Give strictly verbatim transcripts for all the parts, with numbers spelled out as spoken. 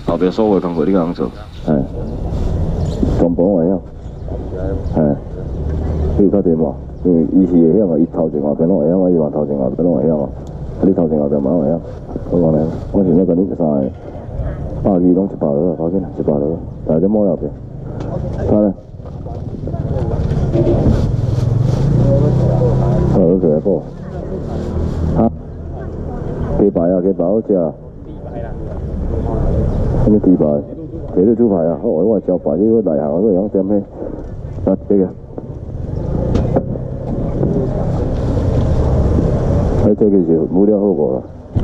后壁所有工作你敢做？哎，全部会晓。哎，你较济嘛，因为伊是会晓嘛，伊头前后边拢会晓嘛，伊嘛头前后边拢会晓嘛。你头前后边嘛会晓。我讲咧，我想要甲你三个，百二拢一百多，跑紧啦，一百多，大只摸后边。看咧。好，过来补。啊？鸡排啊，鸡排好食啊。什么鸡排？鸡肉猪排啊！好，我招牌你个内行，我用点咩？啊，这个。哎，这个是无料好无啦。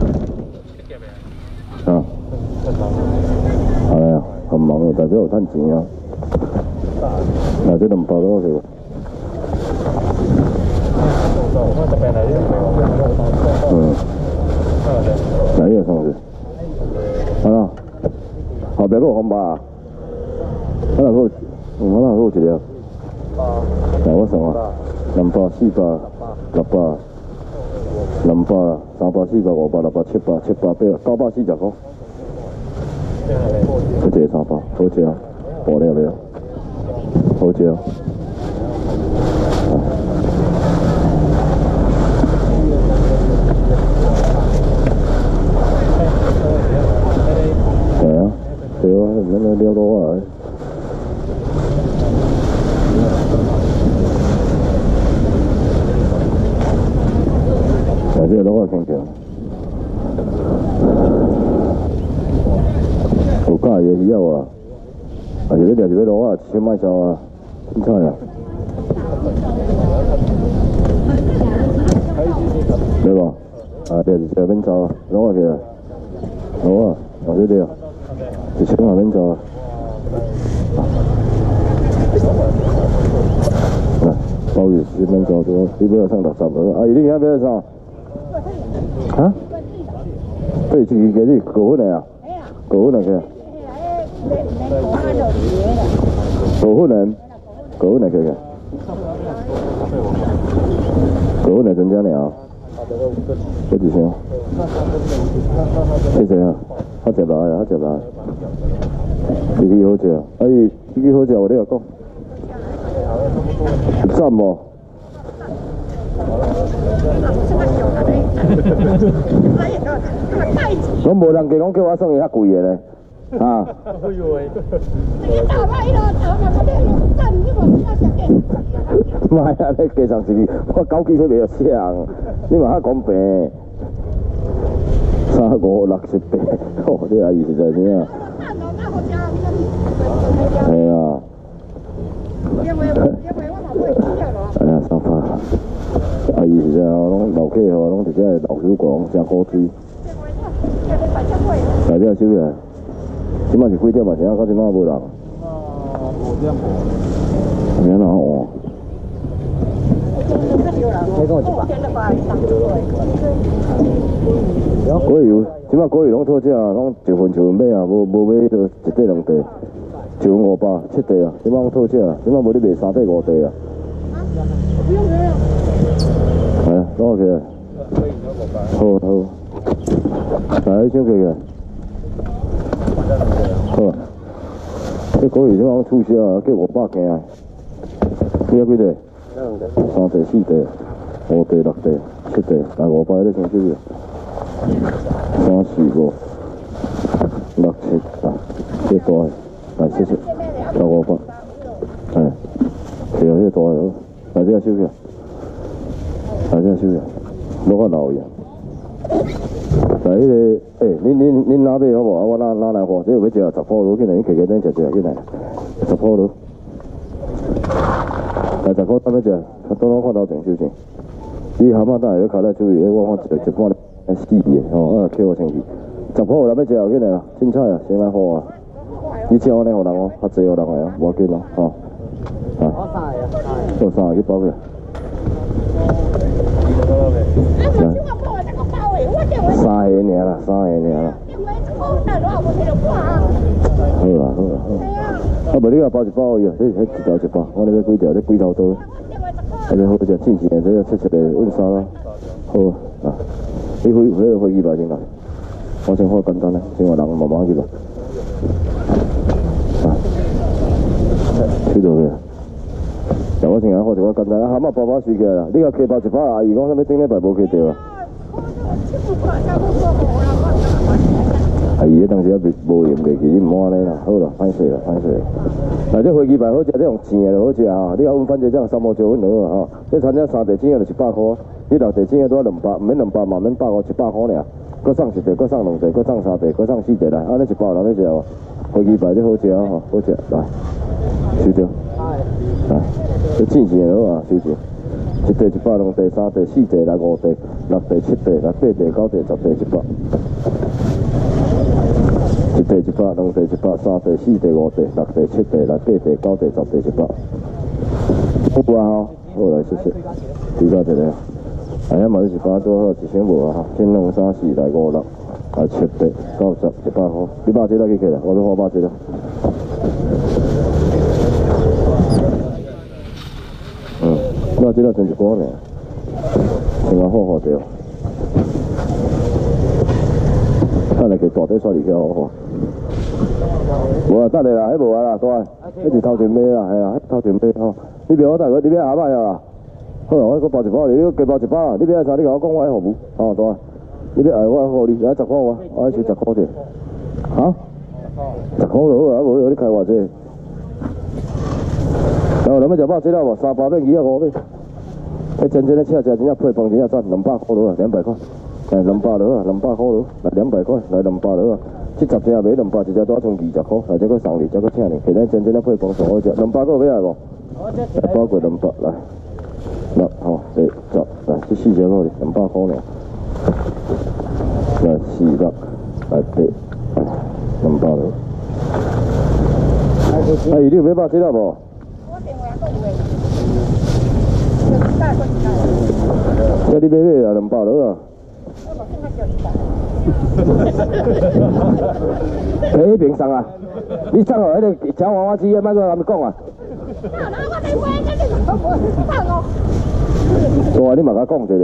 啊。哎呀，很忙的，但是有赚钱啊。那这两包多少？嗯。哪一个上去？啊？后壁有红包啊？可能有，嗯，可能有一条。来，我算啊，两百、四百、六百、两百、三百、四百、五百、六百、七百、七百、八、九百四十块。一个三百，好食，爆了了，好食。对啊，对啊，那那撩到我来。啊，这个我看看。有假也需要啊，啊，是你钓是要攞啊，千米烧啊，凊彩啊。对吧？啊，钓是下面烧啊，攞啊去啊，攞啊，攞呢啲啊，一千下面烧啊。啊，鲍鱼下面烧多，你不要上六十了。阿姨，你今不要上？啊？对，就是给你过分的啊，过分的个。过分的，过分的个个。过分的增加了。这几箱。谢谢啊，好食吧呀，好食吧。这个好食，哎，这个好食，我你话讲。赞无？我无人家讲叫我送伊遐贵的咧，啊！妈呀！你加上是我九支佢袂像，你嘛遐讲平，三五六十八，哦，你阿姨实在是啊。系啊。哎呀，三百。阿姨实在哦，拢老客吼，拢直接老手讲，真好追。大只收起来，即摆是几点嘛？现在到即摆无人。啊，五点半。明仔换。你讲一百。果油，即摆果油拢讨价，拢一份一份买啊，无无买就一块两块，一份五百七块啊，即摆拢讨价，即摆无你卖三块五块啊。不用不用。系啊，攞起来。好好。来，先给个。好。这果鱼即摆促销啊，计五百件啊。你啊几块？三块、四块、五块、六块、七块，但五百你先收个。三四五六七八，这大个，来谢谢，到五百。哎，对啊，这大个，来这收个，来这收个，攞个老样。在迄个，诶，恁恁恁拿买好无？啊，我拿拿来货，这要食十块落去来，你客家顶食食去来，十块落。来十块单要食，当当看头前收钱。你蛤蟆等下要卡在注意，我看一一半死的，吼，啊，扣我先去。十块咱要食后紧来啦，凊彩啊，先来好啊。你请我呢，互人哦，较济互人个啊，无要紧咯，吼。啊。做三个去包去。三个尔啦，三个尔啦。好啦，好啦，好。啊，无你话包一包而已，这这一条一包，我那要几条？这几头多。啊，这好食，新鲜的，这要切切的温沙啦。好啊，你飞飞飞机吧先啦，我先好简单咧，先话人慢慢去吧。 去到个。但我成日好一个简单，蛤蟆包包收起来啦。你甲加包一包，阿姨讲啥物顶礼拜无去着啊？阿姨当时也袂无盐过去，你毋好安尼啦。好啦，歹势啦，歹势。那这飞机牌好食，这用煎的就好食啊。你甲阮番茄酱、三毛椒粉好啊吼。这餐只三地煎的就一百块，你六地煎的都两百，毋免两百嘛，免百五，一百块尔。搁送一地，搁送两地，搁送三地，搁送四地来，安尼一包人咧食哦。飞机牌这好食啊吼，好食来，收着。来，这煎是好啊，收着。一地一百，两地三地四地来五地六地七地来八地九地十地一百。一地一百，两地一百，三地四地五地六地七地来八地九地十地一百。好啊吼，好来谢谢，几多一个？哎呀，嘛是一百多好，一千无啊吼，一两三四来五六啊七地九十一百块，你百几来去起来，我都花百几了。嗯，百几了剩一股呢，先我好好着。等下去大底刷入去好好。无啊，等下啦，迄无啊啦，大，迄是头前买啦，系啊，迄头前买吼。你别我带个，你别下摆啊啦。好啦，我搁包一包，你加包一包啊。你别啥，你甲我讲，我爱服务。哦，大，你别爱我互你，来十块我，我爱收十块者。哈？十块就好啊，无你开偌济。然后咱们食饱，知道无？三百变二啊五变。迄真正的车车真正配饭真正赞，两百块落啊，两百块。来两百落啊，两百块落，来两百块，来两百落啊。这十只买两百，一只多剩二十块，来这个送你，这个请你，其他真正的配饭上好食。两百个要来无？来包过两百来。六吼，四十，来这四只好哩，两百块呢。来四六，来八，两百落。阿姨，你有买包子了无？这你买买啊，两百落啊。喺迄边送啊！你送落迄个小娃娃机啊，莫搁阿咪讲啊！做啊，你嘛甲讲一下。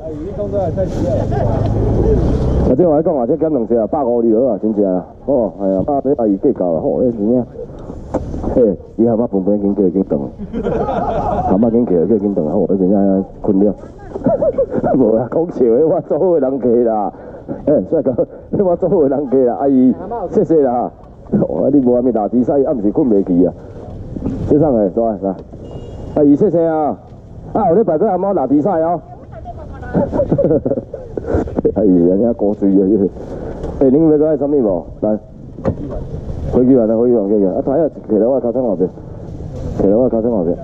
啊，这我讲啊，这减两只啊，百五二落啊，真正啊。哦，系啊，百俾阿姨计较啦，好，迄真正。嘿，以后我分分紧过紧长，头仔紧起来过紧长，好，迄真正困了。无啦，讲笑的，我做好的人客啦。哎，帅哥，我做好的人客啦，阿姨，谢谢啦。哦，你无阿咪打字使，暗时困袂去啊。这上来，来来，阿姨谢谢啊。啊，有咧排队阿猫打比赛哦。阿姨，人家过水嘅。哎，恁要个爱什么无？来，飞机来啦，飞机上去嘅。啊，睇下，骑喺我靠窗后边，骑喺我靠窗后边。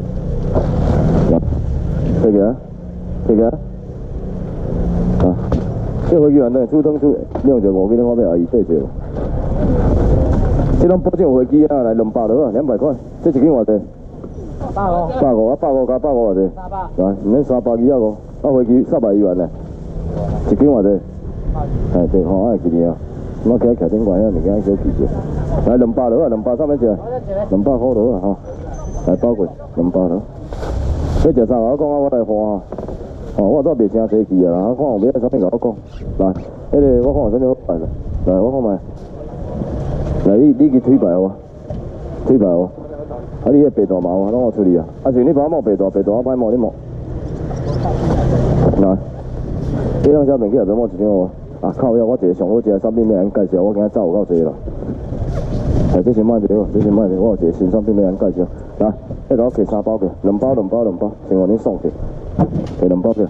这个，这个。啊，这飞机完了，出灯出，两只五几，我俾阿姨对住。这种保证飞机啊，来两百多啊，两百块。这一斤偌济？百五。百五啊，百五加百五偌济？三百。来，唔免三百二啊五，啊飞机三百二万咧。一斤偌济？哎，对，好，我会记你啊。我企喺桥顶管啊，物件小记住。来两百多啊，两百三百只。两百块多啊，吼。来包过两百多。你食啥？我讲啊，我来花啊。哦，我都袂正生气啊！我看后面啥物甲我讲，来，迄个我看有啥物好办来，我看卖，来你你去推牌好啊，推牌好啊，啊你迄白大毛啊，拢我处理啊，啊是你帮我摸白大，白大我歹摸你摸，来，你两只面去内底摸一张好啊，啊靠呀，我一个上好食的产品要人介绍，我今仔走有够济啦，来这是卖袂好，这是卖袂，我有一个新产品要人介绍，来，迄个我摕三包去，两包两包两包，先互恁送去。摕两包去，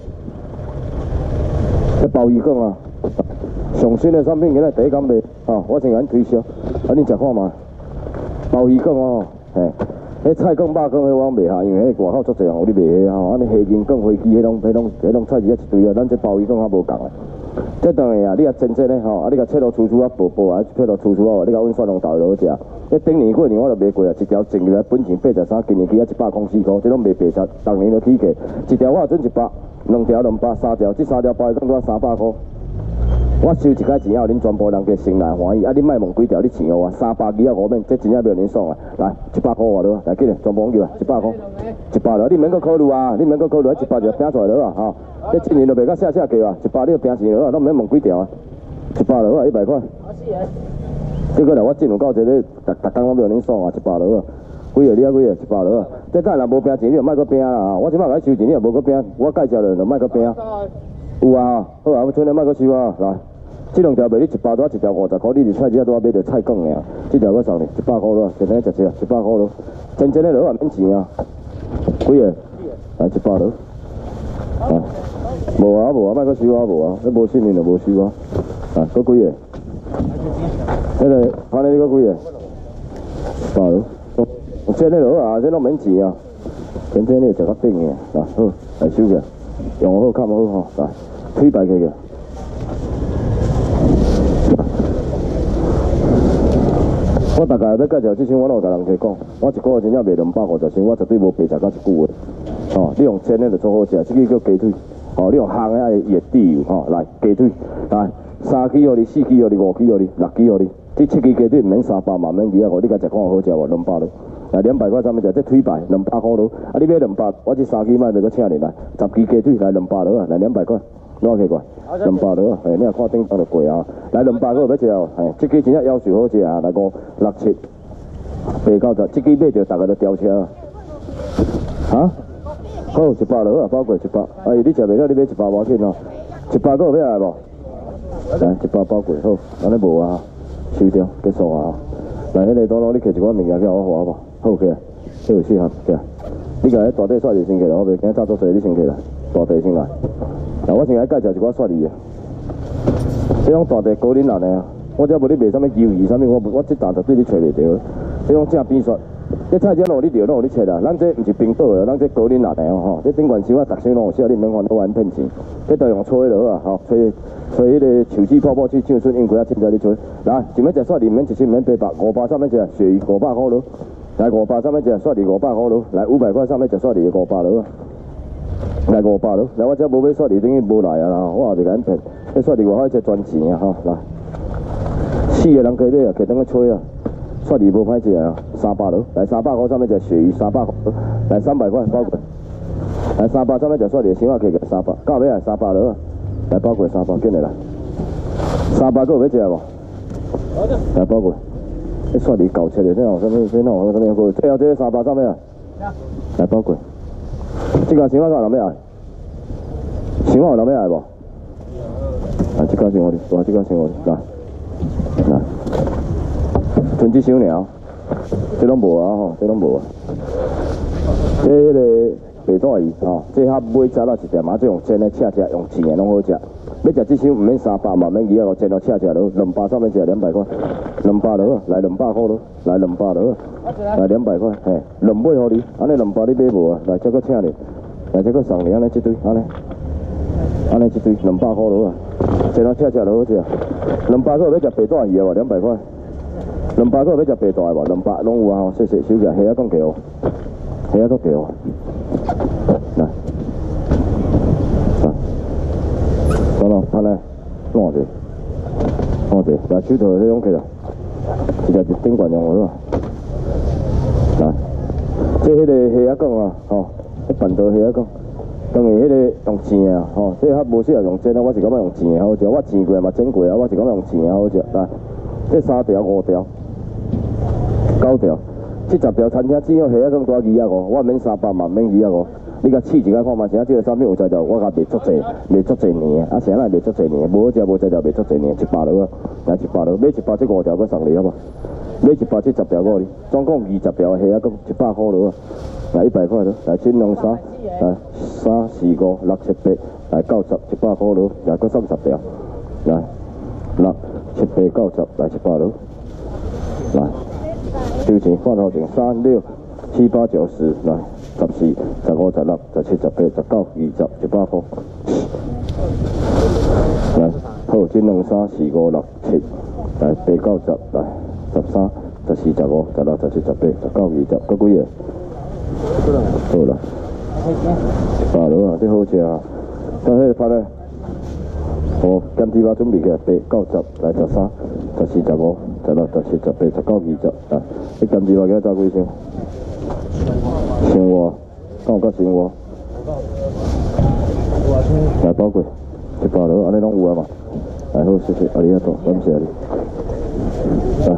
这鲍鱼羹啊，上新的产品，今仔第一间卖，啊，我先甲恁推销，啊，恁食看嘛。鲍鱼羹哦，嘿，迄菜羹、肉羹，迄我卖下，因为迄外口足侪人有咧卖个吼，安尼虾仁羹、飞机，迄拢、迄拢、迄拢菜市啊一堆啊，咱这鲍鱼羹还无共啊。这当然啊，你啊真正咧吼，啊你甲切落粗粗啊薄薄啊，切落粗粗啊，你甲阮蒜蓉豆就好食。迄顶年过年我就卖过啊，一条种入来本钱八十三，今年起啊一百空四块，这拢卖白贼，逐年都起价。一条我准一百，两条两百，三条，这三条包更多三百块。我收一解钱后，恁全部人家心内欢喜。啊，恁莫问几条，你钱互我三百二啊五免，这真正袂恁爽啊！来一百块我落，来紧嘞，全部讲叫啊，一百块，一百了，你免搁考虑啊，你免搁考虑，一百就拼出来了啊！吼，这今年就袂甲下下价啊，一百你就拼钱了啊，拢免问几条啊，一百了啊，一百块。 这个来我进有到这个，逐逐工我要恁爽啊，一百落啊，几个你啊几个，一百落啊。这等若无拼钱，你就莫搁拼啦。我即摆甲你收钱，你也无搁拼，我介绍了就莫搁拼。有啊，好啊，我剩咧莫搁收啊，来。 这两条卖你一百多，一条五十块，你伫菜市仔拄仔买着菜梗尔，这条我送你一百块咯，今天食食一百块咯，真正的落啊免钱啊，几个？来一百咯，啊，无啊无啊，莫搁收啊无啊，你无信任就无收啊，啊，搁几个？迄个，看你搁几个？一百咯，真的落啊，这拢免钱啊，真正你食较顶个，啊好，来收个，用好看好吼，来推白起个。 我大概要介绍这箱，我拢有甲人家讲，我一个月真正卖两百五十箱，我绝对无白食到一句话。哦，你用煎的就做好食，这个叫鸡腿。哦，你用烘的爱热底油，吼、哦，来鸡腿，来三支互你，四支互你，五支互你，六支互你。这七支鸡腿唔免三百嘛，免几啊五，你甲食看好食无？两百咯，来两百块上面食，这腿排两百块咯。啊，你买两百，我这三支卖袂搁请你来，十支鸡腿来两百咯啊，来两百块。 攞起過，兩百咯，係你又看頂檔就貴啊！來兩百嗰個要食哦，係，即支真正要求好食啊！來個六七八九十，即支買着大家都吊車啊！嚇？好，一百咯啊，包括一百。哎，你食袂了，你買一百無要緊哦。一百嗰個要來無？來，一百包括好，安尼無啊，收掉，結束啊！來，迄個檔檔你摕一寡物件叫我畫無？好嘅，呢個適合嘅。你個大地刷就先起來，我袂驚炸咗水，你先起來，大地先來。 嗱，我先來介紹一寡雪梨嘅，這種大地高嶺蘭的啊，我只無你賣啥物魷魚啥物，我我即陣就對你找袂到。這種正邊雪，這菜只路你釣，攏有你切啦。咱這毋是冰島的，咱這高嶺蘭的哦吼。這頂懸箱啊，逐箱攏有寫，你免煩惱玩騙錢。這都用吹落啊，吼，吹吹迄個手指泡泡去唱出，應該啊，凊彩你吹。來，想要食雪梨，免一千，免八百，五百三蚊食，鱈魚五百塊咯。來五百三蚊食，雪梨五百塊咯。來五百塊三蚊食雪梨五百咯。 來五百咯，來我只無買雪梨，等於無來啊啦，我也袂甲因騙。迄雪梨外口只賺錢啊吼，來四個人可以買啊，摕等去吹啊。雪梨無歹食啊，三百咯，來三百塊上面只鱈魚三百塊，來三百塊包括。來三百上面只雪梨，先我摕個三百，到尾啊三百咯，來包括三百，緊嚟來。三百個有要食無？來包括。迄雪梨舊切的，這種啥物？這種啥物個？最後這個三百上面啊，來包括。 这个先我有人要来，先我有人要来无？啊，这个先我哩，哇，这个先我哩，来，来，剩这箱尔，这拢无啊吼，这拢无啊。这迄个白带鱼吼，这较买早啦一点嘛，这用煎的切切，用煎的拢好食。要食这箱唔免三百嘛，免二啊，煎到切切咯，两百上面食两百块，两百咯，来两百块咯，来两百咯。 来两百块，嘿，两尾互你，安尼两百你买无啊？来，这个请你，来这个送你，安尼这堆，安尼，安尼这堆两百块咯啊，这样吃吃就好食。两百块要食白带鱼啊无？两百块，两百块要食白带无？两百拢有啊吼，谢谢收起来，虾仔讲给我，虾仔讲给我，来，来，等等，安尼，弄者，弄者，来手头这种起来，一条顶管用我咯。 来，这迄个虾仔讲啊，吼，迄板刀虾仔讲，当然迄个用煎啊，吼，这较无适合用煎啊，我是感觉用煎的好食，我煎过嘛煎过啊，我是感觉用煎的好食。来，这三条、五条、九条，这十条餐厅只有虾仔讲多二啊五，我免三百嘛，免二啊五，你甲试一下看嘛，啥这个产品有才调，我甲卖足济，卖足济年啊，啥来卖足济年，无好食无才调卖足济年，一百落啊，来一百落，买一百这五条我送你好无？ 买一百七十条我哩，总共二十条虾仔，共一百块咯，来一百块咯，来青龙沙，来三四五六七八，来九十一百块咯，来搁三十条，来六七八九十，来一百咯，来收钱换好钱，三六七八九十，来十四、十五、十六、十七、十八、十九、二十，一百块，来好青龙沙四五六七，来八九十，来。 十三、十四、十五、十六、十七、十八、十九、二十，搁几个？好啦，一百落啊，这好食啊！到迄个发咧，我今天我准备起来八、九十，来十三、十四、十五、十六、十七、十八、十九、二十，啊！你今天我给我找几箱？箱我，敢有够箱我？来包括一百落，安尼拢有啊嘛？来好，谢谢，阿里阿多，感谢你。 啊，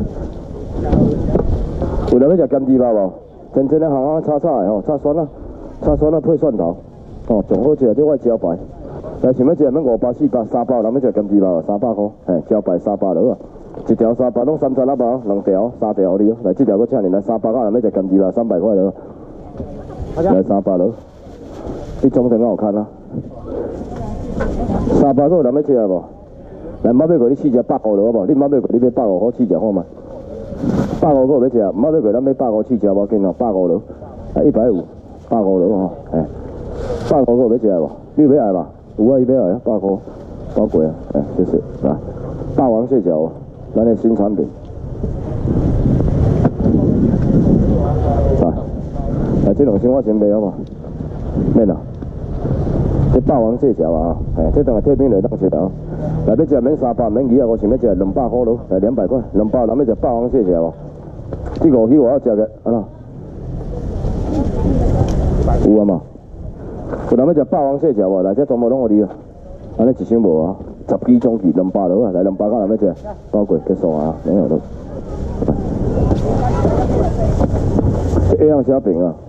有人要食咸猪肉无？真正的行啊，炒炒的吼，炒酸啊，炒酸啊配蒜头，哦，上好食，这我招牌。来，想要食免五百、四百、三百，人要食咸猪肉，三百块，嘿，招牌三百落啊。一条三百拢三十粒包，两条、三条互你哦。来，这条我请你来三百啊，人要食咸猪肉，三百块落。来三百落，你装得很好看啊。三百个人要食无？来，妈要给你试食百五落好无？你妈要给你买百五块试食看嘛？百五个要食，妈要给咱买百五试食无紧哦，百五落，啊一百五，百五落吼，哎，百五个要食无？你要爱嘛？有啊，伊要爱啊，百块，包过啊，哎，谢谢，来，霸王蟹脚，咱的新产品，来，来，这两箱我先卖好无？免啦。这霸王蟹脚啊，哎，这等下退兵来当食啊。来要食免三百，免二啊，我想要食两百块咯，来两百块，两百人要食霸王蟹脚无？这五起我要食嘅，啊啦，有啊嘛？有人要食霸王蟹脚无？来，这全部拢互你啊，安尼一箱无啊，十几种去两百咯啊，来两百个人要食，包过结束啊，没有了。这样小饼啊。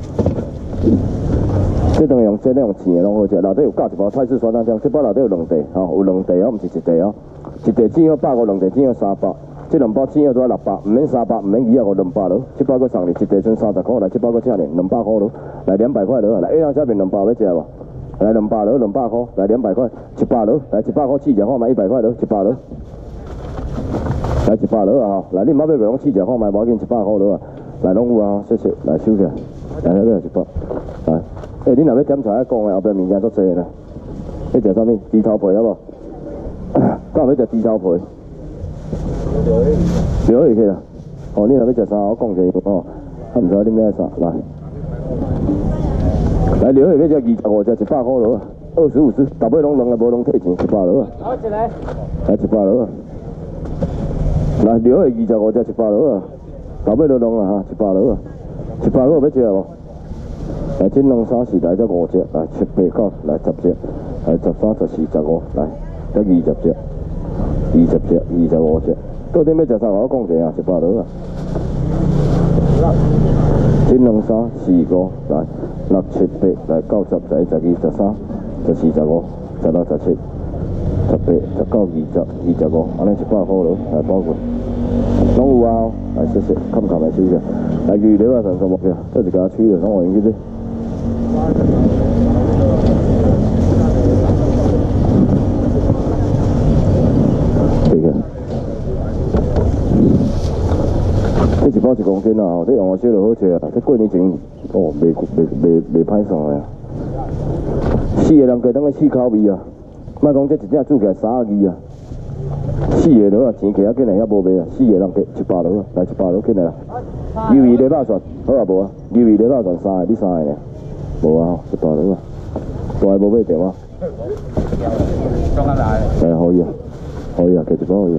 这当用这那用钱的拢好食，内底有加一包泰式酸辣酱，这包内底有两袋，吼、哦，有两袋哦，唔是一袋哦，一袋只要百五，两袋只要三百，这两包只要都六百，唔免三百，唔免二啊五两百咯，这包个送你一袋剩三十块，来这包个请你两百块咯，来两百块咯，来 A 样小饼两包要食无？来两百咯，两百块，来两百块，一百咯，来一百块试食看卖，一百块咯，一百咯，来一百咯啊，吼，来你唔好要讲试食看卖，无要紧一百块咯啊，来拢有啊，谢谢，来收起来，来那个一包，来。诶、欸，你若要点菜啊，讲的后壁物件足济咧。要食啥物？猪头皮好无？敢有要食猪头皮？留回去啦。哦，你若要食啥？我讲一下哦。啊，唔知你要啥？来，来留回去食二十五只一百块落啊，二十五只，后尾拢两个无拢退钱，一百落啊。好，一来。来一百落啊。来留回二十五只一百落啊，后尾都拢啊哈，一百落啊，一百落要食无？来，这两三四来这五只，来七八九，来十只，来十三、十四、十五，来这二十只，二十只，二十五只。到底要食啥？我讲一下，一百多啊。这两三四五，来六七八，来九十、十一、十二、十三、十四、十五、十六、十七、十八、十九、二十、二十五，安尼一百块咯，来包括。拢有啊，来谢谢，看唔看来收嘅？来鱼料啊，上数目嘅，这一家区嘅，拢我用去啲。这个，这一包一公斤啊，这用我烧就好吃啊，这过年前哦，袂袂袂袂歹送的啊。四个人加当个四口味啊，莫讲这一只煮起来三啊二啊。四个落啊，钱起啊，紧来遐无卖啊，四个人加一百落啊，来一百落紧来啦。鱿鱼礼包算好啊无啊？鱿鱼礼包算三个，你三个呢？无啊，一百落啊，大个无买电话。装啊来。哎，可以啊，可以啊，加一包可以。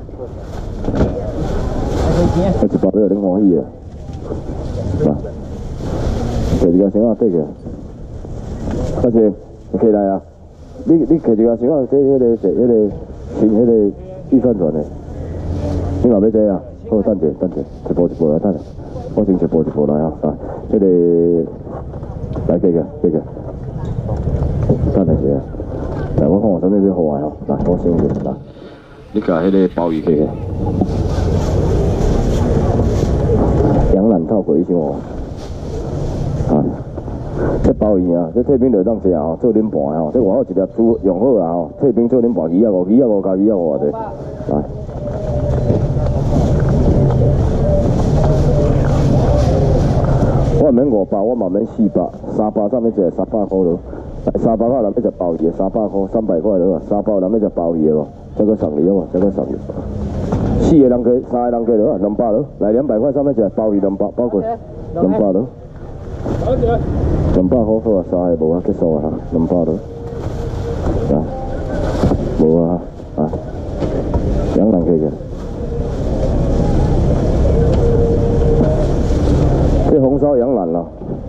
加一百落你欢喜啊？嗱，加一个先啊，对个。多谢，起来啊！你你加一个先啊，这迄个这迄个新迄个。预算团的，你话要这啊？好，等者等者，一步一步来等下，我先一步一步来啊！啊，这个来这个这个，等下先啊！来，我看我啥物要好啊？吼，来，我先去来，你甲迄个鲍鱼去个，羊腩套过一箱哦，啊，这鲍鱼啊，这退兵就当食啊，做恁盘吼，这外口一粒煮用好啊吼，退兵做恁盘二啊五，二啊五加二啊五啊对，来。我免五百，我嘛免四百，三百上面一个三百块咯。来三百块人要食鲍鱼，三百块，三百块咯。三百人要食鲍鱼无？这个送你哦，这个送你。四个人加，三个人加咯，两百咯。来两百块上面一个鲍鱼两百，包括两百咯。两百块好啊，三个无啊，结束啊，两百咯。来，无啊，啊，两人加嘅。这红烧羊腩啦，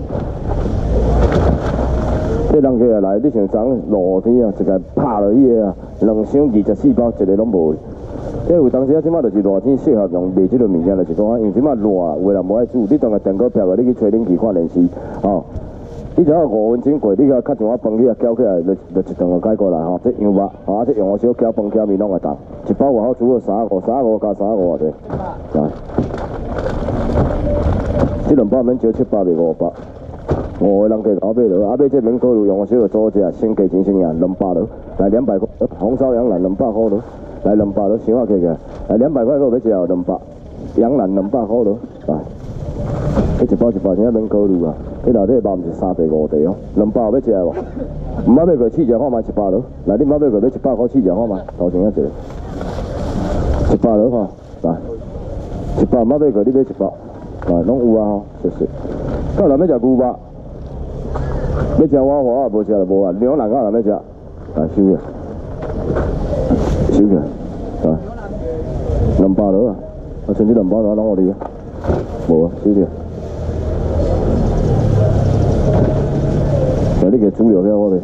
这人客来，你像昨路天啊，一个拍落去啊，两箱二十四包，一个拢无。 因为有当时啊，即马就是热天适合用卖即个物件，就是讲啊，因为即马热，话人无爱煮，你当个电锅漂个，你去吹冷气看电视，哦。你只要五分钟过，你个较一碗饭，你啊搅起来，就就一顿就解过来吼。这羊肉，啊这羊肉烧搅饭搅面拢会当，一包外好煮个三五，三五加三五偌济，来。这两包免少七百袂五百，五个人计后买落，后尾这免考虑羊肉烧个做只，先价钱先赢两百落，来两百块，红烧羊腩两百块落，来两百落，想下起个，来两百块个要食两百，羊腩两百块落，来。这一包一包钱免考虑啊！你内底肉毋是三地五地哦，两百要食无？毋捌买过试食看卖一百落，来你毋捌买过买一百块试食看卖，头前一个，一百落吼，来，一百毋捌买过你买一百，来拢有啊吼，谢谢。到人要食牛肉，要食碗花啊，无食就无啊，牛腩啊人要食，来收起，收起，来，两百落啊，啊剩这两百落拢我哋啊，无啊，收起。你个煮料了我咧，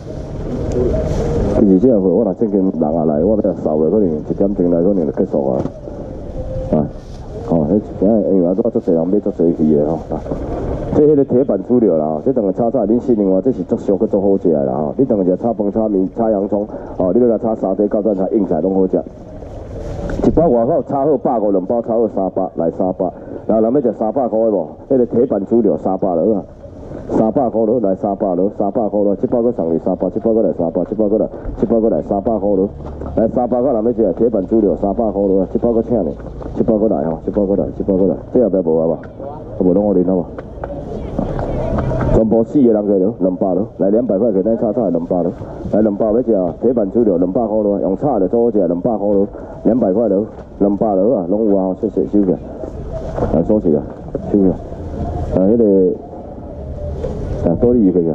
第二只回我若正经人啊来，我咧扫个可能一点钟内可能就结束啊。啊，哦，迄现因为我做侪人买做侪去的吼，这迄个铁板煮料啦，这等个炒菜恁心另外这是足俗个足好食的啦吼。你等个食炒饭、炒面、炒洋葱，哦，你要甲炒沙茶、高赞菜、硬菜拢好食。一包外口炒好百五，两包炒好三百，来三百。然后人要食三百块的无？迄个铁板煮料三百落啊。三百块落来三百落，三百块落，这包个送你三百，这包个来三百，这包个来，这包个来三百块落，来三百块人要食铁板煮料三百块落，这包个请你，这包个来吼，这包个来，这包个来，这后壁无啊无？我无拢我啉好无？全部四个人个落，两百落，来两百块给咱炒炒两百落，来两百要食铁板煮料两百块落，用炒的做好食两百块落，两百块落，两百落啊，拢有啊，谢谢收起，来收起啊，收起，啊，迄个。啊，多利鱼个，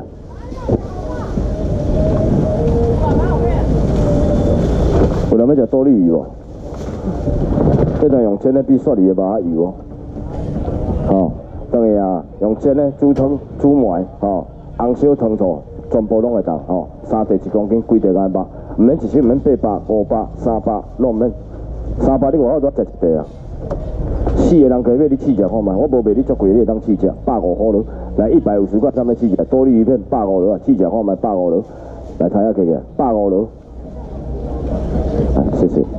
有人要食多利鱼无？这种用煎的比雪梨的麻油哦。哦，当然啊，用煎的煮汤、煮糜，哦，红烧汤醋全部拢会当，哦，三地一公斤，规地个百，唔免一手唔免八百、五百、三百，拢唔免，三百你外口都食一地啊。四个人可以买你试食看卖，我无卖你足贵，你会当试食，百五块落，来一百五十块上面试食，多利鱼片百五落啊，试食看卖百五落，来睇下佢嘅百五落，啊谢谢。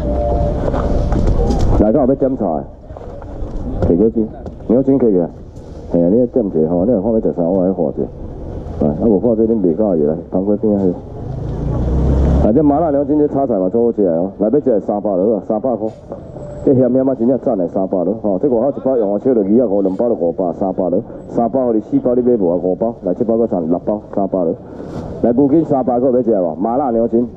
大家有要点菜？几个钱？你要整佢嘅？系啊，你点者吼，你看要食啥，我来画者。来，啊无画者恁袂搞嘢来，放过边去。啊，这麻辣牛筋这炒菜嘛做好食哦，来要食三百落啊，三百块。这咸咸啊，真正赞的三百落，吼！这外口一包用我烧落二啊五，两包就五百，三百落，三包互你四包你买无啊五包，来这包个三六包，三百落，来附近三百个要食无？麻辣牛筋，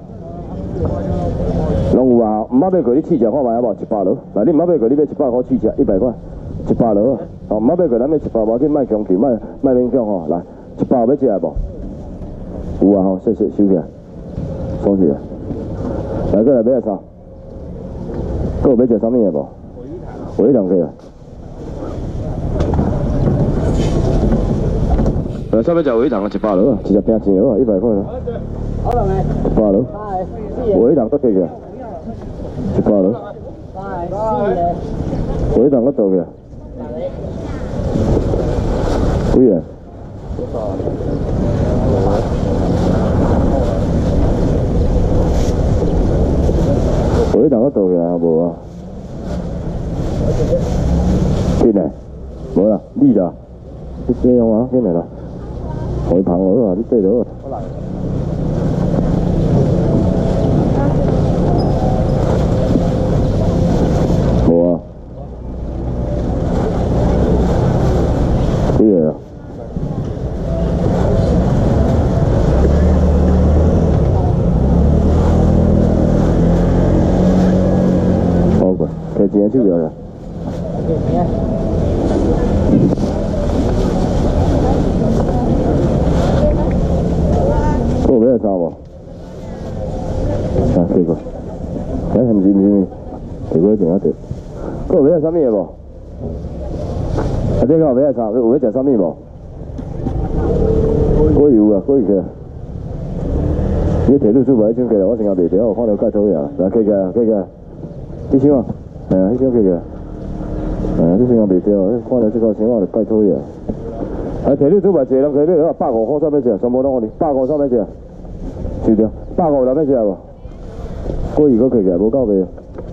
拢有啊！唔捌买过你试食看卖好无？一百落，来你唔捌买过你买一百块试食，一百块，一百落，哦，唔捌买过咱买一百，无紧卖强求，卖卖勉强吼，来一百要食无？有啊吼，谢谢收起来，收起来，来过来买啥？个有要食啥物个无？尾鱼可以啊。呃，啥要食尾鱼啊？一百落啊，一只饼钱好啊，一百块啊。好了没？一百落。尾鱼都可以啊。一百落。尾鱼都做嘅。几个？尾蛋我倒起来无啊？紧嘞，无啦，你啦，你这样啊，紧嘞啦，海螃我啊，你这落。无啊，几个啊？给钱就有了。个要啥无？啊，这个，哎，唔是唔是，这个另一条。个要啥物嘢无？啊，这个要啥？有要食啥物无？我有啊，我有个。你提到出牌先嘅，我成日未掉，我看到介绍呀，嗱，佢嘅，佢嘅。 迄箱啊，哎呀，迄箱去个，哎呀，这箱袂掉，看来这个箱我就拜托伊啊。啊，摕你做卖一个人可以买，百五块算要食，全部拢互你，百五算要食，收着，百五人要食无？过鱼搁摕起来，无够卖。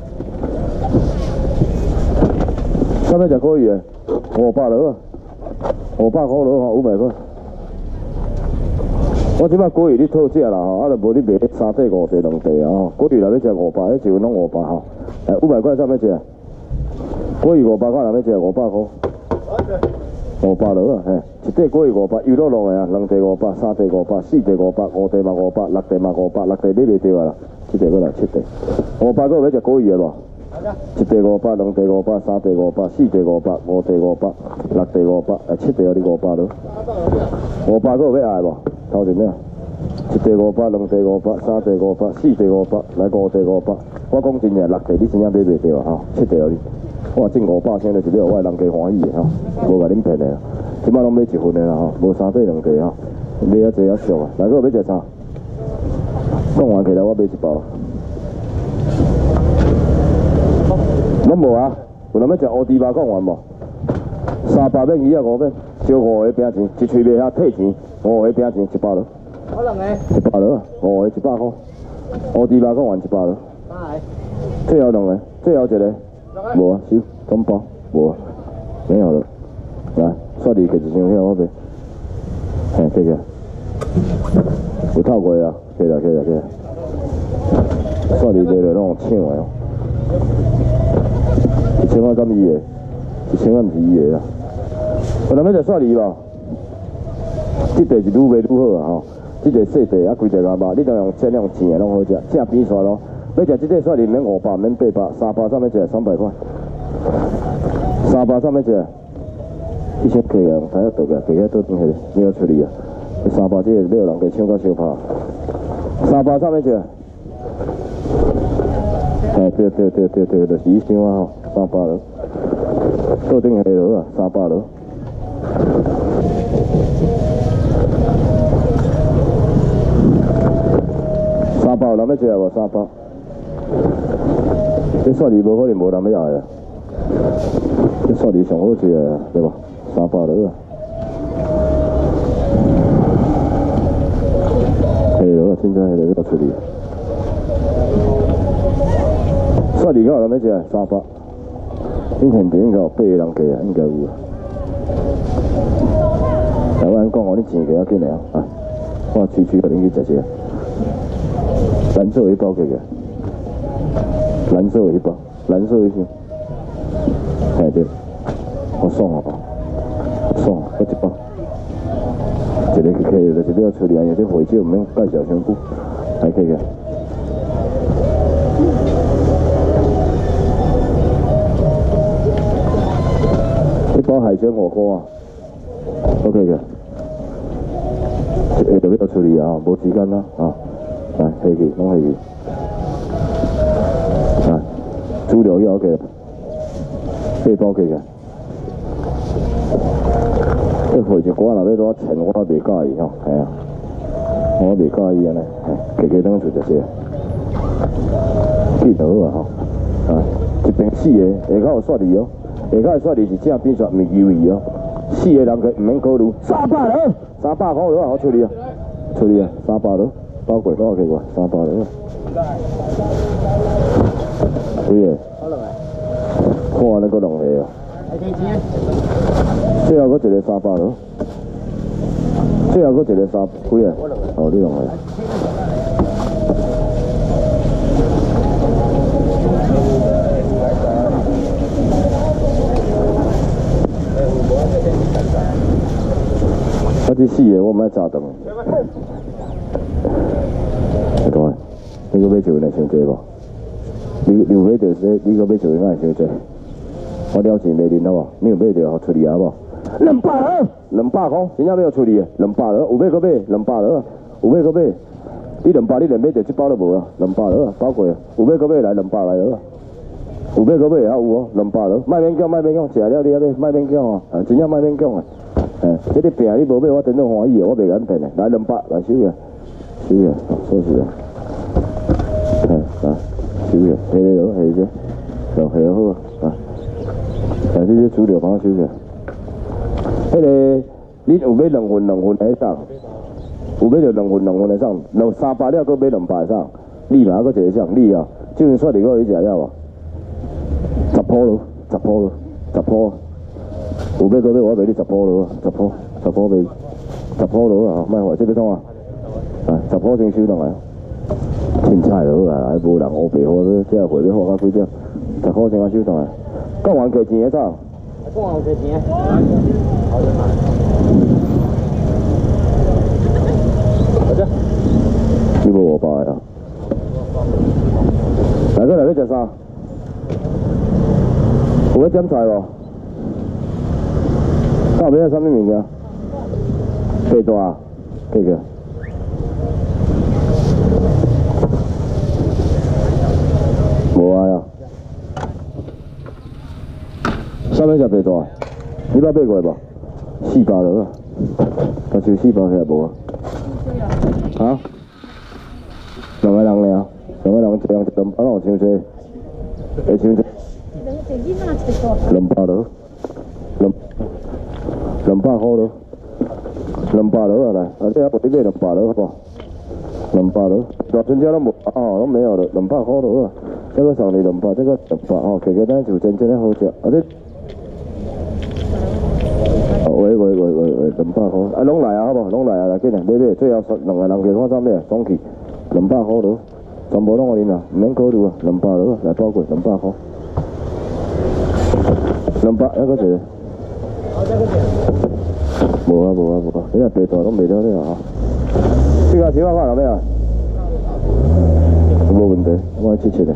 算要食过鱼的，五百落啊，五百块落吼，五百块。我即摆过鱼你讨价啦吼，啊，就无你卖三块五块两块啊吼，过鱼若要食五百，迄一份拢五百吼，哎，五百块算要食？过鱼五百块若要食五百块。五百落啊，嘿，一块过鱼五百，油肉弄的啊，两块五百，三块五百，四块五百，五块嘛五百，六块嘛五百，六块买袂着啊啦，七块过来七块，五百个要食过鱼的无？一块五百，两块五百，三块五百，四块五百，五块五百，六块五百，哎，七块互你五百落。五百个要爱无？头前咩？一块五百，两块五百，三块五百，四块五百，来五块五百。我讲真正六块你真正买袂着啊，吼，七块互你。我挣五百千就是了，我人家欢喜的吼，无甲恁骗的啦。即摆拢买一份的啦吼，无三块两块吼，买遐济遐俗啊。来个要食啥？讲完起来我买一包。拢无啊？有人要食乌猪肉讲完无？三百免二啊五免，少五个饼钱，一喙卖遐退钱，五个饼钱一百落。我两个。一百落啊，五个一百块。乌猪肉讲完一百落。三个。最后两个，最后一个。无啊，收总包无啊，没有了。来，刷你摕一箱遐我卖，嘿，摕起来，有透过啊，摕来摕来摕来，刷你卖了拢抢的哦，一千块敢伊个，一千块毋是伊个啦。有人要食刷你无？这地是愈卖愈好啊吼，这个细地啊，规只个肉，你当用切那种正的拢好食，正边刷咯。要食这个刷你免五百，免八百，三百上要食三百块。三百上要食，一些客人睇得到嘅，其他都真係没有处理啊。三百这个没有人给抢到小拍。三百上要食，哎对对对对对，就是一箱啊吼，三百了，倒顶下落啊，三百了。三百有人要食无？三百。这刷梨无可能无人要爱啊！这刷梨上好食啊，对吧？三百多啊，下落啊，凊彩下落要处理。刷梨敢有人要食？三百，恁现场应该有八个人加啊，应该有啊。台湾讲哦，你钱给较紧的啊，啊，我区区互恁去食食。蓝色一包给个。蓝色一包，蓝色一箱，哎对，好爽哦，好爽哦，我一包，一个客人就是了处理，有啲回酒唔免介绍上久，来客个，一包海鲜火锅啊 ，OK 个，下就要处理啊，无时间啦啊，来客去，拢客去。猪柳要 OK， 八包 OK 个。这回一锅若要多钱，我袂介意吼，系啊，我袂介意安尼，家家当做食食。记得好啊吼，啊，一边四个，下口有刷梨哦，下口有刷梨是正变刷，毋是鱿鱼哦。四个人个毋免考虑，三百了，三百块了，好处理啊，处理啊，三百了，包过多少给我？三百了。对个，看完那个两个哦。最后嗰一个三百咯，最后嗰一个三几啊？哦，你两个。啊，这四个我唔爱炸断。阿哥，你个买酒来上济无？你你有买着说，你个买酒应该伤济。我了钱袂啉好无？你有买着互处理好无？两百了，两百块，真正要处理的，两百了，有买个买，两百了，有买个买。你两百你连买着一包都无啊，两百了，包过啊，有买个买来两百来了，有买个买啊有哦，两百了，卖免讲卖免讲，食了你还买卖免讲哦，啊，真正卖免讲啊，哎，这个饼你无买我真正欢喜的，我袂敢骗的，来两百来收个，收个，收起来，哎，来收个，下来了下去。 就下好啊。但是这资料帮我收起来。迄个，你有买两份两份来送，有买着两份两份来送，两三百了，搁买两百送。你嘛搁一个送，你啊，这阵刷二个你食了无？十铺咯，十铺咯，十铺。有买搁买，我卖你十铺咯，十铺，十铺卖，十铺咯啊！卖话这个通啊，啊，十铺先收上来。凊彩就好啊，无人乌白货，这下货要货到几点？十块先啊收上来。讲完价钱的咋？讲完价钱的。好的。你无五百的啊？来个来个食啥？有要点菜无？到尾要啥物物件？白大，这个。无爱啊。啥物食白大？你捌买过无？四百落啊，但是四百起来无啊？啊？两个人尔，两个人一人一两百，哪有伤济？会伤济？两百落，两两百块落，两百落啊来，啊这我你买两百落好不好？两百落，大春节都无哦，都没有了，两百块落啊。这个送你两百，这个两百哦，其实咱就真正的好食，啊这。喂喂喂喂喂，两百块，啊，拢来啊，好无？拢来啊，来紧啊，买买，最后两个人计看啥物啊？爽去，两百块落，全部拢我恁啊，唔免考虑啊，两百落来包过两百块，两百一个一个。无啊无啊无啊，你若白大拢卖了了啊。这个钱我看到没啊？无问题，我七七的。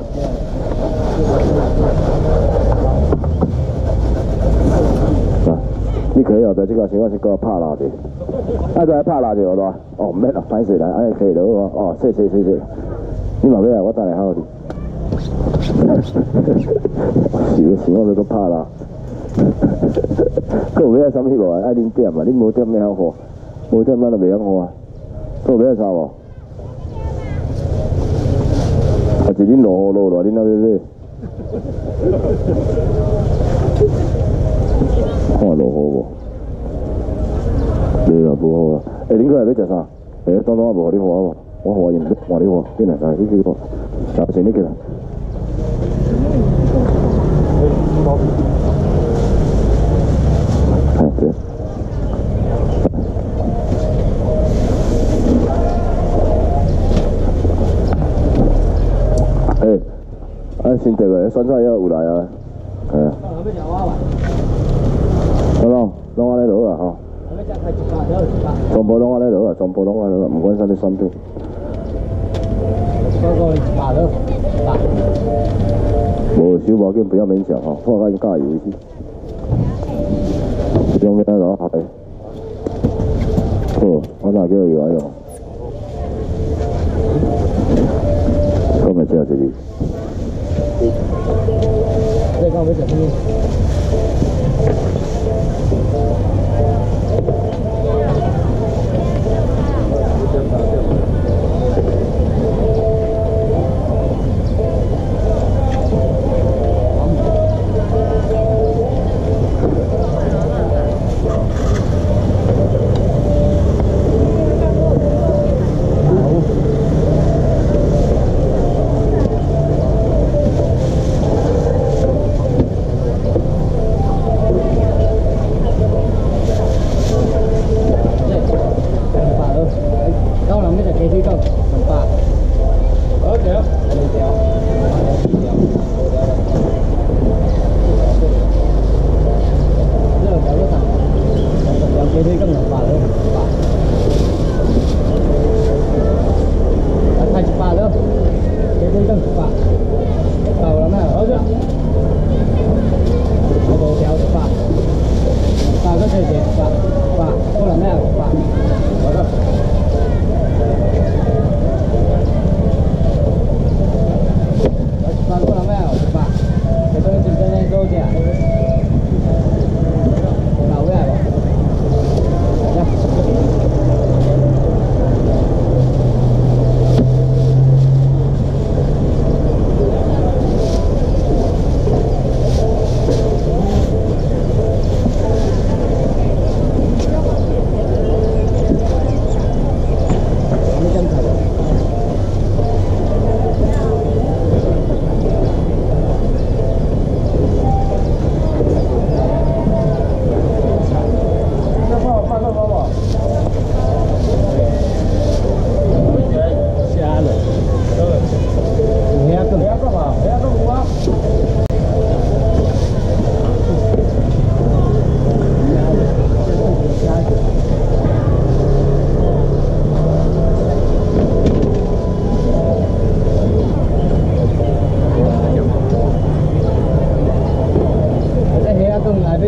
你可以后壁这个情况是搁拍蜡者，啊再来拍蜡者好唻？哦，唔免啦，歹势来，安尼可以了哦。哦，谢谢谢谢，你嘛要来，我等下好你。是想我要搁拍蜡，搁有要啥物无啊？爱恁点嘛，恁无点咩好货？无点咱就袂晓货啊。搁有要啥无？还是恁落雨落落，恁哪要买？看落雨无？袂啦，无好啊。诶，恁个来要食啥？诶，当当我无互你花无？我花用，换你花，进来来，你去看。啥先你起来？哎对。诶，啊，新得个酸菜要有来啊，系啊。好咯，拢安尼落啊吼。全部拢安尼落啊，全部拢安尼落，唔管啥物产品。无收无紧，不要勉强吼，看甲因加油为止。中间落下底。好，我哪叫伊来用？我咪食一日。你讲要食啥物？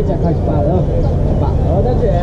只开一百了，一百，好，再见。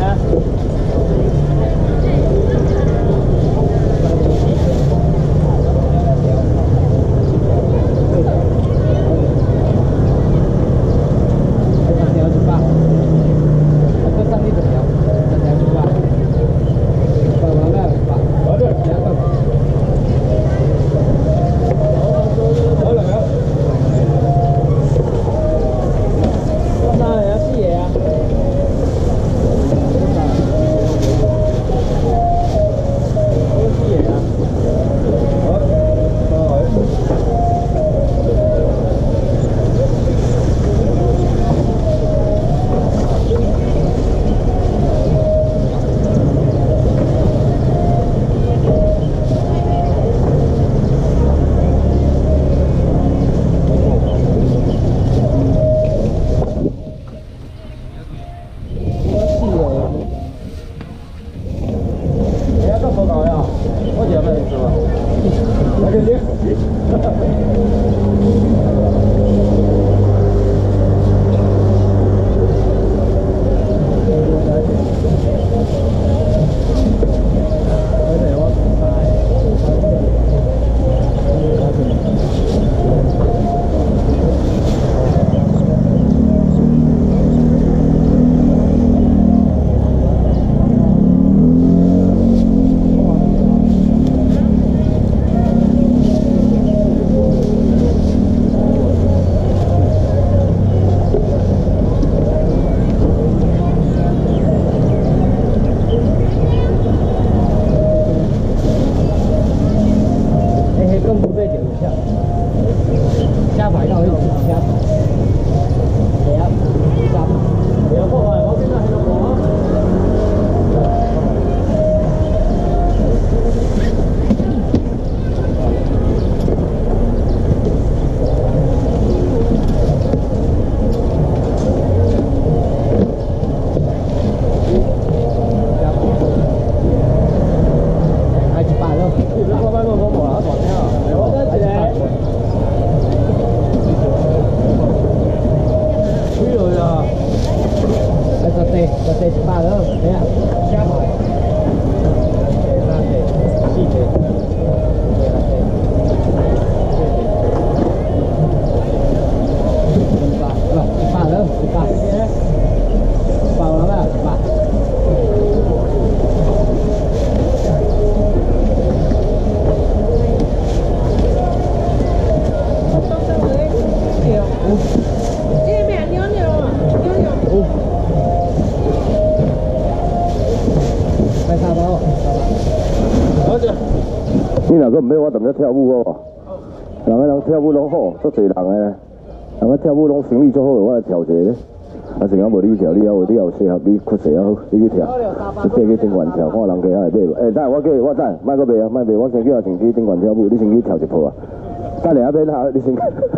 你若个唔买，我踮咧跳舞好无？人个人跳舞拢好，足侪人诶。人个跳舞拢生意足好，我来跳一个咧。啊，成日无你跳，你还有你还有适合你缺势啊好，你去跳。你坐去顶悬跳，看人家爱买无？诶，等我叫我等，莫个卖啊，莫卖，我先叫阿先去顶悬跳舞，你先去跳一步啊。等下免下，你先。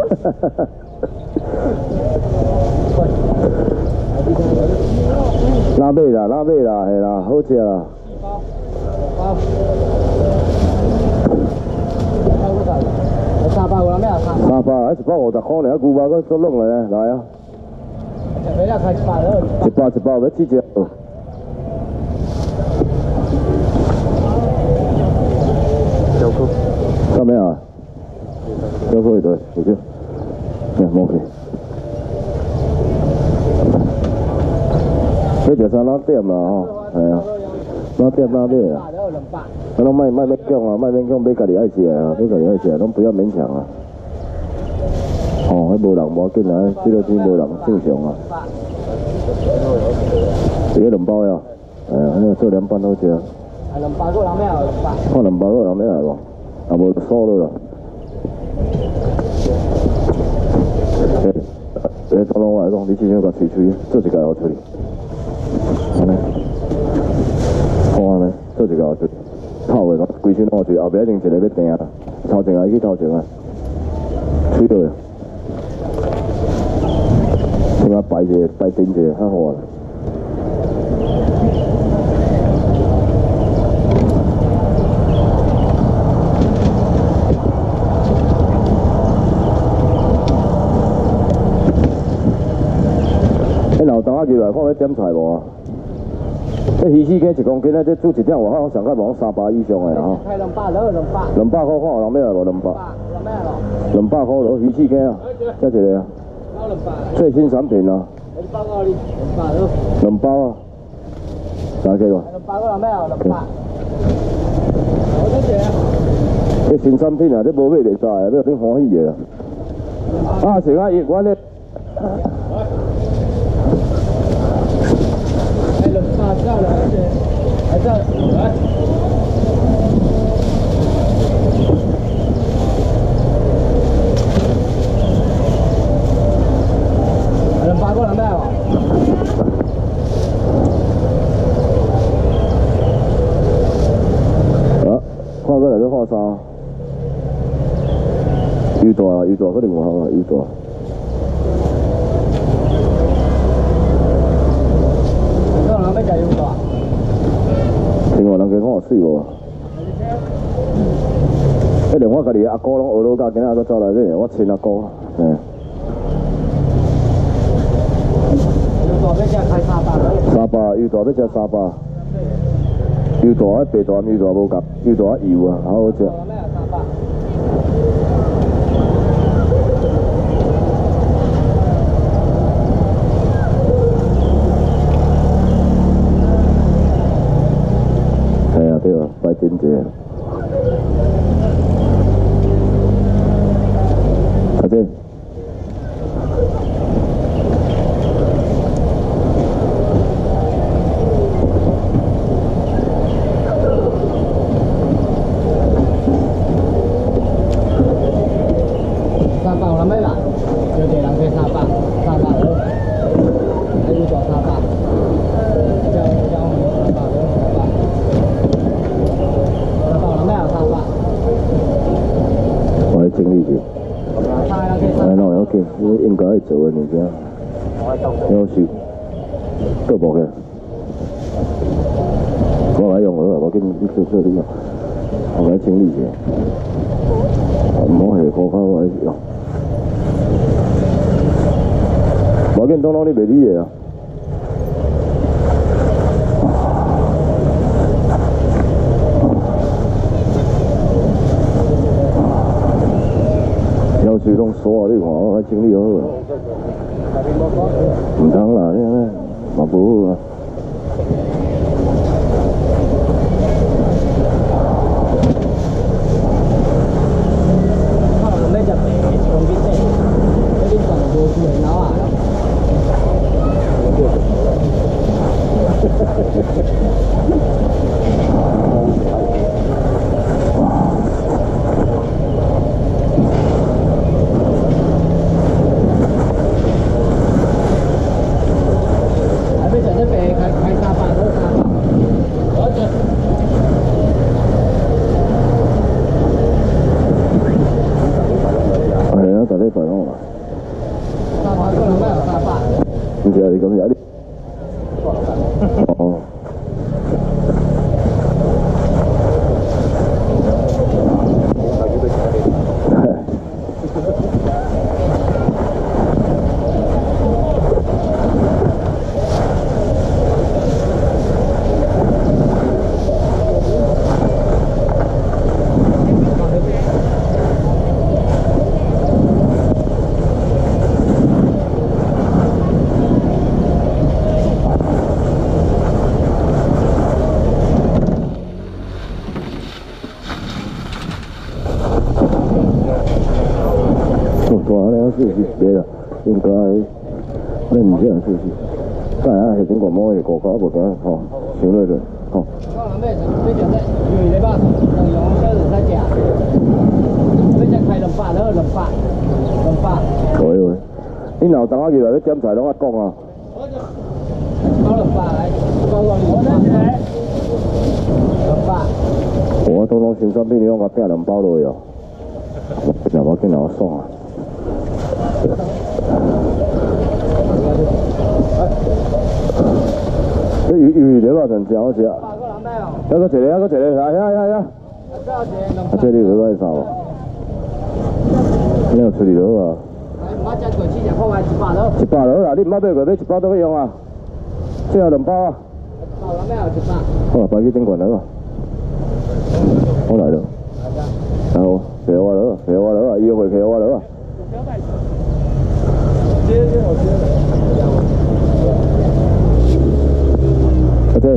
拉买啦，拉买啦，系啦，好食啦。包。三包有人要三包，还一包五十块尔，牛包搁做弄咧，来啊！一包开一包了。一包一包要几只？小颗。到没啊？小颗一对，有少。嗯，冇去。这就三两点啦吼，系啊，两点两点啊。啊，拢卖卖勉强啊，卖勉强买家己爱食啊，买家己爱食，拢不要勉强啊。哦，迄无人无要紧啊，这个钱无人正常啊。这个两包呀，哎呀，那做凉拌好食。啊，两包个人要两包。看两包个人要来无？啊，无数了啦。诶，诶，总拢我来讲，你只想甲吹吹，做一个好吹。安尼，看安尼，做一个好吹。透的，规身拢吹，后壁一定一个要定啦，头前啊去头前啊，吹到，先啊摆一个，摆顶一个，较好啦。迄老豆仔下起来，看要点菜无啊？这鱼翅羹一公斤啊，这煮一点外口上较无三百以上的吼。 开两百了，两百。 两百块看有人要来无？两百。 两百咯。 两百块咯，鱼翅羹啊，这一个啊。 两百。 最新产品啊。 两百个哩，两百咯。 两包啊。大几个？ 两百个两百哦，两百。好多钱啊？ 这新产品啊，这无买袂使啊，要挺欢喜的啊。啊，成啊，我咧。 哎，两百够了，而且还在来。两百个两百哦。 啊，看过来要看啥？鱼大啊，鱼大肯定有效啊，鱼大。 个人要食鱼大。 另外人家讲有水无？迄连我家己阿哥拢学到到，今仔个走来买，我亲阿哥，嘿。 鱼大要食开三百。 三百，鱼大要食三百。鱼大迄白大鱼大无共，鱼大油啊，好好食。系啊，对啊，摆真济。阿姐。 三百有人要来，有啲人去三百，三百咯，还有大三百，叫叫三百咯，三百，三百有人要三百。 我来整理去。哎，那 OK， 你应该会做的物件，要求够无个。我来用好啊，我给你你做做你用，我来整理去。唔好下课翻我来用。我见当当你袂理的啊。要求拢锁啊，你看我整理好啊。唔通啦，你安尼嘛无好啊。 可能要食白公斤的，嗰啲全部是很老啊。还要食这白开开三百，好三百，好食。 系啊，逐礼拜拢来。 三百个人要三百。 唔知啊，你咁有啲。哦。是是别了，应该那唔知啊，是是。当然係整個摩嘅國家國家，吼，少咗咗，吼。 我人要要食咧，魚你吧，兩樣小人在食。要食開兩百了，兩百，兩百。 可以喎。你鬧等下佢來啲點菜攏阿講啊。 搞兩百嚟，搞個兩百。兩百。 我當當新產品，你講我拼兩包落去哦。嗱，我見我爽啊！这鱼鱼你話成正好食啊！一個一個，一個一個，係係係係。啊，這裡有個啥喎？你有處理到啊？ 我只過去食，我話一百咯。 一百咯啦，你唔好買過，買一百都可以用啊。 这有两包啊。 包了没有？一百。 哦，摆去顶管了啊。我来了。然后给我了，给我了，一会给我了。接接我接。OK。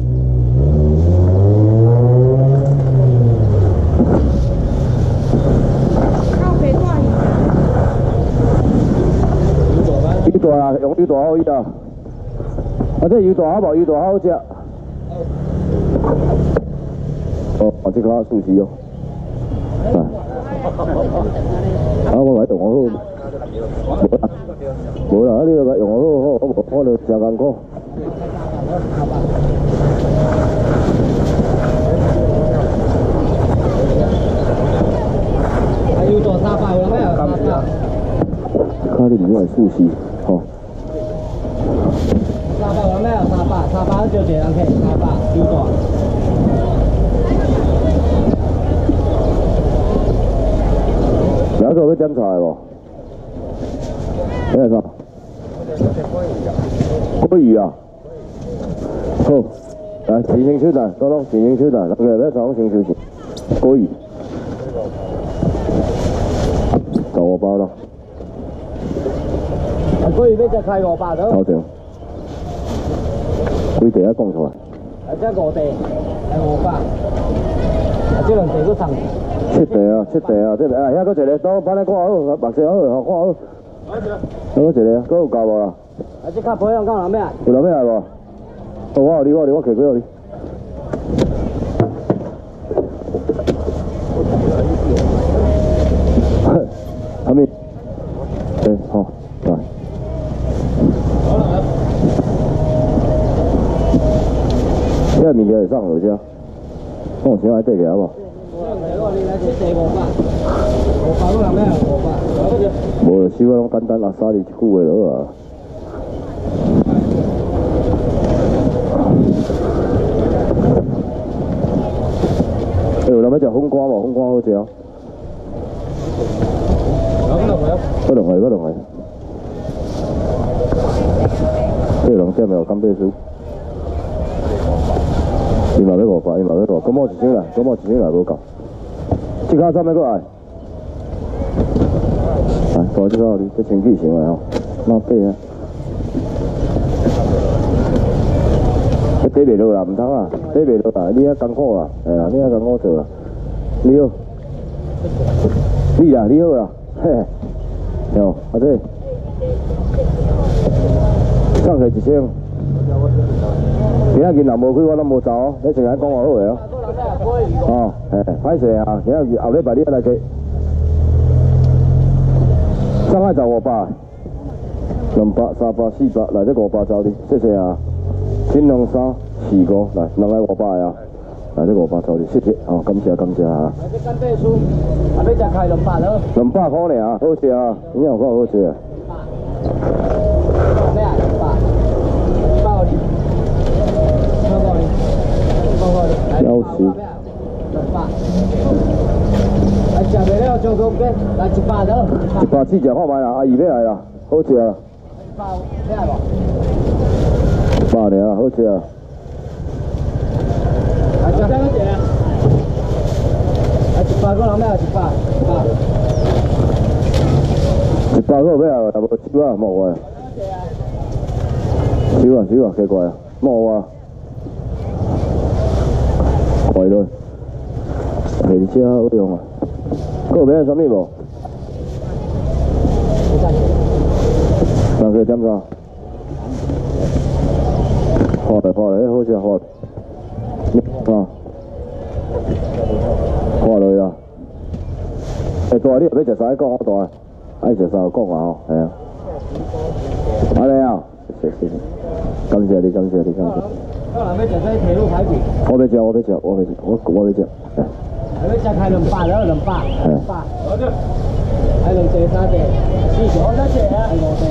鱼大啊，用鱼大好伊啊。啊，这鱼大好无？鱼大好食。哦，啊，这个素食哦。啊，啊，我买同我好。无啦，你个用我好，我我就真艰苦。 啊，鱼大三百有没有？三百。 看你里面素食，吼。 三百有没有？三百，三百就一人客，三百鱼大。哪个要点菜无？咩菜？鲑鱼啊！好，来自行手段，多多自行手段，两个要尝先收钱。鲑鱼，十五包咯。啊，鲑鱼要只开五百多。好正。几地啊？讲出来。啊，只五地，系五百。啊，这两地佫送。七地啊，七地啊，这啊，遐佫一个，等我摆来看好，目色好，看好。好一个。佫一个，佫有够无啦？啊，这较保养够人咩？有人咩来无？哦，我有你，我有你，我摕几有你。阿咪，对，好，来。好了。这个物件会送落只，看有啥爱缀起好无？无就收啊，拢简单垃圾哩，一句话就好啊。哎，有人要食粉干无？粉干好食哦。有两个，有两个，有两个。这两点没有干贝酥。伊嘛要五百，伊嘛要五百，咁我一箱来，咁我一箱来无够。这卡三要过来。来，大这个你这清气上来吼，老八啊。这底袂落啦，唔通啊，底袂落啦，你遐艰苦啊，哎呀，你遐艰苦做啊，你好，你啊，你好啦，嘿，哟，啊这，送下一箱。今仔日若无开，我拢无走哦，你成日讲我好个哦。哦，嘿，歹势啊，今仔日后礼拜你来去。上海十五百，两百、三百、四百，来这五百走你，谢谢啊。金两三四五，来两个五百啊，来这五百走你，谢谢，哦，感谢感谢啊。来这干贝酥，啊要只开两百了。两百块尔，好食啊，你有够好食。咩啊？两百，包你，包包你，包包你，幺十。两百。来食袂了，上高给，来一百了。一百四只看卖啦，阿姨要来啦，好食啊。一百要来无？一百尔，好食啊。来食啥物事啊？来一百个人要一百，一百。一百个要来，但无收啊，莫我啊。收啊收啊，奇怪啊，莫我啊。快乐。下日车好用啊。还有要啥物无？三个点啥？好嘞好嘞，好食好。啊，看落啊。哎，大你后尾食啥？讲我大，爱食啥讲啊吼，系啊。阿丽啊，谢谢，感谢你感谢你感谢。我若要食这铁路排骨。我要食我要食我要食我我要食。还要食开两百了，两百，两百。好的。还两地三地，四地，我再食啊。五地。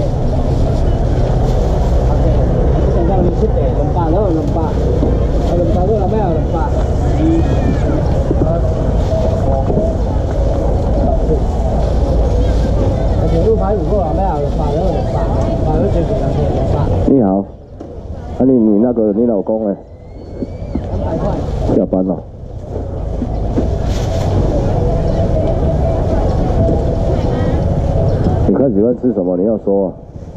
六地，我现在你七地，两百了，两百。啊，两百个哪要两百？一、二、五、六、七。铁路排骨个哪要两百了，两百。两百要食几两地？两百。你好。 啊你你那个你老公哎？ 两百块。 下班了。你看喜欢吃什么？你要说啊。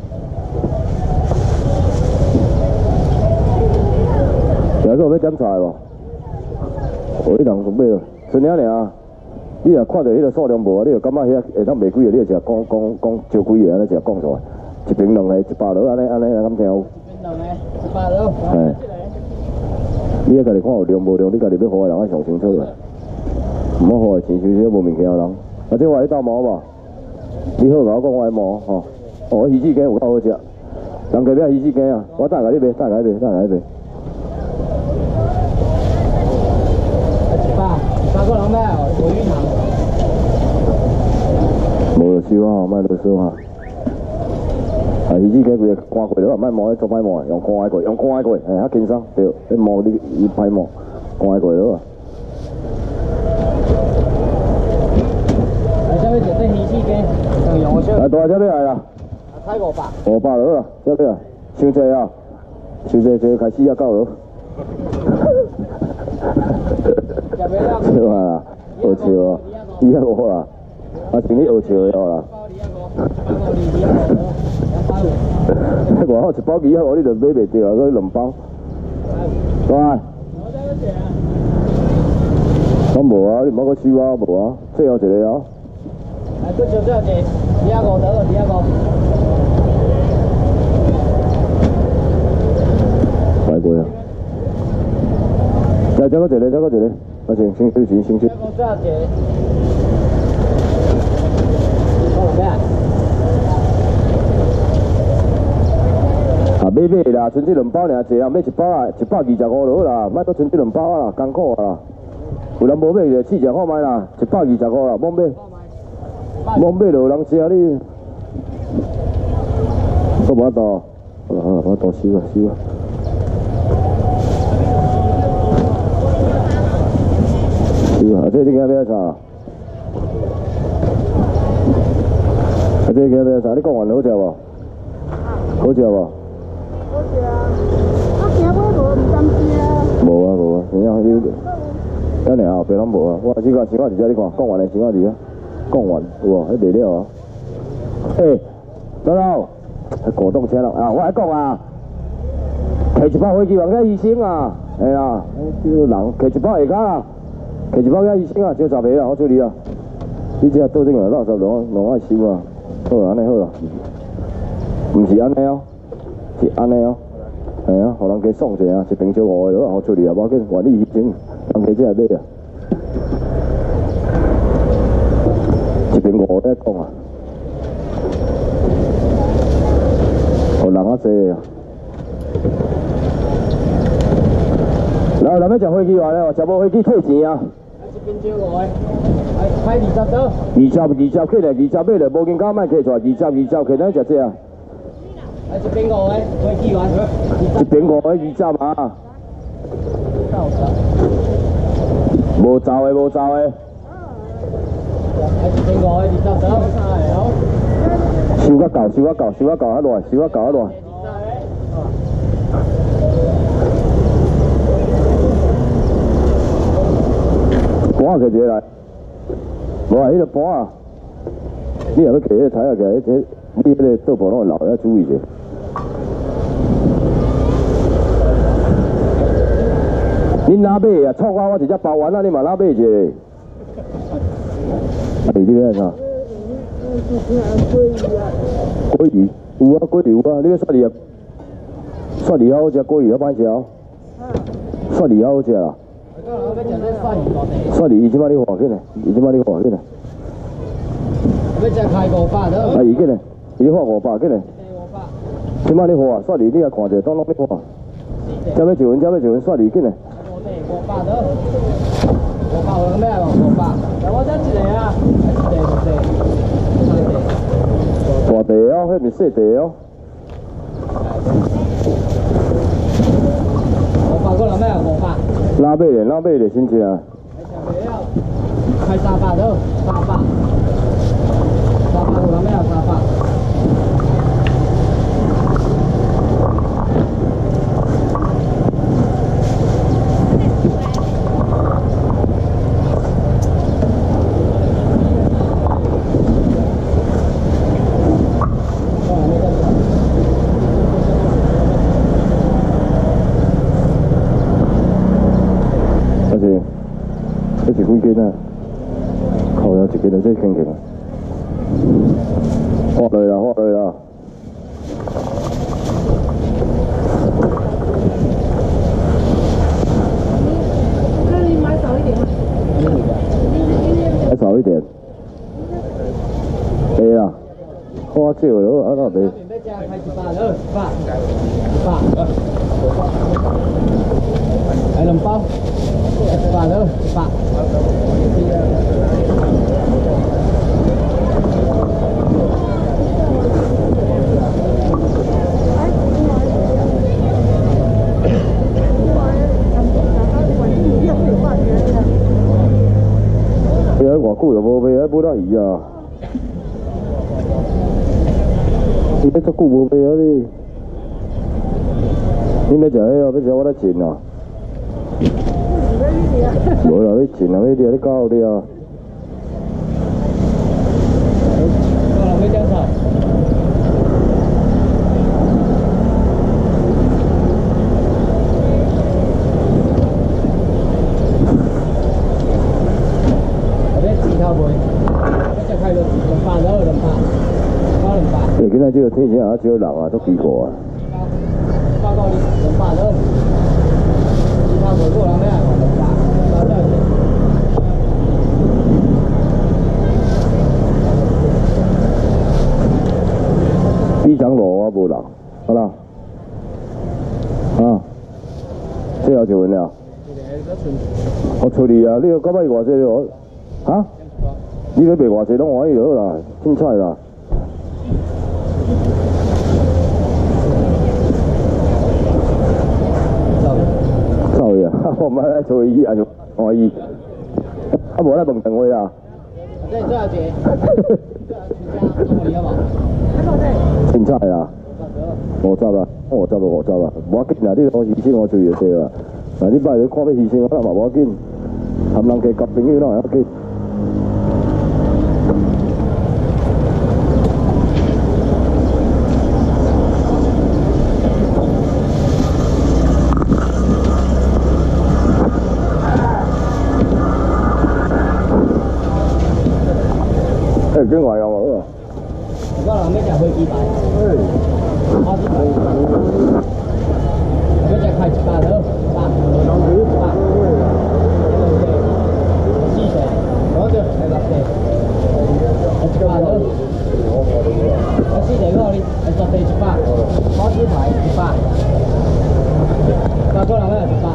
下个要点菜无？我迄人买了，剩了尔。你若看到迄个数量无，你就感觉遐下当卖几个，你就食讲讲讲少几个安尼食讲出来。一瓶两个，一百落安尼安尼安咁听有。 一瓶两个，一百落。 嘿。你啊家己看有量无量，你家己要花的人爱上清楚啦。唔好花钱收些无物件人。啊，这我去斗毛吧。你好，甲我讲我毛吼。哦，鱼翅羹有够好食。人家要鱼翅羹啊，我带甲你卖，带甲你卖，带甲你卖。 八个人咩？回鱼塘。 无就收啊，莫啰嗦啊。啊，鱼翅羹规个干过了，莫毛做歹毛，用干过，用干过，嘿，较轻松，对。你毛你伊歹毛，干过了啊。 你啥物就这鱼翅羹，用我少。 啊，大只要来啦。 才五百。 五百落啊，这边啊，伤济啊，伤济济开始啊到了。笑啊，学笑啊，你啊我啦，啊像你学笑的啦。外口一包鱼啊，我你就买袂着啊，嗰两包。对。咁无啊，你唔好搁收啊，无啊，最后一个啊。 来，搁少少一个，二啊五得个，二啊五。 快过啊！再再搁一个，再搁一个。啊，先先休息，先休息。啊，买买啦，剩这两包尔济啊，买一包啊，一百二十五落啦，莫搁剩这两包啊啦，艰苦啊啦。有人无买就试食看卖啦，一百二十五啦，莫买，莫买就有人食你。都无法度，好啦好啦，我多收啊收啊。啊，这你今日要啥？啊，这今日要啥？你讲完好食无？好食无？ 好食啊！我惊买无唔甘食。 无啊无啊，怎样你？等下后边拢无啊。我只个先我伫遮你看，讲完的先我伫遐，讲完有无？迄卖了啊。诶，老老，果冻车了啊！我来讲啊，摕一包飞机往个医生啊，哎呀，这个人摕一包下骹啊。摕一包遐医生啊，少十个啊，我处理啊。你这倒转来垃圾拢拢爱收啊，好啊，安尼好啦。唔是安尼哦，是安尼哦。系啊，互人家爽者啊，一瓶烧五个落，我处理啊，无要紧，原理医生，人家这来买啊。一瓶五个讲啊，互人啊济啊。然后咱要食飞机话咧，食无飞机退钱啊。 一斤少五个，哎，开二十刀。 二十二十起来，二十买来，无斤价卖摕出来，二十二十摕咱食这啊。 哎，一瓶五个，飞机完。 一瓶五个二十嘛。 到十。 无走的，无走的。 哎，一瓶五个二十刀，好。 收较够，收较够，收较够啊乱，收较够啊乱。盘摕一个来，无啊，迄个盘啊，你若要摕迄个台啊，摕迄你迄个倒盘拢会漏，要注意者。恁哪买啊？错我我直接包完啊，你嘛哪买一个？啊，你这个啥？鲑鱼有啊，鲑鱼有啊，你要刷鱼啊？刷鱼好食，鲑鱼好歹食哦。刷鱼好食啦。刷鱼，伊即摆你换紧嘞，伊即摆你换紧嘞。 要只开五百多。 啊，伊紧嘞，伊换五百紧嘞。 五百。 即摆你换刷鱼，你也看者，当当你换。才要一份，才要一份刷鱼紧嘞。 五百多。五百有咩无？五百。但我只一个啊，一个一个。 大地哦，迄面细地哦。 五百个人咩？五百。 哪买咧？哪买咧？先吃啊！ 开三百多，三百。三百有人咩？三百。 啊，靠有一个就这轻轻啊，发落啦，发落啦。 那你买少一点嘛。 还少一点。会啦，花少了，啊那袂。 要加开一百了，一百，一百，来两包，一百了，一百。 你喺偌久又无卖，喺买到鱼啊！你喺足久无卖啊你？你要食迄个，要食我来钱啊？无啦，你钱啊，你啲你搞你啊！ 够了，没姜炒。 诶，今仔这个天气啊，少人啊，都奇怪啊。 报告你，两百了。其他回过人咩？两百，两百。 比长路啊，无人，好啦。啊，这后就完了。我处理啊，你要到尾偌济了？啊？你要卖偌济拢可以了啦，凊彩啦。走去啊！我唔爱做伊，啊就可以。啊无咧问电话啦。 这多少钱？ 凊彩啦。五十啦，五十就五十啦，无要紧啦，你当牺牲我做就对啦。嗱，你摆你看要牺牲我啦嘛，无要紧。含人家交朋友啦，要紧。诶，几外有无？ 我人要食飞机牌，花枝牌，要食开一百了，百，百，四隻，攞着係六隻，一百了，我四隻嗰啲係十隻一百，花枝牌一百，八個人咧一百。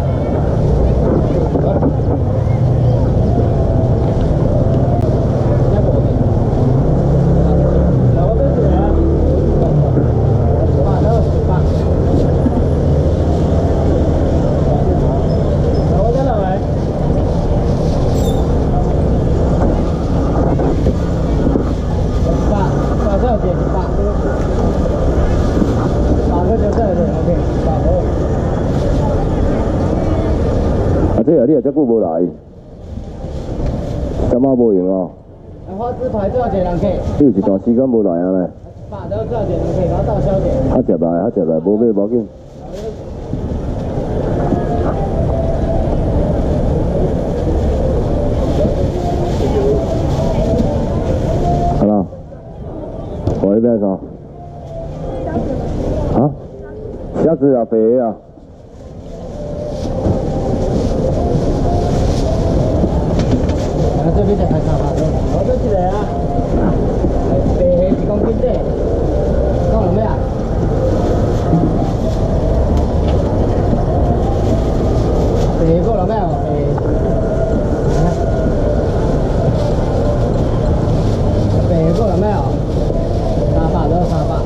这啊，你也遮久无来，怎啊无用哦？ 花枝牌多少钱人客？ 你有一段时间无来啊咧？ 百多多少钱人客？然后到小姐。 较接来，较接来，无买无要紧。好啦，我一边上。啊？虾子啊，肥啊。 这边就开三百多，我这一个啊，白虾一公斤的，讲了没啊？白虾讲了没啊？白虾讲了没啊？三百多，三百。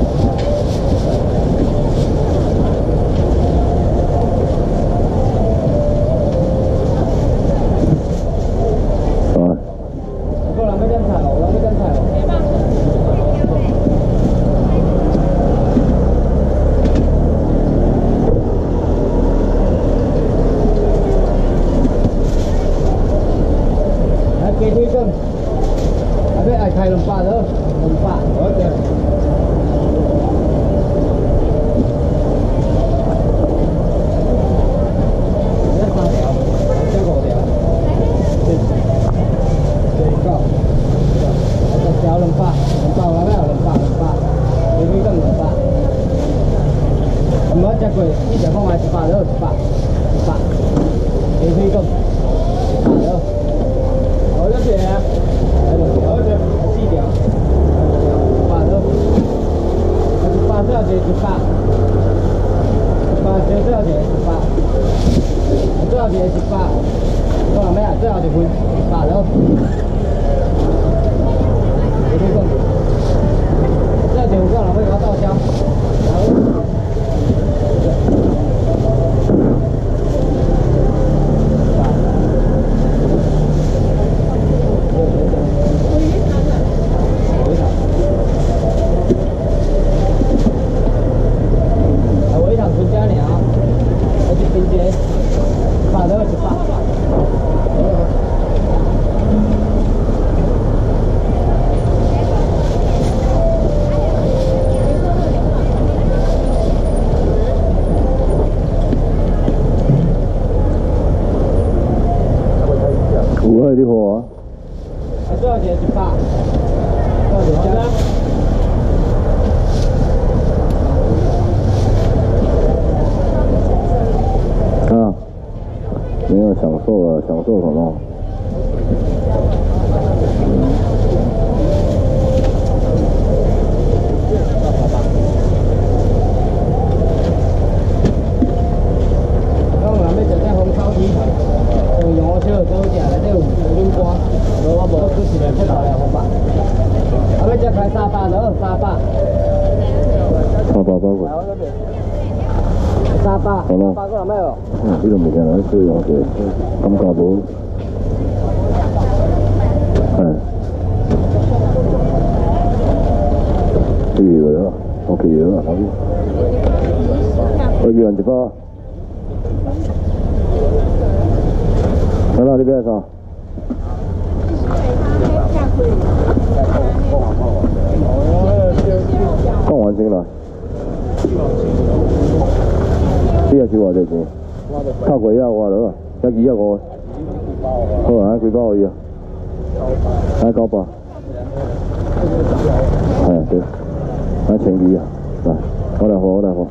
唔好食过，你食看卖一百了，一百，一百，你可以讲，一百了，好多钱啊？好多钱，四条，一百了，一百多少钱？一百，一百多少钱？一百，多少钱？一百，多少咩啊？最后一份，一百了，你可以讲，这钱有够人要我报销，好。 有啊，你好啊。 多少钱一百？多少钱？ 啊，没有享受了，享受什么？ 我们要食只红烧鸡，用羊烧做食，内底有牛肝，无我无做一个七头的红白。啊，要食开三百了，三百。 三百包过。 三百， 好了。 三百个人要哦。 嗯，这个物件来使用者，感觉无。哎。对个了 ，OK 了，好去。我一人一包。 来啦，你边上。讲完先啦。你也是偌济钱？透过一百外了，一二一五。好啊，几包可以啊？哎，九百。哎，对。哎，千二啊，来，我来付，我来付。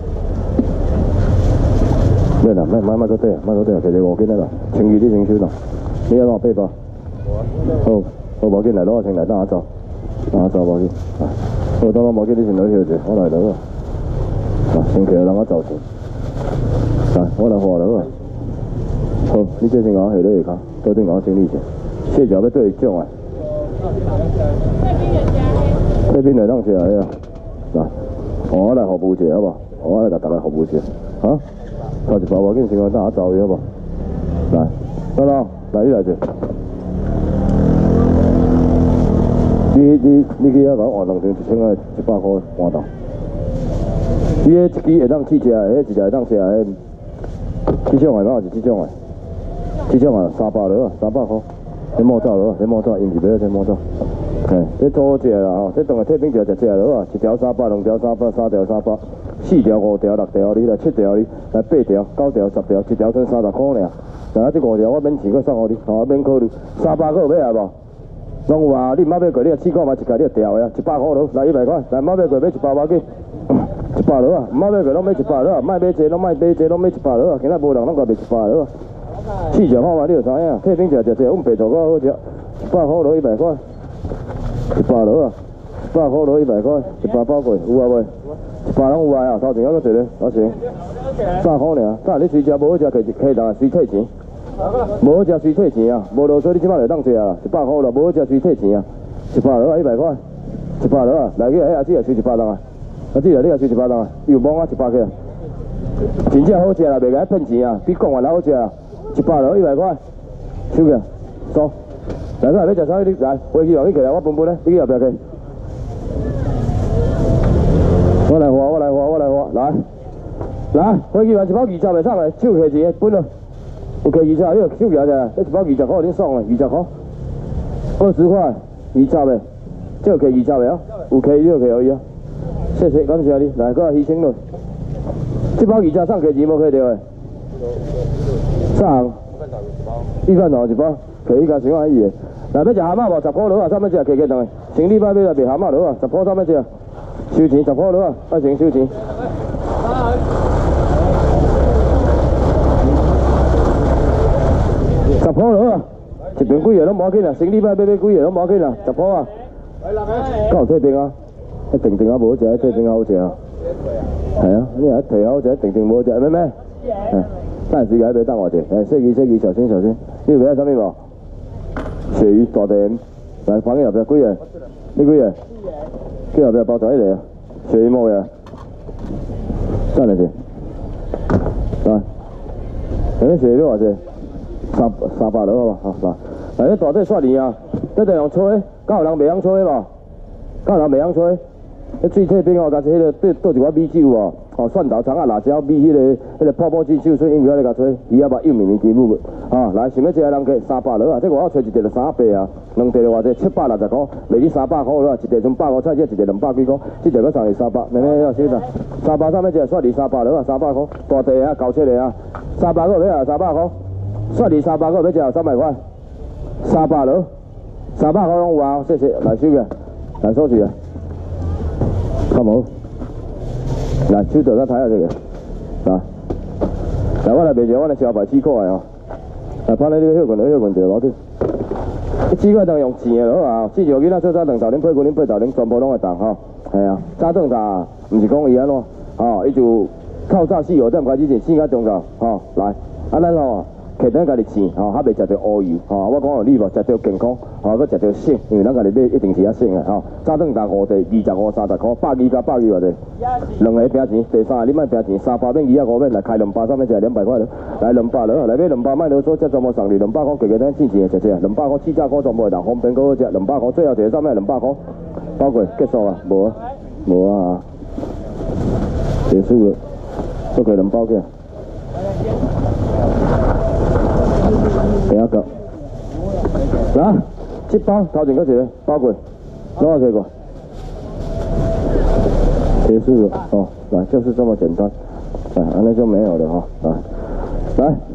咩啦？咩买买嗰啲啊？买嗰啲啊？其實我見得啦，情義啲整少啦。你有攞背包？好，好冇見嚟攞，請嚟等下走，等下走冇見。好，等我冇見啲錢攞條住，我嚟到啊。嗱，前期有兩個走錢，嚟我嚟貨嚟啊。好，呢隻先講係呢個，多啲講整呢隻，卸腳要對將啊。呢邊嚟當時係啊，嗱，我嚟學補字好噃，我嚟大家學補字，嚇。 頭一包我見先講，等下走咗噃。嚟，得啦，嚟呢嚟住。你你你記得講換兩條一千個一百塊換到。你迄一支會當試食，迄一隻會當食誒。這種係哪是這種誒？這種啊三百了，三百塊。你莫走了，你莫走，因是要你莫走。嘿，這做好食啦吼，這當個退冰條食食了啊，一條三百，兩條三百，三條三百。 四條、五條、六條，你來七條，你來八條、九條、十條，一條算三十塊爾。但係這五條我免錢，我送互你，吼免考慮。三百個有買啊無？攏有啊，你毋捌買過，你啊試看嘛，一家你就調的啊，一百塊落，來一百塊，來毋捌買過買一百包去，一百落啊，毋捌買過攏買一百落啊，莫買濟，攏莫買濟，攏買一百落啊，今仔無人攏甲賣一百落啊。試食看嘛，你就知影，退冰食食食，阮白做較好食，一百塊落一百塊，一百落啊，一百塊落一百塊，一百包過有啊未？ 一百人有啊，頭前嗰個一個，我先三塊爾，三你隨食無好食，可可當隨退錢，無好食隨退錢啊，無落水你即擺就當食啊，一百塊咯，無好食隨退錢啊，一百落啊一百塊，一百落啊，來去迄阿姊啊隨一百人啊，阿姊啊你也隨一百人啊，又摸啊一百個，真正好食啦，袂甲騙錢啊，比講完好食啊，一百落一百塊，收起，收，來個要食啥你來，飛機落去起來，我分分咧，飛機後壁去。 我來畫，我來畫，我來畫，來，來，飛機話一包二十個送來，手摕錢，本咯，有摕二十，你個手舉下，這一包二十塊，你送來二十塊，二十塊，二十個，這個摕二十個啊，有摕你就摕可以啊，謝謝，感謝你，來，擱犧牲咯，這包二十送摕錢無摕到誒，送，一份頭一包，摕伊家想阿姨誒，來要食蛤蟆無？十塊落啊，啥物食？摕幾檔誒？生理擺要來賣蛤蟆落啊，十塊啥物食？收錢十塊落啊，愛情收錢。 十鋪落啊！一邊幾樣都冇緊啊，成禮拜買買幾樣都冇緊啊，十鋪啊！夠有退兵啊！一定定下冇隻，退兵好隻啊！係啊，呢一退好隻，定定冇隻，咩咩？但係時間俾得我哋，誒，識意識意，小心小心。呢個俾什麼冇？鱈魚大點，嚟放入邊幾樣？呢幾樣？跟住入邊包仔嚟啊！鱈魚冇嘢，真係先。嚟，有啲鱈魚或者三三百兩好嘛？好嗱，嗱啲大隻刷年啊，一定用吹，敢有人袂曉吹無？敢有人袂曉吹？迄水退冰哦，甲迄個倒倒一碗米酒哦，哦蒜头葱啊、辣椒米，迄、那个迄、那个泡泡酒酒水，因为咧甲吹，鱼仔肉幼绵绵甜母啊，来想要食的人客三百落啊，这我要吹一袋就三百啊，两袋就偌济七百六十块，卖你三百块了，一袋从百块菜，这一袋两百几块，这袋搁送你三百，妹妹要收啥？三百三要食，算你三百落啊，三百块，大袋啊，九七个啊，三百个要啊，三百块，算你三百个要食三百块，三百落，三百块拢有啊，谢谢，来收个，来收起啊。看冇，来手做甲睇下这个，嗱，来我来卖者，我来小牌试过来哦。来拍你呢个休困，休困就攞啲。你试过当用钱的落啊，至少囡仔做早顿豆，恁配骨恁配豆，恁全部拢会当吼。系啊，早顿茶唔是讲伊安怎，吼，伊就透早四五点开始前四点钟到，吼，来，啊咱吼。摕咱家己钱，吼，还袂食着乌油，吼，我讲互你无，食着健康，吼，搁食着省，因为咱家己买一定是较省的，吼。早顿当五袋，二十五、三十块，百二加百二偌济，两个拼钱，第三个你莫拼钱，三百免二啊五免，来开两百，三免食两百块了，来两百了，来买两百莫啰嗦，这全部送你两百块，加加咱进钱的食食，两百块四十块全部会当方便搁好食，两百块最后一个上面两百块，包括结束啊，无啊，无啊，结束了，都给两包嘅。第一个，来，这包头前嗰一个包过，攞下佢过，结束了哦，来，就是这么简单，来，那就没有了哈，来，来，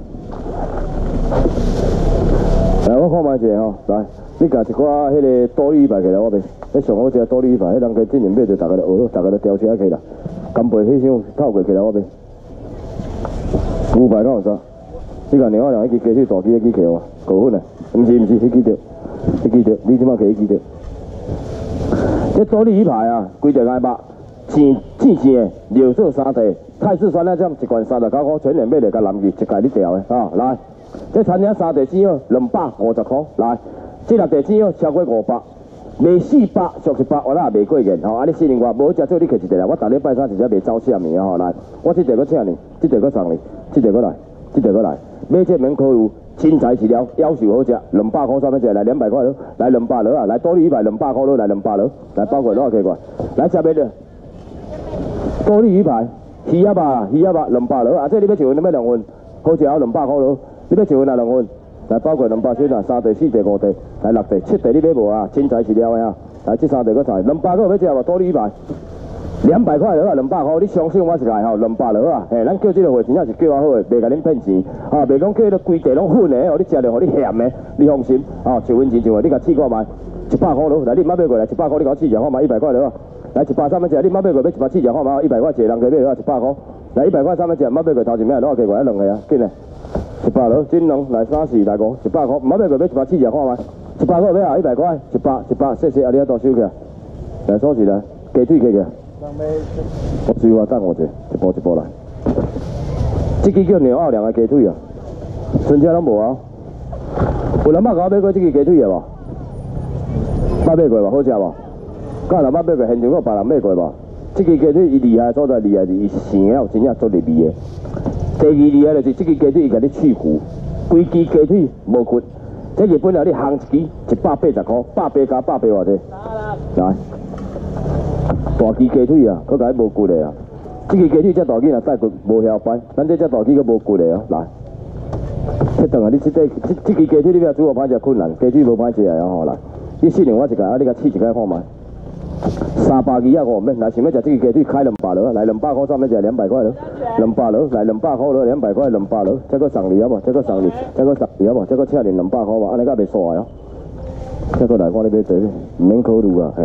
来，我看卖一下吼，来，你夹一寡迄个多利鱼排起来我卖，你上好食多利鱼排，迄人家之前买就大家就学，大家就调起来起啦，干贝迄箱透过起来我卖，牛排敢有啥？你讲另外两一支鸡腿大鸡一支起哇，高分啊！唔是唔是，迄支着，迄支着，你即马起迄支着。这多利鱼排啊，规条爱肉，青青青的，料做三地，泰式酸辣酱一罐三十九块，全年买来甲南记一概你调的啊！来，这餐厅三地只要两百五十块，来，这六地只要超过五百，卖四百俗一百，我啦卖过瘾吼！啊，你四零外无食做你摕一袋啦，我逐礼拜三直接卖走啥物啊吼！来，我这袋搁请你，这袋搁送你，这袋搁来，这袋搁来。买这免考虑，青菜饲料要求好食，两百块三百只，来两百块咯，来两百落啊，来多利鱼排两百块咯，来两百落，来包括攞下過，來食咩的？多利魚排，魚仔肉，魚仔肉兩百落啊，即係你要一份，你要兩份，好食有兩百塊咯，你要一份啊兩份，來包括兩百先啊，三地、四地、五地，來六地、七地你買無啊？青菜飼料的啊，來這三地嗰菜，兩百個要食無？多利魚排。两百块落啊，两百块，你相信我一个吼，两百落啊，嘿，咱叫这个货真正是叫啊好诶，袂甲恁骗钱，啊，袂讲叫你规地拢粉诶，哦，你食着互你咸诶，你放心，啊，一分钱一分，你甲试看卖，一百块落，来你毋捌买过来，一百块你甲我试食看卖，一百块落啊，来一百三百只，你毋捌买过买一百试食看卖，一百块一个人加买落一百块，来一百块三百只，毋捌买过头前咩落下过来两个啊，紧诶，一百落，真两来三四来五，一百块，毋捌买过买一百试食看卖，一百块买啊，一百块，一百一百，谢谢啊，你啊多收起来，来锁起来，鸡腿起起。我最话等我者，一步一步来。这支叫牛奥良的鸡腿啊，剩下拢无啊。有人捌甲我买过这支鸡腿的无？捌买过无？好食无？敢有人捌买过？现场有别人买过无？这支鸡腿伊厉害所在，厉害是伊生了真正足入味的。第二厉害就是这支鸡腿伊甲你去骨，规支鸡腿无骨。这日本料你烘一支一百八十块，百八加百八偌济？来。大鸡鸡腿啊，佮佮无骨的啊！这个鸡腿只大鸡若带骨无晓摆，咱这只大鸡佮无骨的哦。来，这等下你这这这这个鸡腿你要煮我歹食困难，鸡腿无歹食啊吼来。你四两我一个，啊你甲试一个看卖。三百二啊五免，来想要食这个鸡腿开两百落，来两百块上面食两百块落，两百落来两百块落，两百块两百落，再佮送你啊无？再佮送你，再佮送你啊无？再佮请你两百块嘛，安尼甲袂煞哦。再佮来看你买这，唔免考虑啊，系啊。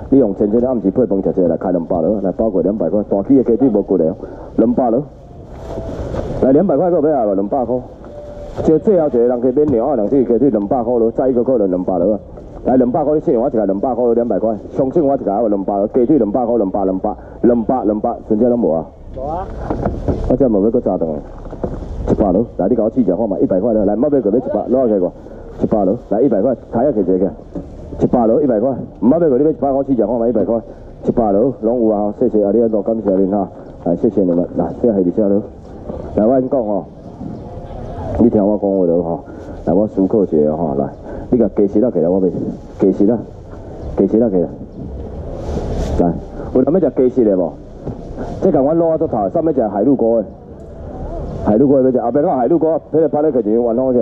你用千千的暗时配饭食食来开两百了，来包括两百块，大起的鸡腿无贵的哦，两百了，来两百块够要啊，两百块。就最后一个人可以免两啊两只鸡腿两百块了，再一个可能两百了。来两百块，你信我一个两百块，两百块，相信我一个我两百了，鸡腿两百块，两百两百两百两百，剩下拢无啊？ 无啊。 我这无要搁炸顿的，一百了，来你给我试一下看嘛，一百块了，来唔好买过要一百，攞下个，一百了，来一百块，睇下摕一个，一百了，一百块，唔好买过你要一百块试一下看嘛，一百块，一百了，拢有啊，谢谢啊，你很多感谢您哈，来谢谢你们，来这系二只了，来我跟你讲吼，你听我讲话了吼，来我思考一下吼，来。你甲鸡翅仔起来，我袂鸡翅仔，鸡翅仔起来。来，有人要食鸡翅的无？这甲阮卤啊做头，上面食海陆锅的，海陆锅要食，后壁讲海陆锅，迄个拍咧客钱完好去。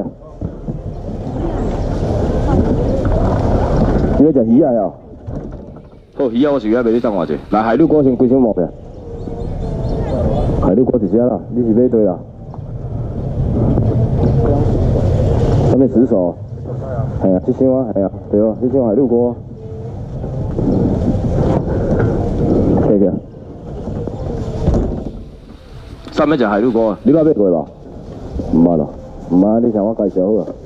你要食鱼啊哟？好，鱼啊我是要卖你等我者。来，海陆锅先几箱毛片？海陆锅一只啦，你是买对啦？上面十手。系啊，这箱啊，系啊，对啊，这箱海陆锅啊，这个，上面只海陆锅啊，你捌买过无？唔捌咯，唔捌，你听我介绍好啊。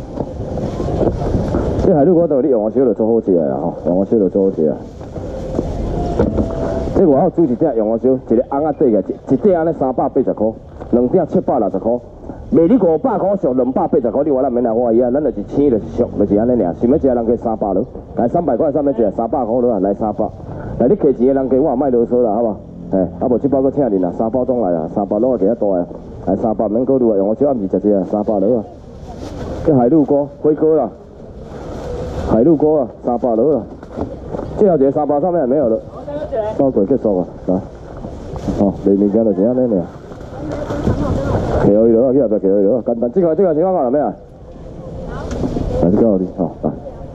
这海陆锅都你用我烧就做好食啊，吼，用我烧就做好食啊。这外口煮一只用我烧，一个红仔底个，一一底安尼三百八十块，两鼎七百六十块。卖你五百块俗，两百八十块，你话咱免来欢喜啊！咱就是青就是俗，就是安尼尔。想要食人家三百咯，来三百块上面食三百块咯啊，来三百。来你客钱的人家我也卖啰嗦啦，好无？嘿，啊无这包搁请恁啦，三包装来啊，三百攞其他大啊，来三百免考虑啊，用我小暗时食食啊，三百咯啊。这海陆锅火锅啦，海陆锅啊，三百咯啊。最后一个三百上面也没有了，包过结束啊，来，哦，卖物件就是安尼尔。骑去落啊，去后壁骑去落啊，简单。这个这个情况讲咩啊？来，你讲你吼，来。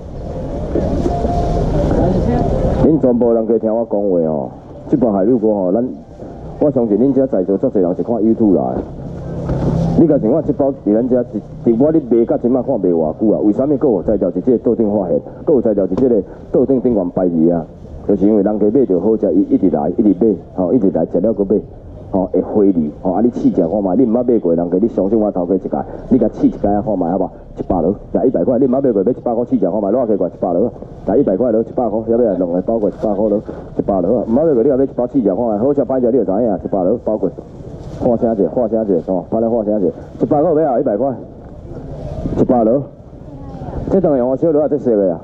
恁全部人可以听我讲话吼，这包海陆锅吼，咱我相信恁遮在座足侪人是看 YouTube 来。你甲像我这包伫咱遮，伫我咧卖到即摆看卖偌久啊？为啥物佫有材料是这个倒顶发现，佫有材料是这个倒顶顶悬排字啊？就是因为人家买着好食，伊一直来，一直买，吼，一直来食了佫买。吼、哦，会回流，吼、哦，啊，你试食看卖，你毋捌买过，人家你相信我头家一届，你甲试一届看卖好无？一百落，来一百块，你毋捌买过，买一百块试食看卖，攞下去一百落，来一百块落，一百块，要不要两个包过一百块落，一百落，毋捌买过，你也买一包试食看卖，好食歹食你就知影，一百落包过，看声者，看声者，哦，拍来看声者，一百块要啊，一百块，一百落，这当用我小落啊，这色个啊，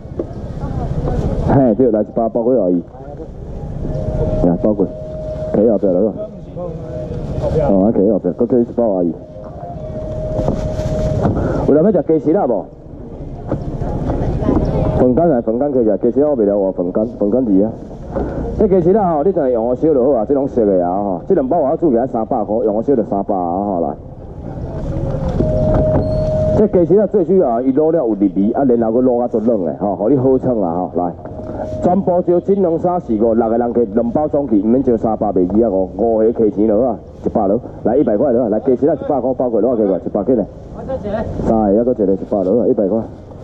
嘿，对，来一百包过而已，来包过，企后壁落。哦，啊，企后壁，搁加一包而已。有人要食鸡翅啦无？饭干来，饭干可以食，鸡翅我袂了，我饭干，饭干二啊。这鸡翅啦吼，你就用我烧就好啊，这种熟的啊吼，这两包我煮起来三百块，用我烧就三百啊吼来。这鸡翅啊最主要伊卤了有入味，啊然后佮卤啊足软的吼，互你好称啊吼来。全部就整两三四五六个人去两包装去，唔免就三百袂记啊五五个客钱落啊，一百落，来一百块落，来鸡翅啊一百块包过落去个一百几呢？三个，还搁一个一百落啊，一百块，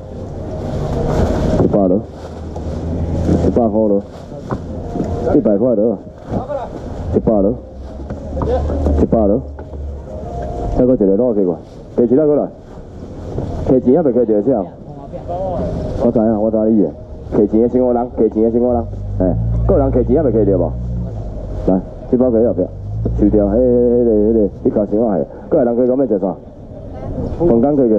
一百落，一百块落，一百块落，一百落，一百落，再搁一个落去个，鸡翅啊过来，客钱啊袂客钱啥？我知影，我知你个。客钱的新五人，客钱的新五人，哎，个人客钱也未客着无？来，这包给后壁，收掉，迄、迄个、迄个，你家先我系，个人可以讲要食啥？饭干可以个，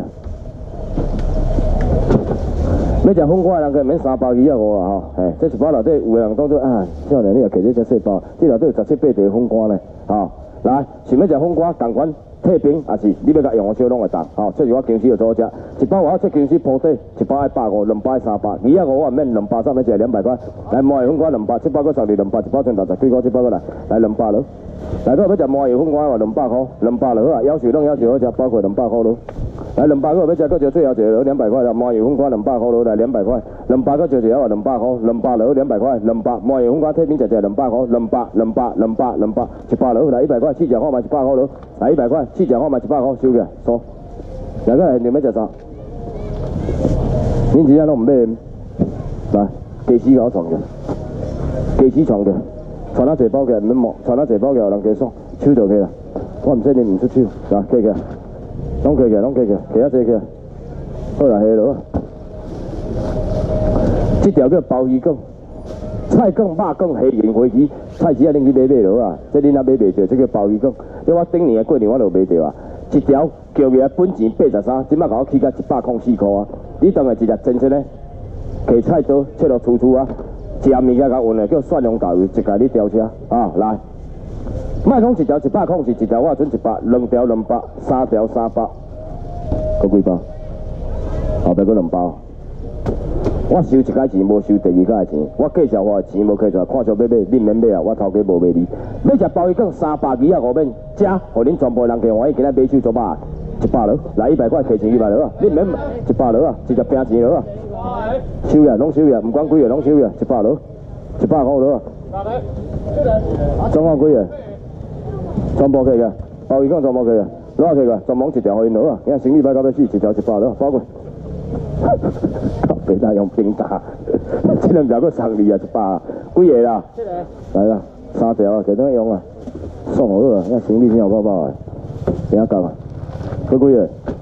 要食粉瓜的人可以免三包二啊五啊吼，哎，这一包内底有个人当做啊，少年你也摕这只细包，这内底有十七八块粉瓜呢，吼，来，想要食粉瓜，同款。退冰也是，你要甲用我烧拢会当，吼，这是我平时就做食。一包我要切平时铺底，一包爱百五，两包爱三百，二啊五我免两包，上面食两百块。来麻油粉瓜两百，七包个十二两百，一包剩六十几块，七包个来，来两百咯。来个要食麻油粉瓜话两百块，两百落好啊，要求拢要求好食，包括两百块咯。来两百个要食个就最后一个咯，两百块啦，麻油粉瓜两百块咯，来两百块，两百个就一个两百块，两百落两百块，两百麻油粉瓜退冰食食两百块，两百两百两百两百，一百落来一百块，试食看卖一百块咯，来一百块。试食看卖一百块收起来，收。来个现场要食啥？恁真正拢唔买，来， 鸡丝搞创嘅，鸡丝创嘅，传啊济包嘅，唔免摸，传啊济包嘅，人加爽，手就去啦。我唔使你唔出手，嗱，企嘅，拢企嘅，拢企嘅，企啊济嘅，好啦，下落啊。这条叫鲍鱼羹，菜羹、肉羹、虾仁、花旗，菜市啊，恁去买买落啊，这恁也买袂着，这叫鲍鱼羹。这我顶年的过年我就买着啊，一条叫个本钱八十三，即摆甲我起到一百零四块啊。你当下一日真实呢，摕菜刀切落粗粗啊，食物件甲运的叫蒜蓉豆油，一家你调车啊来。莫讲一条一百零四，一条我准一百，两条两百，三条三百，搁几包？后壁搁两包。我收一解钱，无收第二解钱。我介绍我的钱无摕出来，看上要买，恁免买啊！我头家无卖你。要食鲍鱼羹三百二啊五免，食，互恁全部人客欢喜。今仔买手做肉，一百落，来一百块，摕钱一百落啊！恁免一百落啊，直接拼钱落啊！收呀，拢收呀，唔管几个拢收呀，一百落，一百五落啊！总共几个？全部摕个，鲍鱼羹全部摕个，落摕个，全部一条互因落啊！今仔生理摆到要死，一条一百落，包过。俾大用冰打，这两条个送你啊，一百几个啦？来啦，三条啊，其他用啊，送我啊，那行李箱包包啊，边啊讲啊？几几个？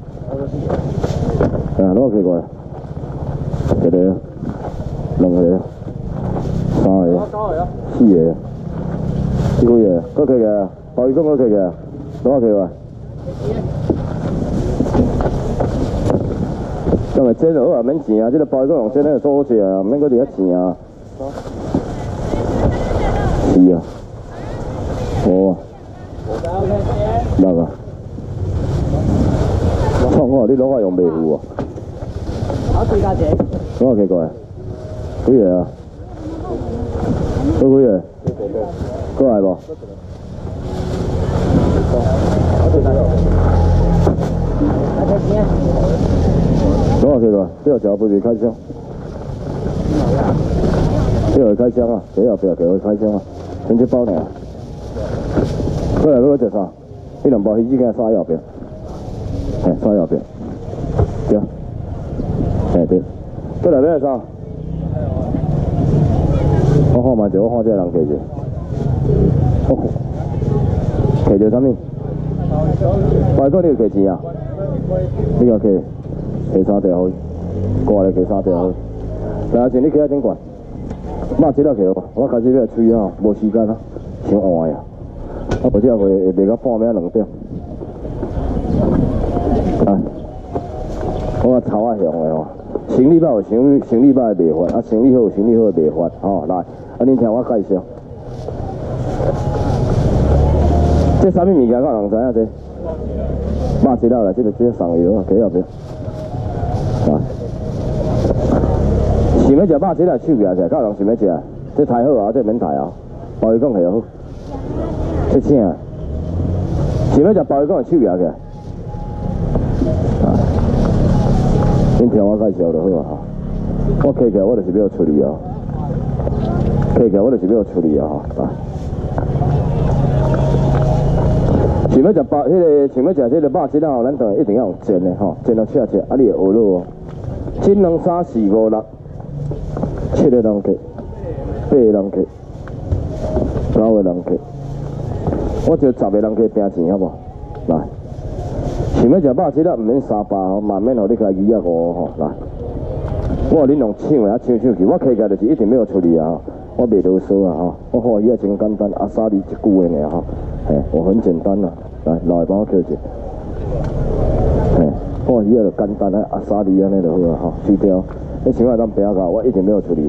啊，攞幾個啊？一個，兩個，三個，四個，幾個嘢？嗰個嘅，鲍魚羹嗰個嘅，攞幾個啊？因為煎好啊，免錢啊！即個鲍魚羹用煎咧做好食啊，唔免嗰啲一錢啊。是啊，五啊，六啊。創我啲攞我用微糊喎。 我對價錢。 攞我幾個啊？幾嘢啊？嗰幾嘢？嗰係噃。我對價攞我幾個？呢個就背背開箱。呢個開箱啊！幾後邊又幾個開箱啊？整隻包嚟啊！過來嗰隻啥？呢兩包已經係沙入邊。哎，沙入邊。對。哎對。過來邊係啥？我看埋住，我看這人企住。我企住啥物？外國呢個企錢啊？呢個企企三條去，過嚟企三條去。但係前你企喺整罐，乜錢都企好，我開始俾佢吹啊，冇時間啊，想換啊。我唔知佢會賣到半暝兩點。啊，我炒啊香嘅吼，生理包有生生理包嘅賣法，啊生理好有生理好嘅賣法，吼來，啊恁聽我介紹。這啥物物件，我人知影這？肉錢啦，來，這個這個送油啊，幾後邊？啊，想要食肉錢來手夾起來，較人想要食，這太好啊，這免太啊，鲍魚羹係好，這請啊，想要食鲍魚羹係手夾起來。恁聽我介紹就好啊！我企起來我就是要處理啊，企起來我就是要處理啊！啊，想要食包，迄個想要食這個肉質啊，咱當然一定要用煎的吼，煎到赤赤，啊你會學落哦。煎兩三四五六，七個人客，八個人客，九個人客，我就十個人客拼錢好無？來。想要食肉質啊，唔免三百吼，慢慢互你家二啊五吼，來。我話恁用搶啊，搶搶去，我企起來就是一定要處理啊，我袂囉嗦啊吼，我看伊啊真簡單，阿沙哩一句的爾吼，嘿，我很簡單啊，來，老來幫我扣一下，嘿，我看伊啊就簡單啊，阿沙哩安尼就好啊吼，水條，你想要當平價，我一定要處理。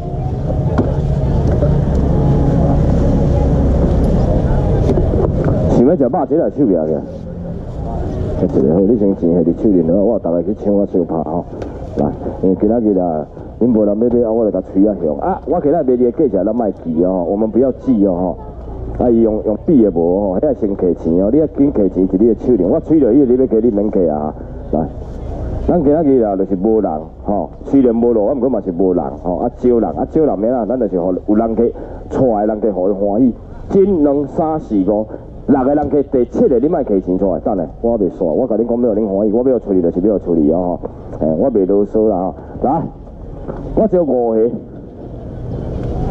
想要食肉質來手夾嘅。一個好，你先錢係你手裡落，我大概去搶我小拍吼。來，因為今仔日啊，恁無人要買啊，我就甲吹啊響啊！我今仔買你的價錢咱莫記哦，我們不要記哦吼。啊，伊用用比的無吼，迄個先摕錢哦，你啊緊摕錢是你的手裡，我吹落伊，你要摕你免摕啊！來，咱今仔日啊，就是無人吼，雖然無路，我毋過嘛是無人吼，啊少人啊少人免啊，咱就是互有人客，帶來人客互伊歡喜，真兩三四五。六個人客第七個你莫摕錢出來，等下我袂煞，我甲恁講要恁歡喜，我要處理就是要處理哦吼，誒我袂囉嗦啦吼，來，我只有五個，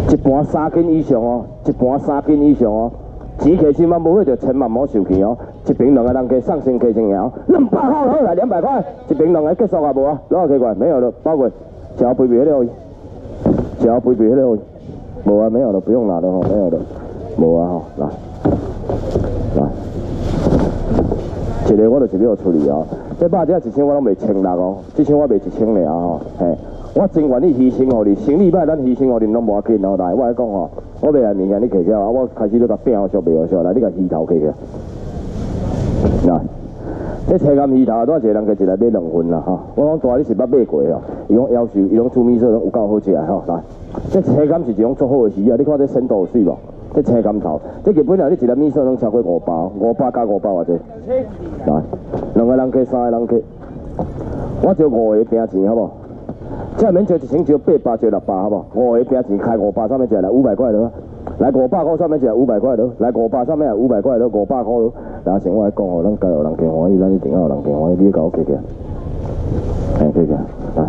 一盘三斤以上哦，一盘三斤以上哦。钱摕千万无好就千万莫受气哦。一瓶两个人加上升加成摇，两百块好来两百块，一瓶两个结束啊无啊？攞下奇怪，没有了，包括小杯杯了，小杯杯了，无啊没有了，不用拿了哦，没有了，无啊吼，来来，一个我就是要处理哦。这肉只一千我拢卖千六哦，这千我卖一千俩吼，嘿。 我真愿意牺牲互你，生理歹咱牺牲互你拢无要紧哦。来，我来讲吼，我卖来物件你摕起来，我开始要甲变好俗卖好俗，来你甲鱼头摕起来。来，这青柑鱼头，多一个人摕一来买两份啦吼。我讲大你是捌买过哦，伊讲夭寿，伊讲煮米色有够好食的吼。来，这青柑是一种足好的鱼啊，你看这鲜度有水无？这青柑头，这基本啊，你一粒米色拢超过五百，五百加五百偌济。来，两个人加三个人加，我招五个拼钱好不好？ 这免招一千，招八百，招六百，好不好？五个饼钱开五百，上面就来五百块了。来五百块上面就来五百块了。来五百上面五百块了，五百块了。然后像我来讲哦，咱该有人家欢喜，咱一定要有人家欢喜。你甲我客气，哎，客气，来。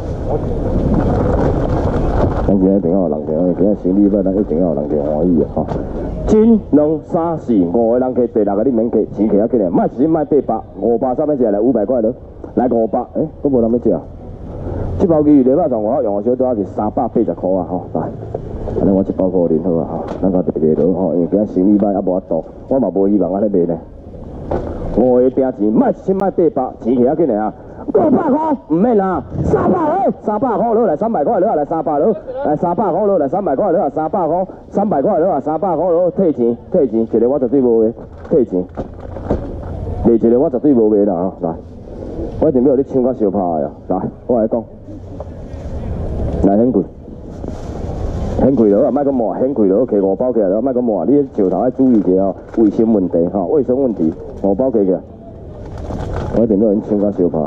咱今一定要有人家欢喜，今日生理歹，咱一定要有人家欢喜啊！吼。一、两、三、四、五个人客，第六个你免客，钱客啊紧嘞，卖一斤卖八百，五百上面就来五百块了。来五百，哎，都无人要食。 这包鱼礼拜上我用小多是三百八十块啊吼，来，安尼我一包给恁好啊吼，咱甲卖卖落吼，因为今仔生意歹也无法度，我嘛无希望安尼卖呢。五个饼钱，卖一千卖八百，钱起啊紧嘞啊，五百块唔免啦，三百好，三百块落来三百块落来三百落，来三百块落来三百块落来三百块，三百块落来三百块落，退钱退钱，一个我绝对无卖，退钱，卖一个我绝对无卖啦吼，来，我一定要你抢到烧拍的啊，来，我来讲。 来很贵，很贵了啊！卖个磨，很贵了，摕五包起来了，卖个磨。你石头要注意一下哦，卫生问题哈，卫生问题，五包起来。我一定要人抢到烧拍。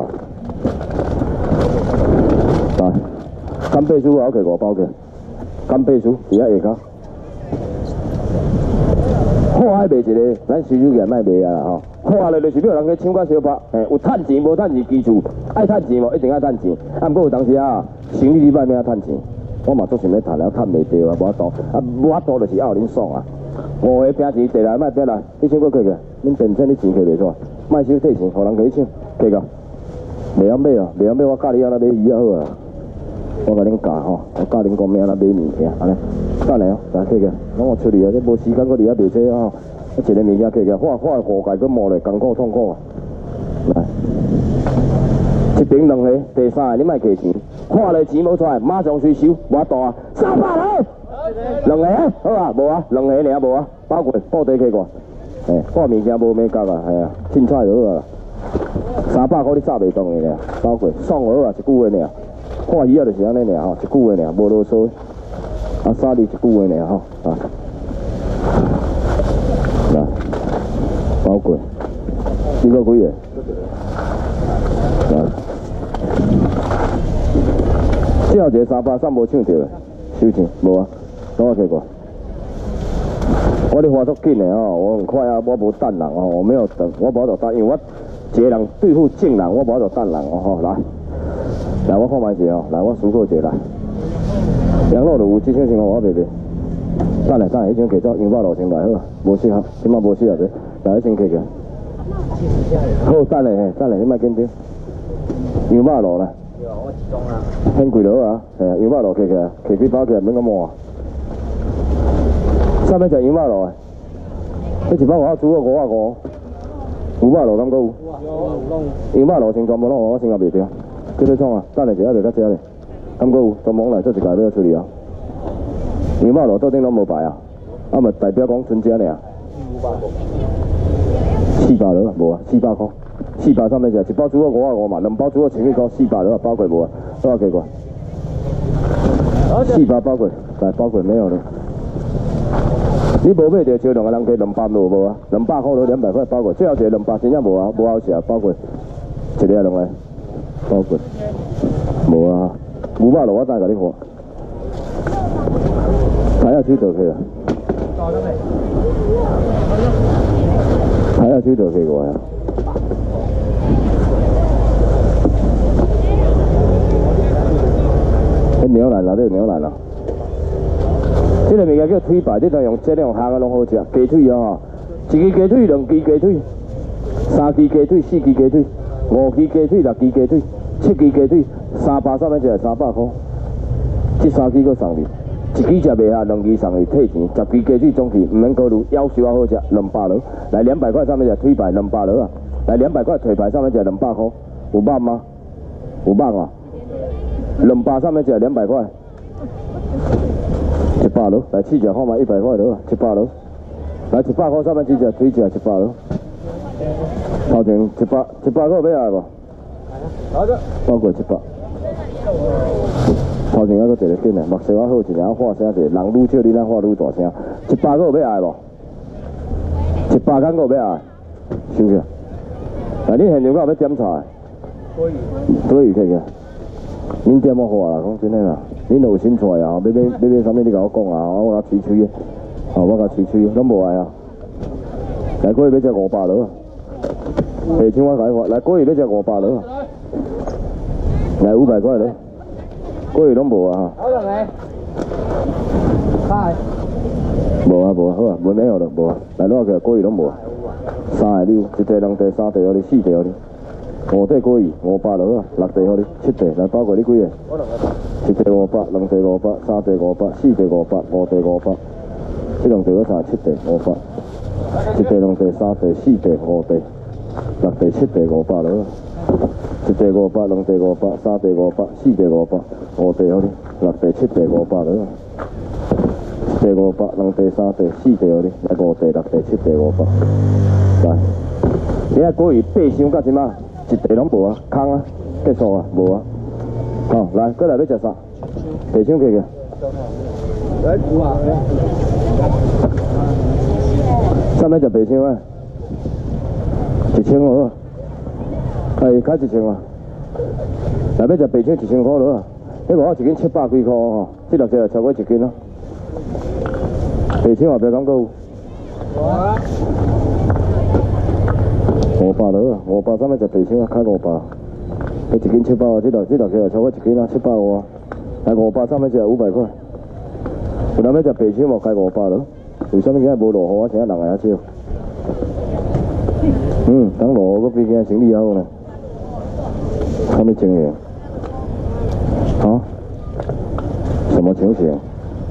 来，干贝酥我摕五包起来，干贝酥伫遐下骹。好爱卖一个，咱收收起来卖卖啊吼。看咧就是要人去抢到烧拍，嘿，有趁钱无趁钱基础，爱趁钱无一定爱趁钱。啊，不过有当时啊。 生理礼拜要趁钱，我嘛足想要趁了，趁袂着啊，无法度，啊无法度就是要恁爽啊。五个饼钱，第来卖饼来，你先过过去，恁电线你钱摕袂出来，卖收退钱，互人去抢，摕个，袂晓买哦，袂晓买我教你安怎买鱼啊好啊。我甲恁教吼，我教恁讲咩安怎买物件，安尼，等下哦，来摕个，我我出去啊，你无时间搁伫遐卖这哦，一个物件摕个，画画户界搁磨咧，艰苦痛苦啊，来。 一瓶两个，第三个你莫摕钱，看咧钱无出来，马上税收，无法度啊！三百好，两个好啊，无啊，两个尔无啊，包括布袋去过，嘿，看物件无美角啊，系啊，凊彩就好啊，三百块你炸袂动的尔，包括爽好啊，一句话尔，看鱼啊就是安尼尔吼，一句话尔，无啰嗦，啊沙哩一句话尔吼，啊，来，包括，几个几个？来。 只有一个三百三无抢到，收钱无啊？等我摕过。我咧花足紧的哦，我很快啊，我无等人哦，我没有等，我无法度等，因为我一个人对付正人，我无法度等人哦吼。来，来我看卖一哦，来我思考一下来。羊肉就有这种情况我袂袂。等下等下，迄种摕走羊肉路先来好啊，无适合，即摆无适合者，来先摕起来。好，等下嘿，等下你莫紧张。羊肉路啦。 很贵了啊，系啊，羊肉路摕起来，摕几包起来免咁磨啊。上面就羊肉路啊，你一包我煮个五啊五，五百路敢够有？羊肉路先全部拢我先甲卖掉，叫你创啊，等下一下袂较食咧，敢够有？全部来做一家要处理啊。羊肉路到底拢无摆啊，啊嘛代表讲纯正尔。四百了无啊，四百块。 四百上面是一包煮个五啊五嘛，两包煮个千几块，四百了包过无啊？多少给过？四百包过，来包过没有了。你无买就招两个人加两百无无啊？两百块了两百块包过，最后一个两百真正无啊，无好食包过，一个两个包过，无啊。五百了我再甲你看，睇下水就去啦。睇下水就去过呀。 牛来了，这个牛来了。 这个物件叫腿排，你当用这两项个拢好食。鸡腿哦，一支鸡腿、两支鸡腿、三支鸡腿、四支鸡腿、五支鸡腿、六支鸡腿、七支鸡腿，三百三百只三百块。这三支搁送你，一支食袂下，两支送你退钱。十支鸡腿总计唔免考虑，要求啊好食，两百罗。来两百块上面只腿排两百罗啊，来两百块腿排上面只两百块，有肉吗？有肉啊？两百上面只两百块。 一百罗，来四只看嘛，一百块罗，一百罗，来一百块上面几只腿只一百罗，头前一百一百个要来无？好的，包过一百。头前还佫坐得紧嘞，目色我好，一领话声者，人愈少，你咱话愈大声。一百个要来无？一百敢个要来？收起。来，你现场敢有要点菜？可以。可以，可以。恁点我话啦，讲真诶啦。 恁有新菜啊？要买要买啥物？你甲我讲啊！我甲吹吹的，哦，我甲吹吹，拢无爱啊。来，过去要食五百罗啊！下请我甲你发，来过去要食五百罗啊！来五百块罗，过去拢无啊！ 好了没？嗨。 无啊无啊，好啊，无咩好了，无啊。来攞起来，过去拢无啊。三个六，一地、两地、三地互你，四地互你。 五地过去五百罗啊，六地互你，七地来包括你几个？一地五百，两地五百，三地五百，四地五百，五地五百，这两地我查七地五百，一地、两地、三地、四地、五地，六地、七地五百罗啊，一地五百，两地五百，三地五百，四地五百，五地互你，六地、七地五百罗啊，一地五百，两地、三地、四地互你，来五地、六地、七地五百，来，你啊过去八箱到即马？ 一地拢无啊，空啊，结束啊，无啊。好，来，过来要食啥？地箱去个。来，有啊。啥物食地箱啊？一千好啊。哎，开一千啊。来要食地箱一千块了啊。迄个我一斤七百几块吼，这六只超过一斤咯。地箱后壁敢够有？有啊。 五百罗啊，五百三百食地箱啊，开五百，迄一斤七百啊，这六这六只超过一斤啊，七百五啊，来五百三百食五百块。有人要食地箱无开五百罗？为什么今日无落雨？我请人来遐少。嗯，等落雨，佫比今日生意好呢。什么情形？啊？什么情形？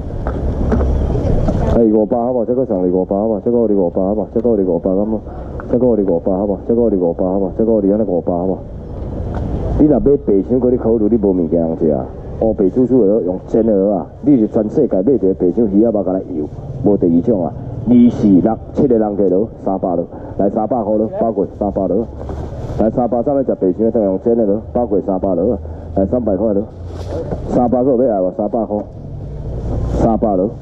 哎，五百好无？这个送你五百好无？这个你五百好无？这个你五百咁无？ 这个我哋五百好无？这个我哋五百好无？这个我哋安尼五百好无？你若买白箱，搁你考虑你无物件通食啊？乌白煮煮的用煎的啊！你是全世界买一个白箱鱼仔肉，甲来油，无第二种啊！二四六七个人计罗，三百罗，来三百块罗，包括三百罗，来三百三百食白箱，再用煎的罗，包括三百罗，来三百块罗，三百个要来无？三百块，三百罗。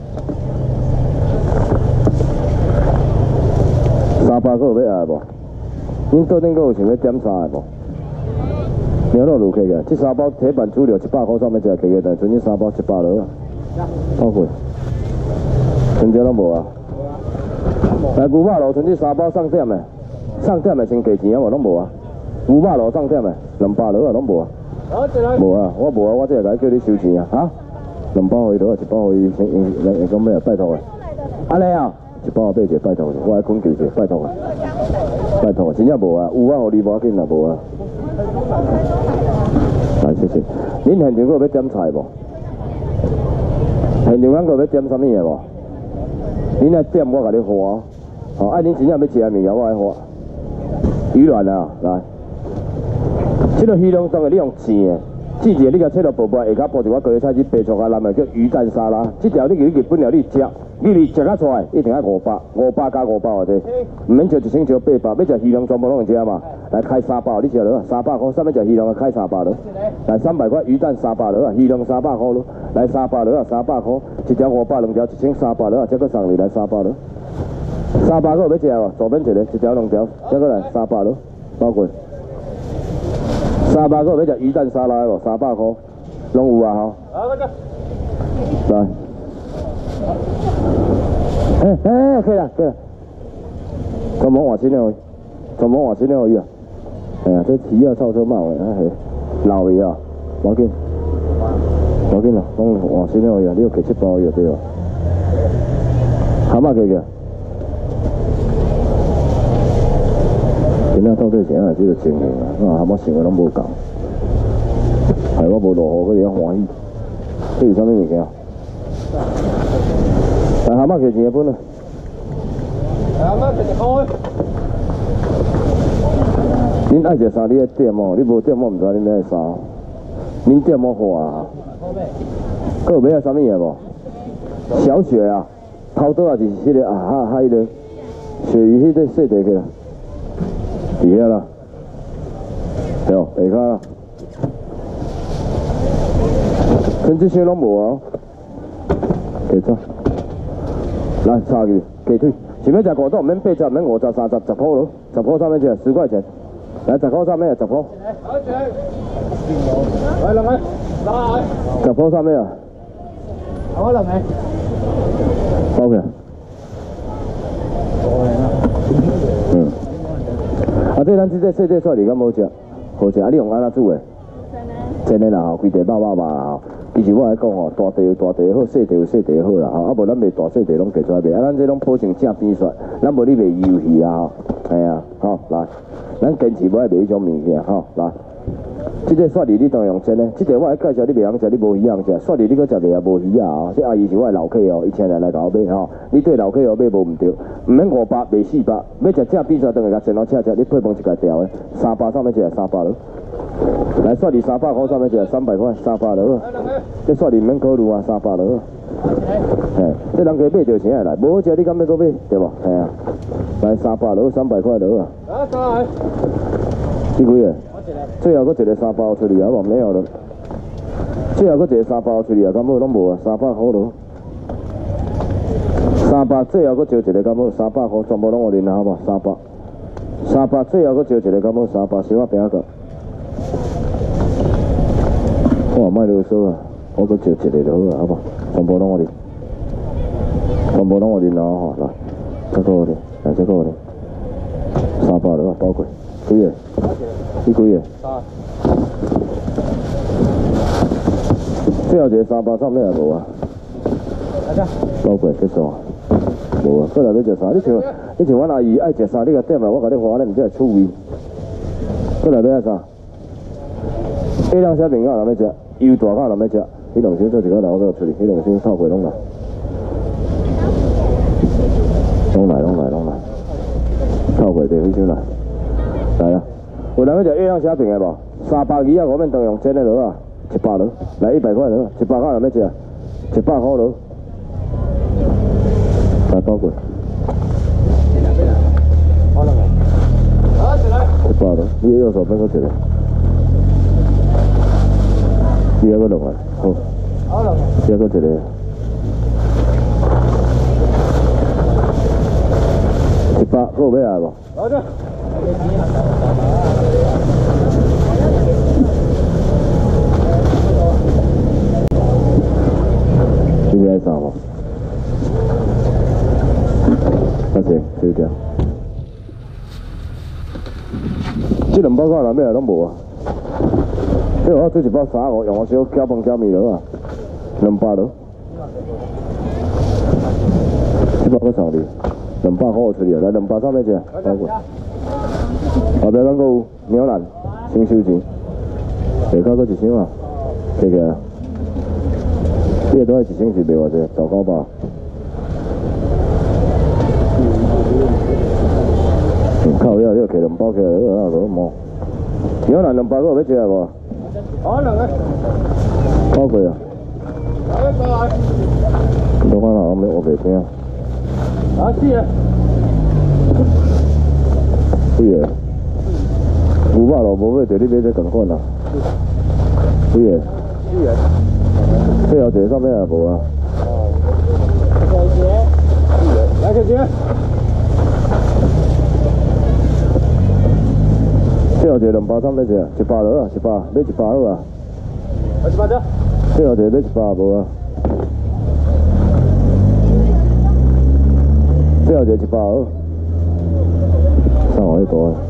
三百个要来无？恁桌顶个有想要点啥的无？牛肉卤客个，这三包铁板猪柳一百块上面只客个，但剩这三包一百罗啊，好贵。剩这拢无啊？来牛肉卤剩这三包上点的，上点的先给钱啊无？拢无啊？牛肉卤上点的两百罗啊，拢无啊？无啊，我无啊，我这个叫你收钱啊，哈？两包可以罗，一包可以先先先讲咩啊？拜托的。安尼啊？ 一包买者拜托，我爱困求者拜托啊！拜托，真正无啊，有啊，互你无要紧啦，无啊。来，谢谢。恁现场佫有要点菜无？现场佫有要点啥物嘢无？恁来点我甲你花，哦，爱恁真正要食的物件我爱花。鱼卵啊，来，这个鱼卵冻的你用煎的，煎一个你甲切落薄薄，下骹铺一块高丽菜籽，白醋甲蓝的叫鱼蛋沙拉。这条你去日本料理食。 你哩食甲出来，一定要五百，五百加五百或者，唔免就一千就八百，要食鱼卵全部拢用食嘛。来开三百，你食落三百块，上面食鱼卵开三百咯。来三百块鱼蛋三百咯，鱼卵三百块咯。来三百咯，三百块，一条五百，两条一千三百咯，这个送你来三百咯。三百个要食无？左边一个，一条两条，这个来三百咯，包括。三百个要食鱼蛋沙拉无？三百块，拢有啊吼。好，来。 哎哎，可以了，可以了。专门换新的，专门换新的可以啊。哎呀，这皮啊臭臭冒的，哎嘿，老的啊，无要紧，无要紧啦，讲换新的可以啊，你要给七包可以对吧？ 蛤蟆给个。今仔到底是安这个情形啊？啊，蛤蟆想的拢无共，害我无落雨，佮伊欢喜。这是啥物物件？但蛤蟆给钱本啊？ 蛤蟆给一块。 恁爱食啥？你爱点哦，你无点我唔知恁要啥。恁点我花啊？佮有买啊啥物嘢无？小雪啊，头倒也是迄个啊，哈哈迄个鳕鱼迄个细块个，伫遐啦，对哦，下骹啦，剩这些拢无啊，给走，来插去，鸡腿，想要食五刀，免八十，免五十，三十，十块咯，十块上面只，十块钱，来十块上面十块， 来两个，来， 十块上面啊， 好两个。 包起来。嗯。啊，这咱即个细细蒜头敢好食，好食。啊，你用安怎煮的？真的啦吼，规地肉肉肉啦吼。其实我来讲吼，大地有大地好，细地有细地好啦吼。啊，无咱卖大细地拢摕出来卖，啊，咱这拢铺成正边蒜，咱无你卖油鱼啊吼。系啊，好来，咱坚持无爱卖迄种物件吼，来。即个蒜泥你当用煎的，即个我来介绍你袂晓食，你无鱼通食。蒜泥你搁食袂啊，无鱼啊哦。这阿姨是我的老客哦，伊请人来甲我买吼。你对老客哦买无毋对，毋免五百，卖四百。要食正比蒜，当然甲先佬请食，你配饭一家条的，三百上面食三百咯。来蒜泥三百块上面食三百块，三百咯。这蒜泥毋免考虑啊，三百咯。嘿，这人家买着钱来，无好食你敢要搁买，对无？嘿啊，来三百咯，三百块咯啊。 来，再来。 几几个？最后搁一个三包出去啊，无没有了。最后搁一个三包出去啊，敢好拢无啊，三百块咯。三百最后搁招一个敢好三百块，全部拢互恁好无？三百，三百最后搁招一个敢好三百，小可饼个。我莫啰嗦啊，我搁招一个就好啊，好无？全部拢互恁，全部拢互恁啦吼，来，这个互恁，来这个互恁，三百了，包过，几个？你几个？ 三。 最后一个三百上面也无啊。 来这。 包过结束啊。无啊，过来要食啥？你像你像阮阿姨爱食啥，你甲点来，我甲你花，你毋知会趣味。过来要啥？A两小饼干人要食，油大干人要食，迄两箱做一个来我给出去，迄两箱臭过拢来。拢来拢来拢来，臭过地迄箱来，来啊！有人要食 A 两小饼的无？三百二啊，我免当用煎的落啊，一百落，来一百块落，一百块人要食，一百块落。来包过。 好了没？好，起来。 一百落，你右手边搁一个，你还搁两个，好。 好了没？ 你还搁一个。一百，搁有要来无？ 来这。 你爱啥无？多谢，收掉。这两包干哪咩拢无啊？这我做一包三五，用我小搅饭搅面落啊，两百落。这包搁上哩，两百块出去啊！来两百三咩只？包过。后壁咱搁有鸟兰、新手钱，下骹搁一箱啊，起起来。这都系一箱是卖偌济，十九包。靠呀，你摕两包起来，你啊，个毛。鸟兰两包个要食无？ 好两个。 包过啊。 来再来。 都看下我没我袂听。 来四个。 几个？五百咯，无买着你买这共款啊。几个？ 四个。 最后一个上面也无啊。 小姐。来小姐。 最后一个两包三要食，一百落啊，一百，买一百好啊。 来一百只。 最后一个买一百无啊。最后一个一百好。送我迄大个，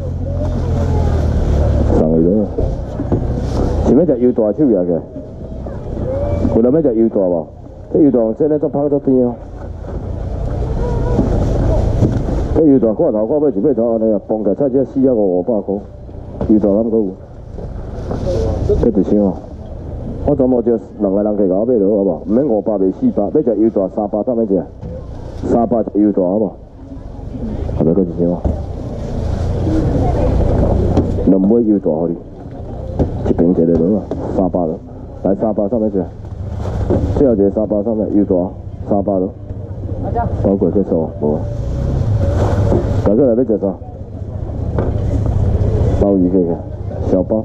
送伊落。想要食油大手也个，有人要食油大无？这油大用煎咧做芳做甜哦。 这油大挂头挂尾一百头安尼啊，放起菜只四啊五五百块，油大敢搁有？这一箱哦，我全部就两个人计甲我买落好无？毋免五百卖四百，要食油大三百，怎么食？三百一油大好无？后尾搁一箱啊，两尾油大互你，一瓶一个落啊，三百落，来三百怎么食？最后一个三百怎么油大三百落，包括结束无？大家来要食啥？鲍鱼去个，小包。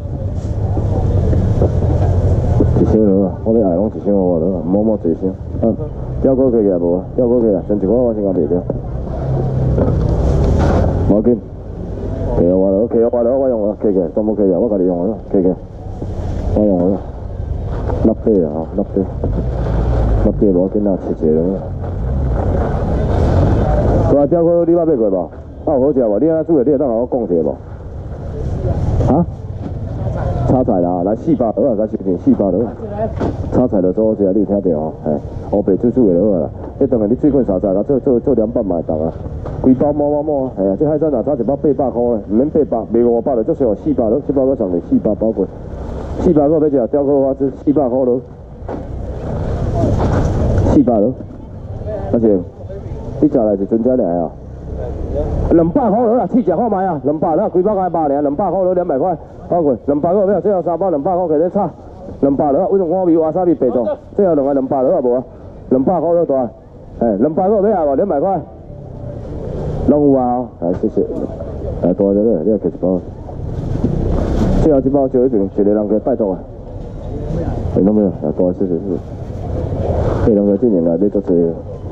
一箱落啊，我咧爱拢一箱我落啊，某某一箱。啊，钓锅去个无啊？钓锅去啊，先一块我先甲卖掉。无要紧，摕我落，摕我落，我用啊，摕起，全部摕起，我家己用啊，摕起，我用啊，落底啊，吼，落底，落底无要紧啊，切一个落。大钓锅你捌买过无？啊有好食无？你安怎煮的？你会当甲我讲一下无？啊？炒菜啦，来四百落啊，甲收钱四百落。炒菜就做好食，你有听到吼？嘿，乌白煮煮的落啦。迄当下你水滚沙茶，甲做做做两百嘛会当啊。规包摸摸摸，嘿啊！这海产若炒一包八百块咧，毋免八百，卖五百就足少，四百落，四百块上嚟四百包括。四百块要食钓锅花枝，四百块落。四百落，而且你食来是真正尔啊。两百块落啦，试食看卖啊，两百落，规包才百尔，两百块落两百块，包括两百块要最后三包两百块，摕咧炒，两百落，我用碗米瓦沙米白做，最后两个两百落啊无啊，两百块落大，哎，两百块要啊无两百块，拢有啊，哎谢谢，哎大只个，你要摕一包，最后一包就一边，一个人给拜托啊，哎拢没有，哎大谢谢谢谢，这两个今年来买足济。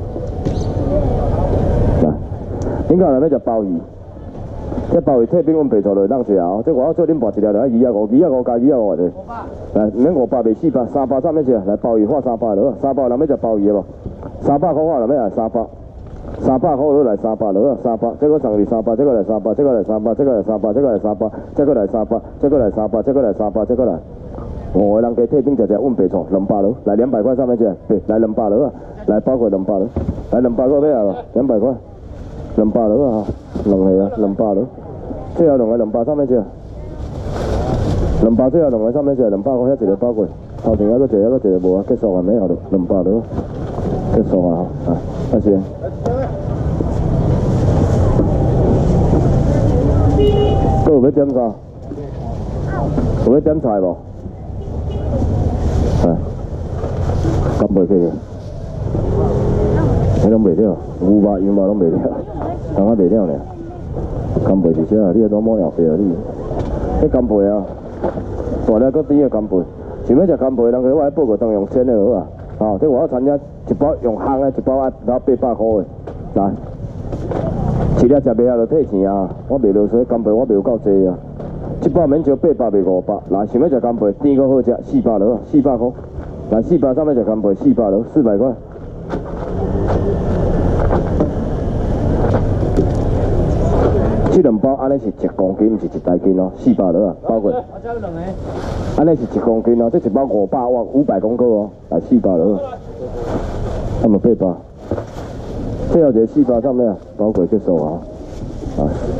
恁家内要食鲍鱼，这鲍鱼退冰阮白做落当食哦。这我做恁跋一条来二啊五，二啊五加二啊五的。来，毋免五百卖四百，三百怎么食？来鲍鱼换三百落，三百人要食鲍鱼的无？三百块我人要来三百，三百块落来三百落，三百，这个送你三百，这个来三百，这个来三百，这个来三百，这个来三百，这个来三百，这个来三百，这个来三百，这个来。五个人加退冰食食，阮白做两百落，来两百块怎么食？对，来两百落啊，来包括两百落，来两百个要啊，两百块。两百落啊，两个啊，两百落，最后两个两百三百只，两百最后两个三百只，两百块遐一个包过，头前还佫一个，还佫一个无啊，结束啊，没有了，两百落，结束啊，啊，阿先，佫有要点啥？有要点菜无？哎，咁袂去个。你拢卖了，牛肉、羊肉拢卖了，刚刚卖了呢。干贝是啥？你迄种某样白啊你？迄干贝啊，大了搁甜的干贝，想要食干贝，人个我来报个当用鲜的好啊。哦，这我参加一包用烘的，一包啊，然后八百块的，来，一粒食袂下就退钱啊。我卖落水干贝，我卖有够济啊。一包免少八百卖五百，来，想要食干贝，甜个好食，四百落，四百块。来，四百三要食干贝，四百落，四百块。这两包安尼是一公斤，毋是一大斤哦，四百落啊，包括。安尼是一公斤哦，这一包五百哇，五百公克哦，来四百落，那么八百。最后一个四百上面啊，包括结束啊，啊。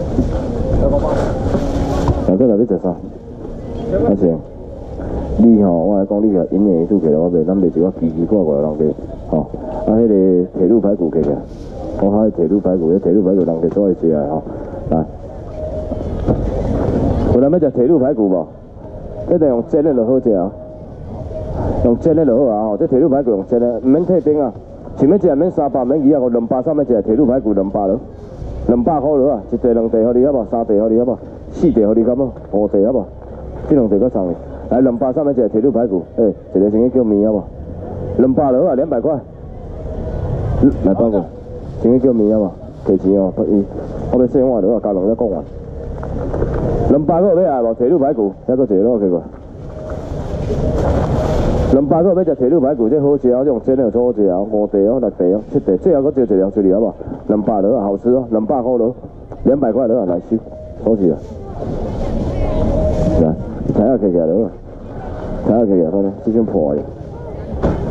大家来要食啥？阿成，你吼，我来讲，你个引言一出起来，我卖咱卖一个奇奇怪怪的人家，吼，啊，迄个铁路排骨起来，我海铁路排骨，迄铁路排骨人家做会食的吼。来，有人要食铁路排骨无？这个用煎的就好食啊，用煎的就好啊吼。这铁路排骨用煎的，唔免退冰啊。想要食免三百，免二啊五，两百三要食铁路排骨两百落，两百块落啊，一地两地互你好无？三地互你好无？四地互你敢无？五地好无？这两地搁送你。来两百三要食铁路排骨，诶、欸，一个先去叫面好无？两百落啊，两百块。来包括，先去叫面好无？提钱哦，伊。我要生活了，加两个讲完。两百个要来无？铁路排骨，还佫一个落去过。两百个要食铁路排骨，这好食啊！这种煎的就好食啊，五地哦、六地哦、七地，最后佫少一两出嚟好无？两百落好吃哦，两百块落，两百块落来收，好吃啊！来，睇下起起来落，睇下起起来，看咧，这种破的，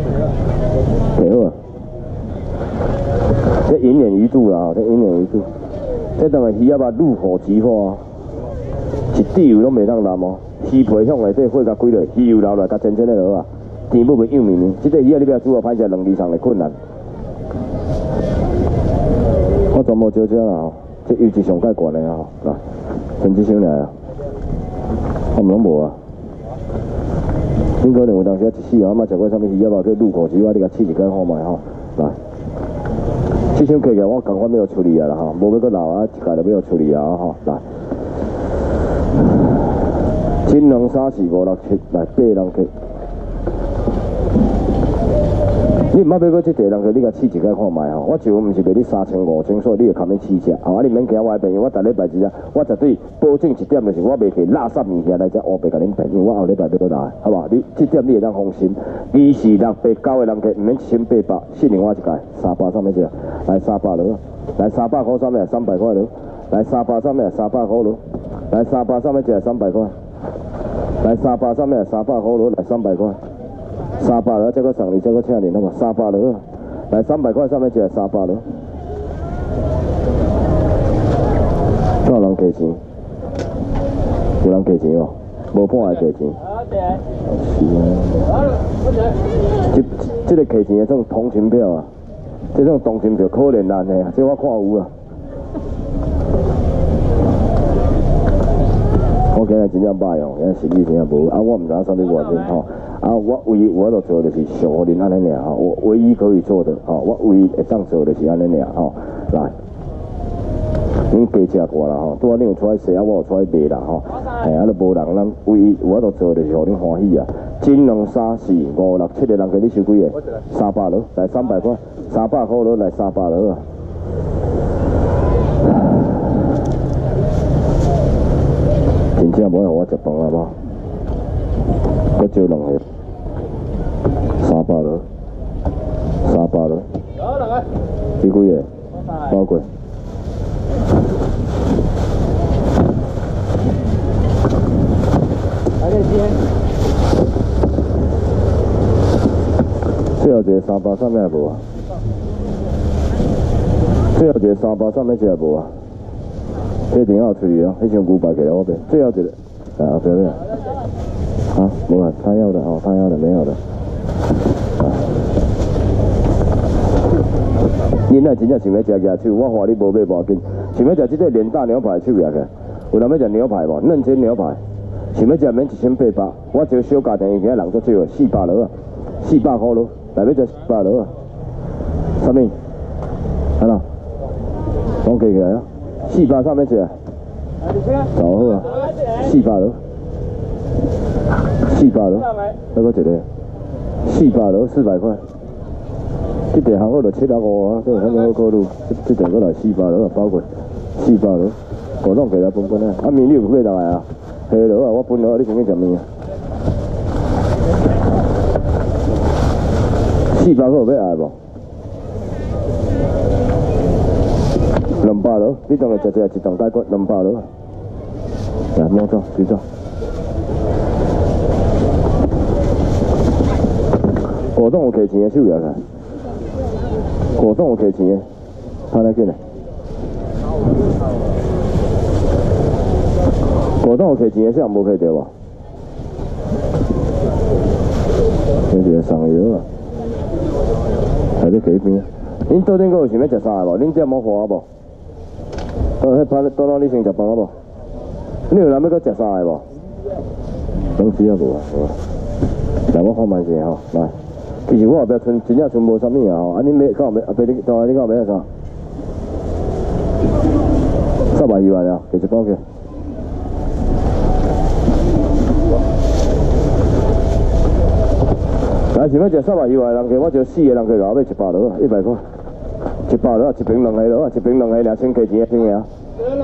几好啊！这一年一度啦，这一年一度。 这当个鱼仔肉入口即化，一滴油拢袂当淋哦。鱼皮向内底火甲开落，鱼油流落，甲真真的落啊。甜不袂幼绵绵，这个鱼仔你要煮好歹势，两字上的困难。我全部招招啦吼，这油质上介悬的吼，来，整只箱来啊，我毋拢无啊。恁可能有当时啊一世啊，嘛食过啥物鱼仔肉，叫入口即化，你甲试一间看卖吼，来。这箱客个我赶快要处理啊啦吼，无要搁留啊，一家就要处理啊吼，来。金两三四五六七来八人客。你毋捌买过这地人客，你甲试一摆看卖吼。我就毋是卖你三千五千，所以你会堪你试食吼。啊，你免惊我的朋友，我逐礼拜一只，我绝对保证一点就是我袂去垃圾物件来只乌白甲恁骗，因为我后礼拜要倒来，好不好？你这点你会当放心。二四六八九的人客，毋免一千八百，信任我一届，三百上面只，来三百落，来三百块上面三百块落，来三百上面三百块落，来三百上面只三百块，来三百上面三百块落，来三百块。三百了，这个送你，这个请你，好嘛？三百了，来三百块上面就三百了。有人给钱？有人给钱哦？无半个给钱。是啊。这这个给钱的这种同情票啊，这种同情票可怜人的，这我看有啊。我今日真正歹用，今日实力真正无，啊，我毋知影啥物原因吼。啊，我唯一我要做的是上互恁安尼尔吼，我唯一可以做的吼，我唯一会当做的是安尼尔吼，来，恁加食过啦吼，拄仔恁有出来食啊，我有出来卖啦吼，嘿，啊，都无人，咱唯一我要做的是互恁欢喜啊。金两三四五六七个人给你收几个？三百落，来三百块，三百块落来三百落啊。真正无互我食饭啊无？搁招两个。三百了，三百了，几几个？包括。最后一个三百上面无啊？最后一个三百上面只无啊？这电话处理哦，迄箱五百给了我边。最后一个，啊，不要不要。啊，无啊，他要的哦，他要的没有的。恁若真正想要食野手，我话你无买无要紧。想要食即个连大牛排手也个，有人要食牛排无？嫩煎牛排，想要食免一千八百，我这个小家庭今仔人足少个，四百落啊，四百块落，来要食四百落啊。啥物？安怎？讲起起来啊，四百啥物食？走好啊，四百落，四百落，再搁一个，四百落四百块。这地行我就七十五啊，这有啥物好考虑？这这地过来四百落啊，包括四百落，果冻给他分分啊。啊面你有买倒来啊？下落啊，我分落，你讲紧食面啊？四百块有要爱无？两百落，你当个食食一顿解决两百落。来，摸走，举走。果冻有摕钱的手也个。果冻有摕钱的，看来紧嘞。果冻有摕钱的，谁无摕到无？这是送药啊，还咧摕边。恁桌顶个有想要食啥个无？恁这冇花无？到迄拍到哪里先食饭好无？你有人要搁食啥个无？拢只啊无啊，无啊。来，我看卖者吼，来。其实我后壁剩真正剩无啥物啊吼，啊恁买到后壁后壁你当下你到后壁啥？十万以外啊，其实讲起。来，想要食十万以外的人客，我就四个人客后尾一百落啊，一百块，一百落啊，一瓶两个落啊，一瓶两个两千块钱啊，听啊。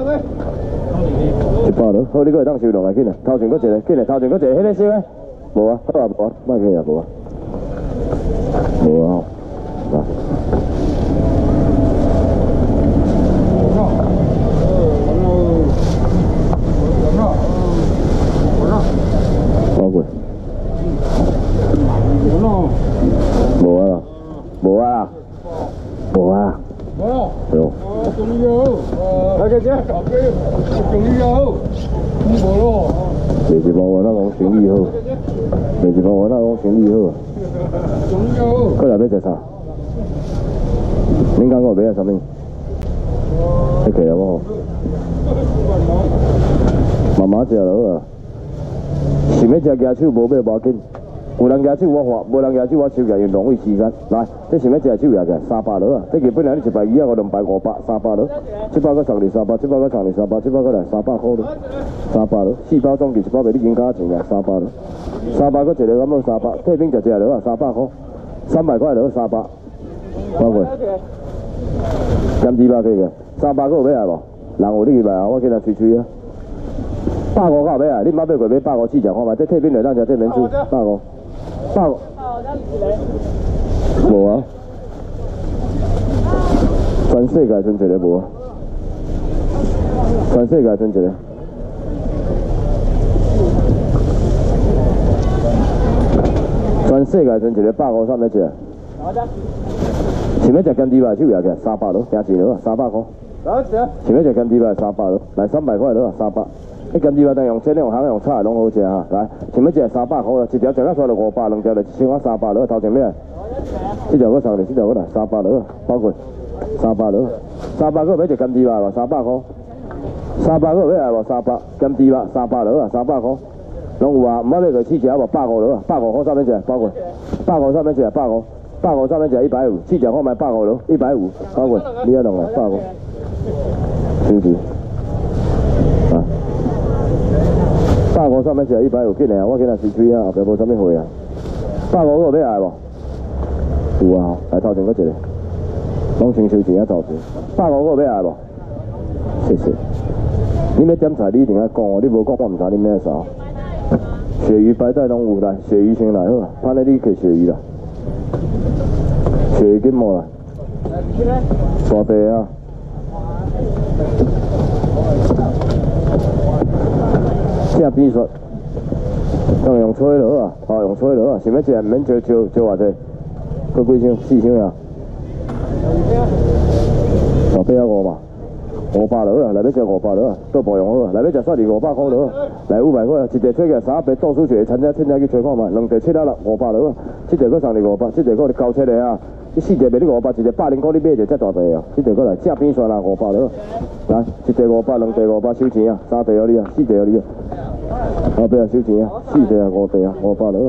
一百落，好，你搁会当收两个紧啊，头前搁一个，紧啊，头前搁一个，迄个少个，无啊，好啊无啊，卖去啊无啊。无啊，来。包括。无啊啦，无啊啦，无啊。有。有。来，给这这搞个生意好，你无咯？ 第一包我那讲生意好，第一包我那讲生意好。 生意好。 过来要食啥？恁讲我要啥物？你给了无？慢慢食就好啊。想要食牙手无买无要紧，有人牙手我画，无人牙手我收起来用浪费时间。来，这想要食手牙嘅三百落啊！这基本上你一百二啊，我两百五百三百落，七百个送你三百，七百个送你三百，七百个来三百块咯，三百落，四包总计一包卖你斤价钱啊，三百落，三百个一个咁样三百，退兵就只落啊，三百块，三百块落三百，包括，咁二百幾嘅，三百個要買無？人有你去買啊，我叫人吹吹啊。百五夠買啊！你唔買買過買百五試食看賣，這退兵嚟當食這免煮，百五，百五。無啊！全世界剩一個無啊！全世界剩一個。全世界剩一個百五三蚊一隻。想要食金豬排手也嘅三百咯，價錢咯，三百塊。想要食金豬排三百咯，來三百塊咯，三百。你金豬排當用切，你用行用炒攏好食哈。來，想要食三百塊啦，一條食到出來五百，兩條就一千塊三百咯，頭前咩？這條我送你，這條我來三百咯，包括三百咯，三百個要食金豬排嘛，三百塊。三百個要係無三百，金豬排三百咯，三百塊。攏有啊，唔好俾佢試食無百五咯，百五塊三蚊食，包括百五三蚊食，百五。百五三蚊就一百五，試食我買百五咯，一百五，包括你一兩個百五，收住啊！百五三蚊就一百五，緊嚟啊！我緊嚟試吹啊，後邊冇啥物貨啊！百五嗰個要嚟無？有啊，嚟頭前嗰一個，攏先收錢啊頭前。百五嗰個要嚟無？謝謝。你要點菜，你一定要講哦，你無講我唔知你咩啥。鱈魚白帶攏有來，鱈魚先來好啊，反正你去鱈魚啦。鱈魚幾毛啦？沙地啊！正邊術，當用吹落啊，哦用吹落啊，想要食唔免招招招偌濟，佢幾箱四箱呀？十八啊五嘛，五百落啊，嚟要食五百落啊，都無用好啊，嚟要食煞二五百塊落啊，嚟五百塊啊，一隻吹嘅三百做數學，參加參加去吹看嘛，兩隻七啊六五百落啊，這隻個送你五百，這隻個你交出嚟啊！你四隻賣你五百，一隻百零塊你買就遮大地啊！這隻過來正邊算啦，五百了。來，一隻五百，兩隻五百收錢啊，三隻有你啊，四隻有你啊。後邊啊收錢啊，四隻啊五隻啊，五百了。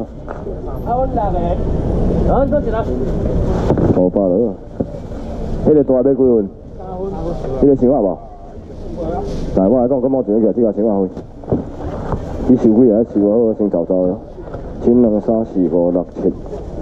五百了。迄個大買幾份？迄個想法無？但係我來講，咁我全部其實這個想法去。你收幾啊？收好先走走咯。千兩三四五六七。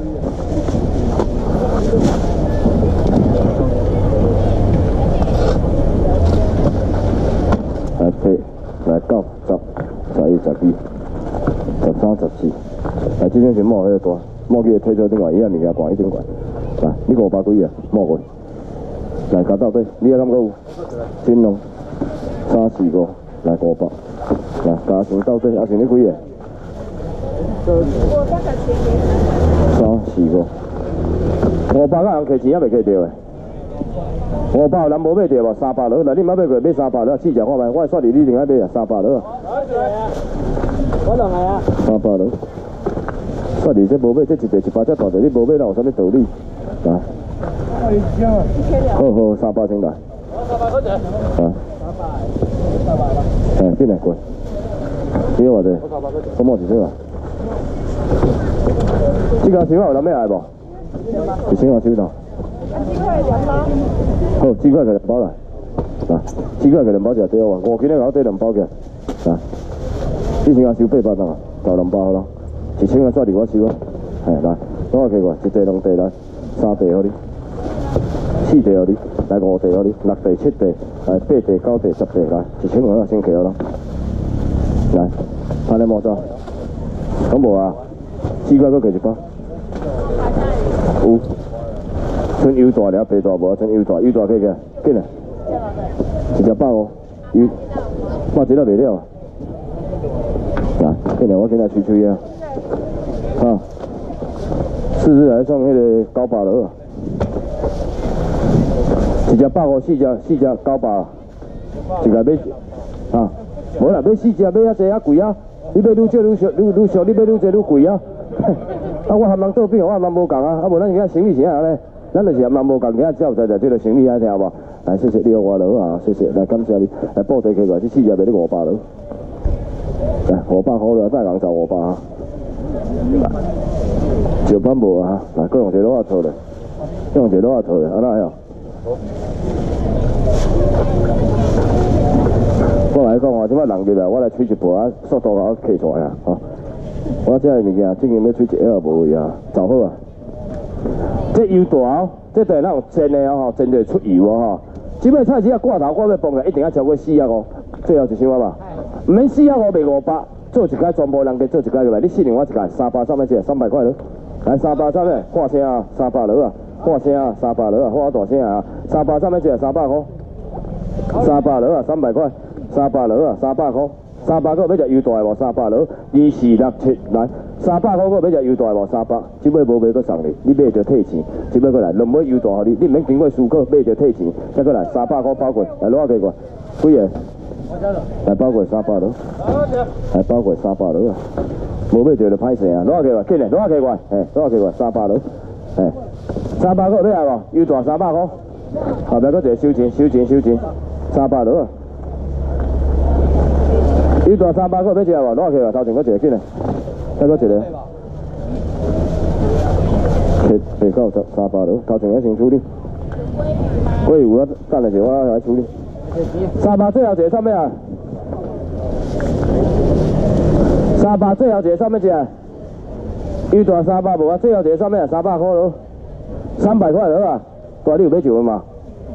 來八，來九，十，十一，十二，十三，十四。來，這種是摸迄個大，摸佢推咗另外一樣物件掛一點掛。來，呢個五百幾啊？摸過。來，加到底，你有感覺有？千兩，三四個，來五百。來，加成到底，阿成你幾個？三四個。五百個人客錢也未客到誒，五百人無買到無？三百落，嗱你買買過買三百落，試食看賣，我算你你另外買啊，三百落。我兩個啊。三百落，算你這無買，這一隻一百隻大隻，你無買，哪有啥物道理？啊。好好，三百先來。三百嗰隻。啊。三百。誒，邊嚟貴？幾話啫？咁我是幾話？這個小牛有咩嚟無？一千塊收到。雞塊兩包。好，雞塊嘅兩包嚟。嗱，雞塊嘅兩包就對啊，五斤咧搞對兩包嘅。嗱，一千塊收八百啊，就兩包咯。一千塊算你我收啊。係來，攞我企過，一地兩地來，三地好啲，四地好啲，來五地好啲，六地七地，來八地九地十地來，一千塊先企好咯。來，睇你冇錯。咁無啊？雞塊嗰幾一包？有，剩油大了，白大無，剩油大，油大幾個？幾呢？一隻百五，油，我一個賣了。嗱，幾呢？我今日吹吹啊，啊，四隻來送迄個九百了，一隻百五，四隻四隻九百， 一个买啊，无啦，买四只买遐济遐贵啊！你买愈少愈俗愈愈俗，你买愈济愈贵啊！啊，我含人做饼，我含人无共啊，啊无咱现在生意是安尼，咱就是含人无共，今仔照在在这个生意安听无？来，谢谢你五百落啊，谢谢，来感谢你，来报地起过来，这四只卖你五百落，来五百块了，再人找五百啊。石板无啊，来，各用一个落仔套咧，各用一个落仔套咧，安那哟？我来讲，我即摆人入来，我来吹一波啊，速度甲我摕出来啊，吼！我这物件，最近要吹一下也无位啊，走好啊。这油大哦，这对咱有煎的哦，吼，煎就出油哦，吼。即摆菜市啊挂头，我要放来一定要超过四啊五，最后一箱啊嘛，唔免四啊五卖五百，做一届全部人家做一届入来，你四零我一届三百三百只，三百块咯。来三百三百，换声啊，三百落啊，换声啊，三百落啊，换大声啊，三百三百只，三百块，三百落啊，三百块。三百落啊，三百块，三百块要食油大无？三百落，二四六七来，三百块个要食油大无？三百，即摆无买搁送你，你买就退钱，即摆过来，两尾油大互你，你免经过思考，买就退钱，再过来三百块包过，来攞下几个，几个？来包过三百落，来包过三百落啊，无买就就歹势啊，攞下几个，紧嘞，攞下几个，嘿，攞下几个，三百落，嘿，三百块要来无？油大三百块，后壁搁一个收钱，收钱，收钱，三百落啊。油大三百个要食无？攞去啊！头前嗰一个紧嘞，再嗰一个，七八九十三百落，头前嗰先处理。桂鱼啊，等下就我来处理。三百最后一个啥物啊？三百最后一个啥物只？油大三百无啊？最后一个啥物啊？三百块咯，三百块落啊！大你有要上嘛？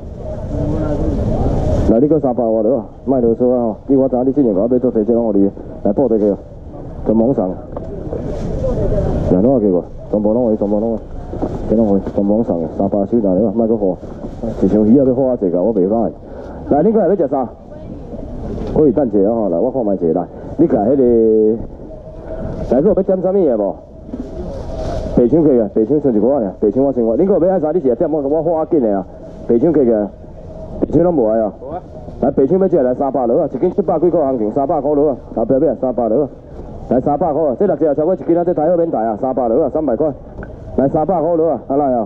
来，你搁三百外落，卖啰嗦啊吼！你我知你之前甲我要做地这拢互你，来报地去，全部送。来，攞下去个，全部拢去，全部拢去，这拢去，全部拢送嘅，三百收拿了，卖搁货，一箱鱼啊要花一个，我袂歹。来，你过来要食啥？可以等一下吼，来，我看卖一下来，你甲迄个，来个要点啥物嘢无？白抢客嘅，白抢剩一个啊，白抢我先我，你个要爱啥？你是点我我花紧的啊，白抢客嘅。白抢拢无爱啊！来白抢要只来三百落啊，一斤七百几块行情，三百块落啊，后壁尾三百落啊，来三百块啊，这六只超过一斤啊，这台好免台啊，三百落啊，三百块，来三百块落啊，啊来啊，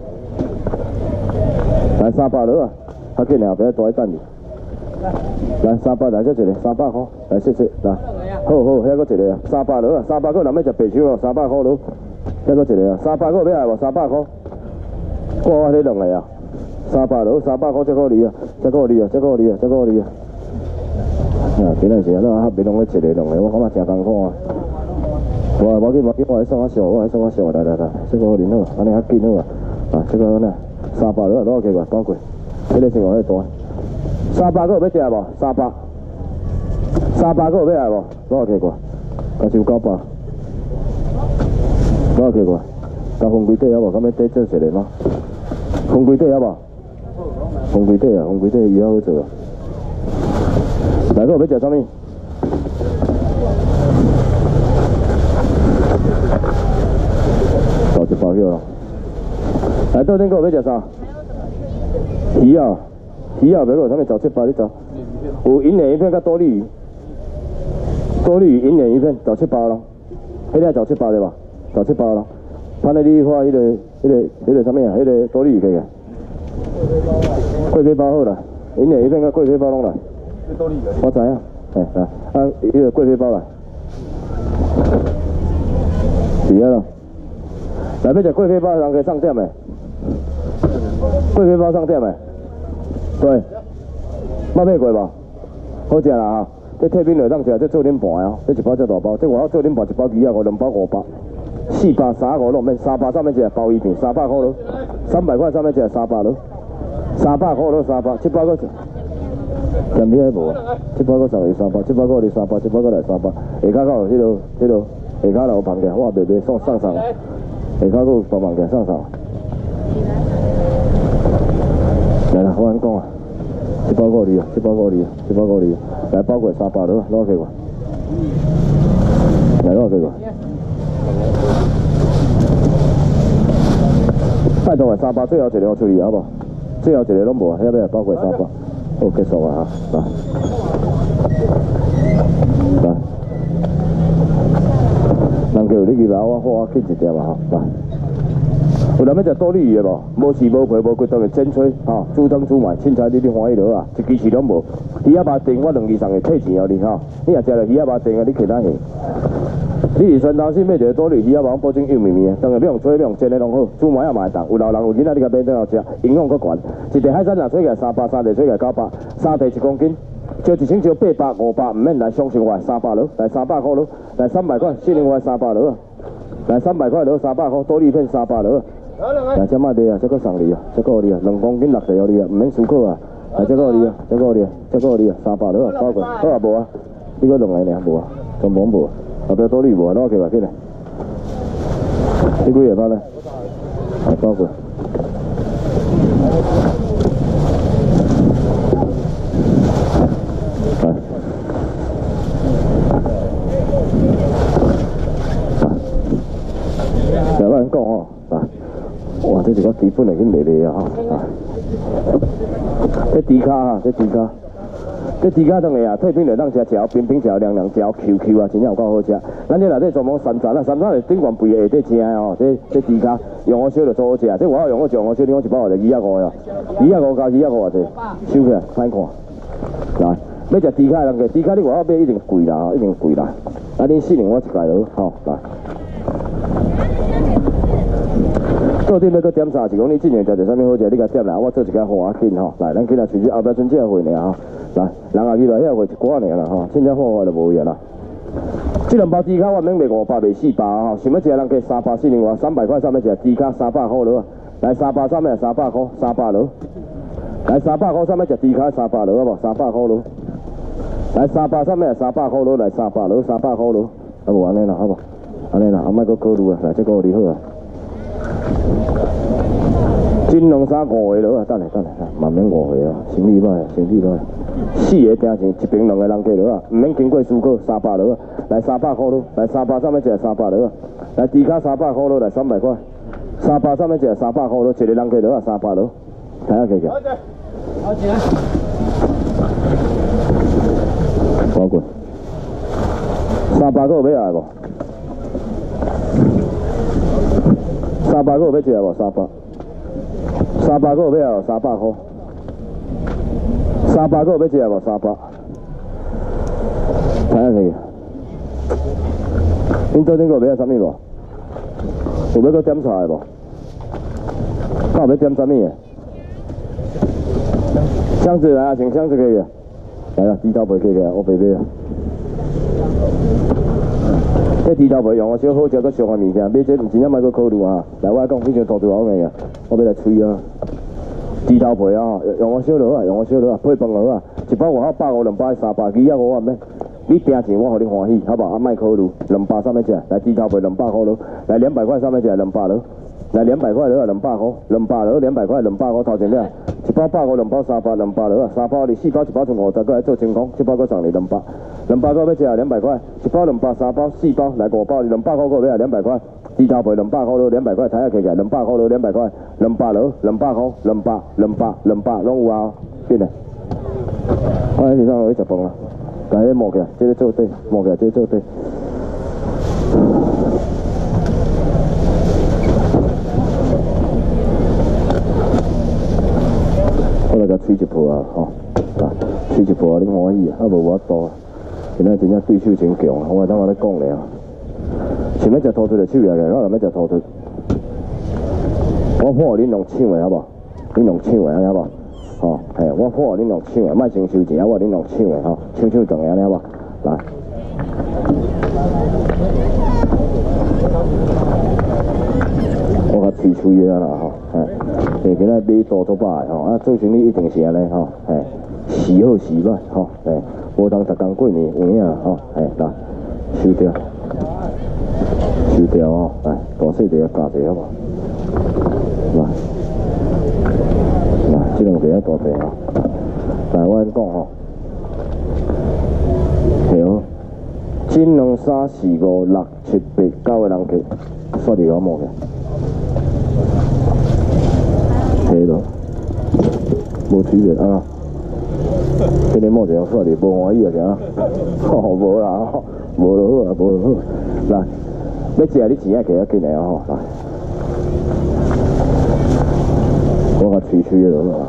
来三百落啊，较紧后壁大一等你，来三百来这一个，三百块，来谢谢，来，好好，遐个一个啊，三百落啊，三百个人要食白抢哦，三百块落，遐个一个啊，三百个要来无？三百块，挂我这两个啊。三百落，三百块，这个你啊，这个你啊，这个你啊，这个你啊。啊，今仔是啊，咱合袂拢咧一个两个，我感觉真艰苦啊。我无紧无紧，我来送我小，我来送我小，来来来，这个恁好，安尼较紧好啊。啊，这个呢，三百落，攞去个包过，这个先我去大。三百个要食无？三百，三百个要来无？攞去个，加收九百，攞去个，加红龟底有无？咁样底做一个吗？红龟底有无？红龟底啊，红龟底以后好做啊。来，我要食啥物？搞一包票咯。来，到顶个要食啥？鱼啊，鱼啊，袂个啥物找七包你找？有银鲢鱼片甲多利鱼，多利鱼银鲢鱼片找七包咯。迄个找七包对吧？找七包咯。潘内利花迄个、迄个、迄个啥物啊？迄个多利鱼去个。贵妃包好啦，银鲢鱼片甲贵妃包拢来。我知影，哎来，啊，迄个贵妃包来，是啊咯。来要食贵妃包，人可以上店诶。贵妃包上店诶，对，捌买过无？好食啦哈，这退冰落当食，这做恁盘哦，这一包这大包，这外口做恁盘一包二啊五，两包五百，四百三五六免，三百上面食包鱼片，三百块咯，三百块上面食三百咯，三百块咯三百，七百个。咸鱼还无啊？七百个送伊三百，七百个你三百，七百个来三百。下骹有迄落、迄落，下骹有放假，我卖卖送送送。下骹有放放假送送。来啦，我安讲啊，七百个你啊，七百个你啊，七百个你啊，来包过三百了，攞去我。来攞去我。拜托啊，三百最后一个我处理好无？最后一个拢无，遐要包过三百。 好，结束啊哈，来，来，人叫你去吧，我我去一条啊哈，来。有人要食多利鱼的无？无翅无皮无骨头的煎炊，吼，煮汤煮糜，凊彩你你欢喜落啊，一支翅拢无。鱼仔肉丁我两支送的，退钱哦你吼，你若食着鱼仔肉丁啊，你其他行。你是酸汤心要一个多利鱼仔肉，保证幼绵绵，当然要用炊要用煎的拢好，煮糜也嘛会当。有老人有囡仔你甲买倒后食，营养搁悬。一地海产若做起来三百，三地做起来九百，三地一公斤。招一千招八百五百，毋免来上上外三百落，来三百块落，来三百块，四零外三百落啊，来三百块落三百块，多利片三百落。来，这卖卖啊，这个送你啊，这个你啊，两公斤六十你啊，唔免输口啊。来，这个你啊，这个你啊，这个你啊，三百了啊，包过，好啊无啊，你个两个呢无啊，全部无啊，后边多你无啊，攞起来起来。你几个包呢？来包过。来。就我讲哦，啊。哇！这是个基本嚟已经袂嚟啊！哈，这猪脚哈，这猪脚，这猪脚当然啊，退冰就当食嚼，冰冰嚼凉凉嚼 Q Q 啊，真正有够好食。咱这内底专门山楂啦，山楂是顶悬肥的下底正的哦。这这猪脚用我烧就做好食，这我要用我用我烧，你讲一包就二百五呀，二百五加二百五偌济，收起来歹看。来，要食猪脚的人个，猪脚你外口买一定贵啦，一定贵啦。啊，恁四零我一盖落，好来。做点要搁点啥？是讲你之前食着啥物好食，你甲点来，我做一个花紧吼。来，咱今仔随时后壁剩这个货尔吼。来，人也去来，遐货一寡尔啦吼，凊彩货我就无去啦。这两包猪脚我免卖五百，卖四百吼。想要食人加三百四零外，三百块上面食猪脚三百块落。来三百上面三百块，三百落。来三百块上面食猪脚三百落好无？三百块落。来三百上面三百块落，来三百落，三百块落。啊无安尼啦，好无？安尼啦，啊莫搁考虑啊，来这个你好啊。金龙衫五个落啊，等下等下，慢慢五个啊，行李歹，行李歹。四个订成一边两个人计落啊，唔免经过思考，三百落啊，来三百块落，来三百上面食三百落啊，来猪脚三百块落，来三百块，三百上面食三百块落，一个人计落啊，三百落，睇下计计。好钱。包过。三百个有要来无？三百个有要食无？三百。三百个有要三百块，三百个有要食无？三百，睇下去。恁昨天个有要啥物无？有要搁点菜无？敢有要点啥物个？箱子来啊，请箱子可以个。来啊，猪头皮可以个，我白买啊。这猪头皮用我小好食，搁上个物件，买这唔真正莫搁考虑啊。来，我讲非常涂涂好味个，我要来吹啊。猪头皮啊，用我小落啊，用我小落啊，配饭落啊，一包外口百五、两百、三百，二百五啊免。你订钱我互你欢喜，好不好？啊，莫考虑，两百上面食，来猪头皮两百块落，来两百块上面食两百落，来两百块落啊两百块，两百落两百块两百块头前了，一包百五、两包三百，两百落啊，三包你四包一包剩五十，搁来做清空，这包搁送你两百，两百块要食两百块，一包两百三包四包来五包，两百块搁要两百块。猪头皮两百块落，两百块睇下起起，两百块落，两百块，两百落，两百块，两百，两百，两百，拢有啊，见嘞。我喺地上落去食饭啦，但係摸起來，即係做對，摸起來即係做對。我來甲吹一鋪啊，吼，啊，吹一鋪啊，你歡喜啊，啊無我多啊，今仔真正對手真強啊，我當我咧講咧啊。想要食土腿就手下嘅，我諗要食土腿。我看恁用搶嘅好無？恁用搶嘅好無？吼，係，我看恁用搶嘅，莫先收錢，我恁用搶嘅吼，搶搶斷嘅好無？來，我甲吹吹嘅啦吼，係，誒，今仔買多做擺吼，啊，做生意一定是安尼吼，係，時好時歹吼，係，無通十工過年有影吼，係，來，收掉。收掉哦，来，大細地加一好無？來，來，這兩地啊大地哦。來，我講吼，係哦，金兩三四五六七八九個人客，刷掉我冇嘅，係咯，冇區別啊。 今日某一样煞哩无欢喜啊，啥？吼，无啦，吼，无就好啊，无就好。来，要食你钱啊，加啊紧来吼，来。我甲吹吹落啦，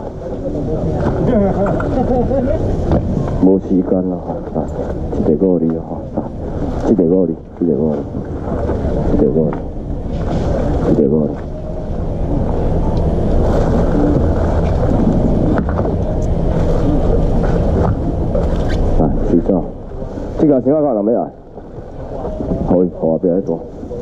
无时间啦，来，一个五厘吼，来，一个五厘，一个五厘，一个五厘，一个五厘。来，洗澡。这个先我讲人要来，好，后边来做。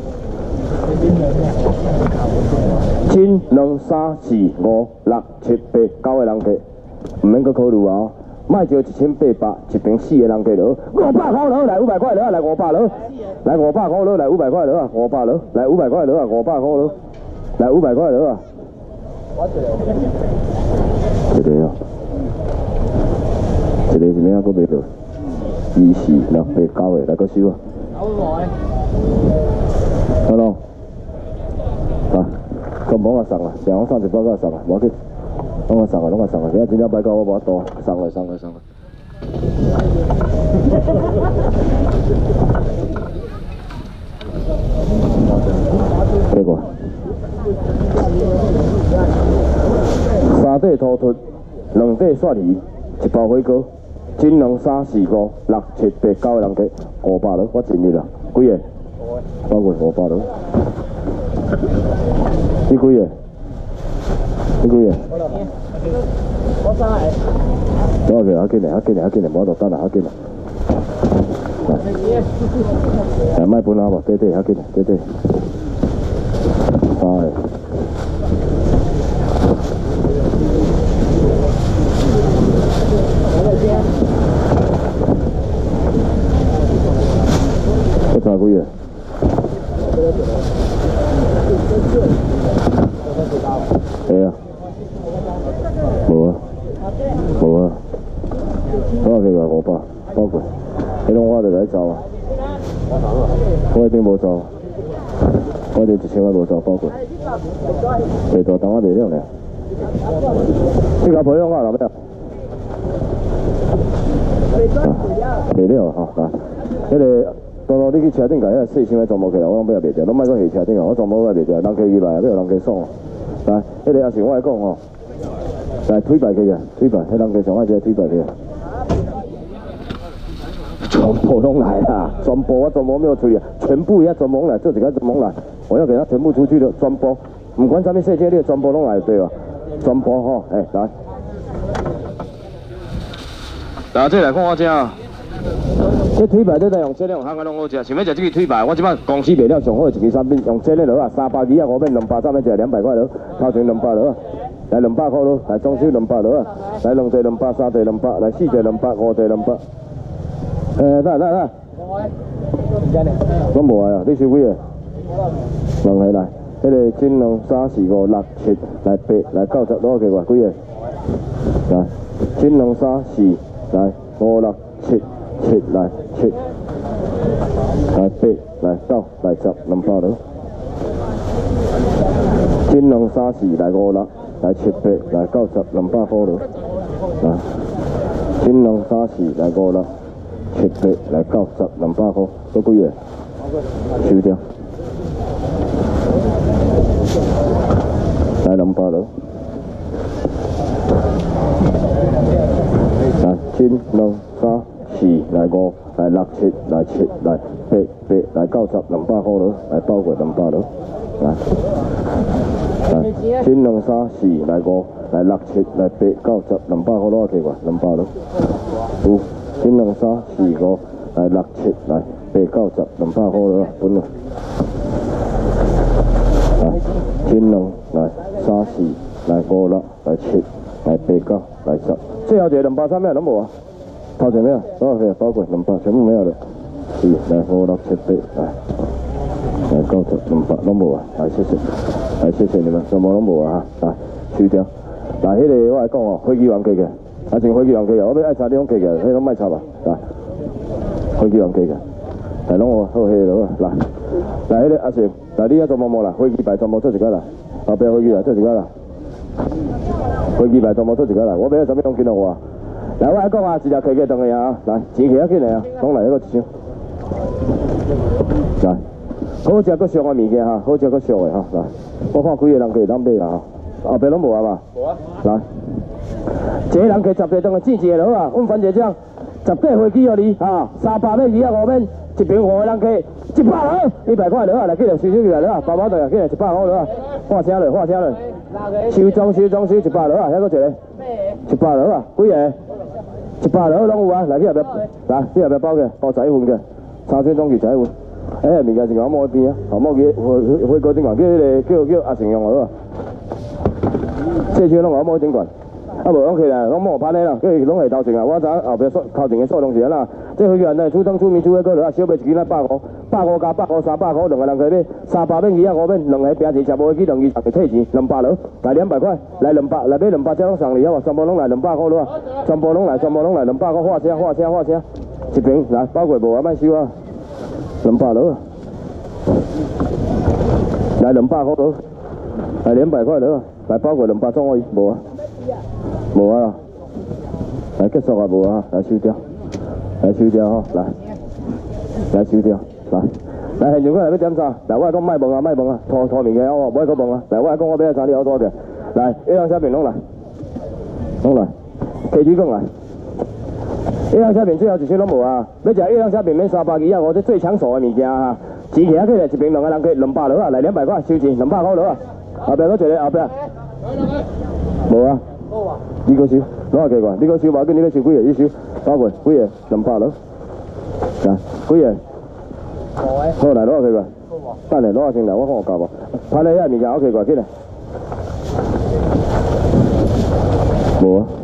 一、两、三、四、五、六、七、八、九个人计，唔免搁考虑啊！卖就一千八百，一瓶四个人计落，五百块落，来五百块落，来五百落，来五百块落，来五百块落啊！五百落，来五百块落啊！五百块落，来五百块落啊！一个啊，一个是咩啊？搁袂落，二、四、六、八、九个，来搁收啊！好咯。啊，咁冇我送啊，成我三十包我送啊，冇去，拢我送啊，拢我送啊，而家真正摆到我冇得多，送来送来送来。结果，三底土兔，两底蒜鱼，一包火锅，一、两、三、四、五、六、七、八、九个人计，五百了，我尽力啦，几个？包括五百了。你几个？你几个？ 我三个。 多少个？好紧嘞，好紧嘞，好紧嘞，无得等啦，好紧啦。来，卖本啊无，对对，好紧嘞，对对。三个。我差几个？係啊，冇啊，冇啊，多少幾個五百，包括你攏我哋嚟走啊，我一定冇走，我哋一千塊冇走，包括未到等我哋呢樣咧，呢個配用啊，諗咩啊？未了嚇嗱，你哋。到到你去車頂架，迄四千塊裝無起來，我講尾也袂掉，攏莫講下車頂啊，我裝無我也袂掉，人客伊來，要人客爽。來，迄個也是我來講吼，來推牌去啊，推牌，迄人客上愛食推牌去啊。全部攏來啦，全部我全部沒有吹啊，全部也全部來，這一個全部來，我要給他全部出去了，全部，唔管啥物細節，你全部攏來對吧？全部吼，哎，來，來這來看我這啊。这推牌你得用这种行啊，拢好食。想要食这个推牌，我即摆公司卖了上好的一个产品，用这个落啊，三百二啊五变两百，三要食两百块落，头前两百落啊，来两百块落，来装修两百落啊，来两地两百，三地两百，来四地两百，五地两百。诶，来来来，拢无啊，你收几个？两个来，迄个一、两、三、四、五、六、七，来八，来九十，攞几个？几个？来，一、两、三、四，来五、六、七。七来七，来八来九来十两百落，一两三四来五六来七八来九十两百块落，啊，一两三四来五六七八来九十两百块，都几个？收掉，来两百落，来一两三。四来五来六七来七来八八来九十两百块落，来包括两百落，来来一两三四来五来六七来八九十两百块落去个两百落，有一两三四五来六七来八九十两百块落，本落，来一两来三四来五六来七来八九来十，最後就兩百三咩拢無啊？頭前咩啊？所有嘅包括兩百全部沒有了。是來五六七八來，來九十兩百攏無啊！來謝謝，來謝謝你們，全部攏無啊嚇！來收掉。嗱，迄個我來講哦，飛機王記嘅，啊前飛機王記嘅，我要愛查你種記嘅，迄種賣插啊！來，飛機王記嘅，來攏我好迄個來，來迄個阿成，來你啊做毛毛啦，飛機牌全部出一個啦，後邊飛機啊出一個啦，飛機牌全部出一個啦，我俾你啥物東見到我啊？ 来，我来讲啊，一条客家当个啊，来，钱起啊紧来啊，讲来一个一箱。来，好食搁俗的物件哈，好食搁俗的哈，来，我看几个人可以当买啦哈，后壁拢无啊嘛。无啊。来，一个人摕十个当个煮一个落啊，阮番茄酱十块飞机互你哈，三百买二啊五免，一瓶五个人摕一百落，一百块落啊，来记着收收起来落啊，包包袋啊，记着一百块落啊，换声落，换声落。收装收装收一百落啊，遐个一个，一百落啊，几个？一百落拢有啊，来去后壁，来去后壁包个，包十一份个，三千总计十一份。哎，物件是我摸边啊，后摸去回回过顶管，叫迄个叫叫阿成用好啊。这些拢我摸顶管，啊无拢起来，拢摸盘的啦，叫伊拢下头前啊，我知后壁数头前的数量是安啦。这回原来出汤出面出迄个落啊，小买一斤啊百五，百五加百五三百块，两个人可以买，三百免二啊五免，两个平时食无去两二十个退钱，两百落，来两百块，来两百来买两百只拢送你好无？全部拢来两百块落啊，全部拢来，全部拢来两百块，画车画车画车，一瓶来包过无啊，莫收啊，两百落啊，来两百块落，来两百块落啊，来包过两百送我伊无啊，无啊，来结束啊无啊，来收掉。来收掉吼，来，来收掉，来，来现场过来要点啥？来，我来讲卖问啊，卖问啊，拖拖物件哦，唔爱搁问啊。来，我来讲我买啥，你好多嘅。来，一两小饼拢来，拢来，客主讲来，一两小饼最后一箱拢无啊。要食一两小饼免三百二啊，我这最抢手的物件哈。钱起啊，起来一瓶两个人可以两百落啊，来两百块收钱，两百块落啊。后壁搁一个，后壁，无啊。你搁收，攞下奇怪，你搁收无？跟你搁收几个？你收，包括几个？两百落，来几个？好来攞下奇怪，等下攞下先来，我看我教无。拍你遐物件好奇怪，起来。无啊。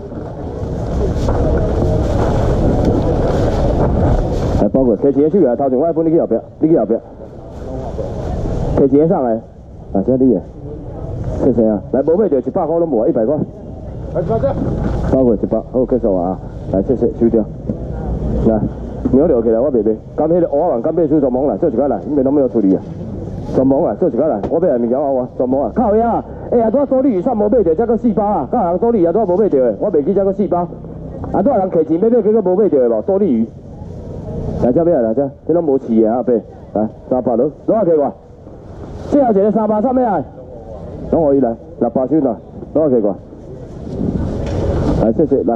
来包括摕钱收来，头前我分你去后壁，你去后壁。摕钱上来，啊，这你个，谢谢啊。来，无买着一百块拢无啊，一百块。包括一百，好结束啊！来，谢谢收掉。来，牛肉起来我卖卖，咁迄个蚵仔丸咁买出全部来，做一个来，你咪拢没有处理啊？全部来，做一个来，我买的物件我全部啊，靠呀！哎呀，多多利鱼算无买着，才个四包啊！甲人多利鱼啊，多无买着的，我卖去才个四包。啊，多人摕钱买买，结果无买着的无？多利鱼。来，这边来这，这拢无饲的啊，伯，来三百落，攞下去我。最后一个三百三咩啊？拢可以来，六百先啦，攞下去我。来，谢谢来。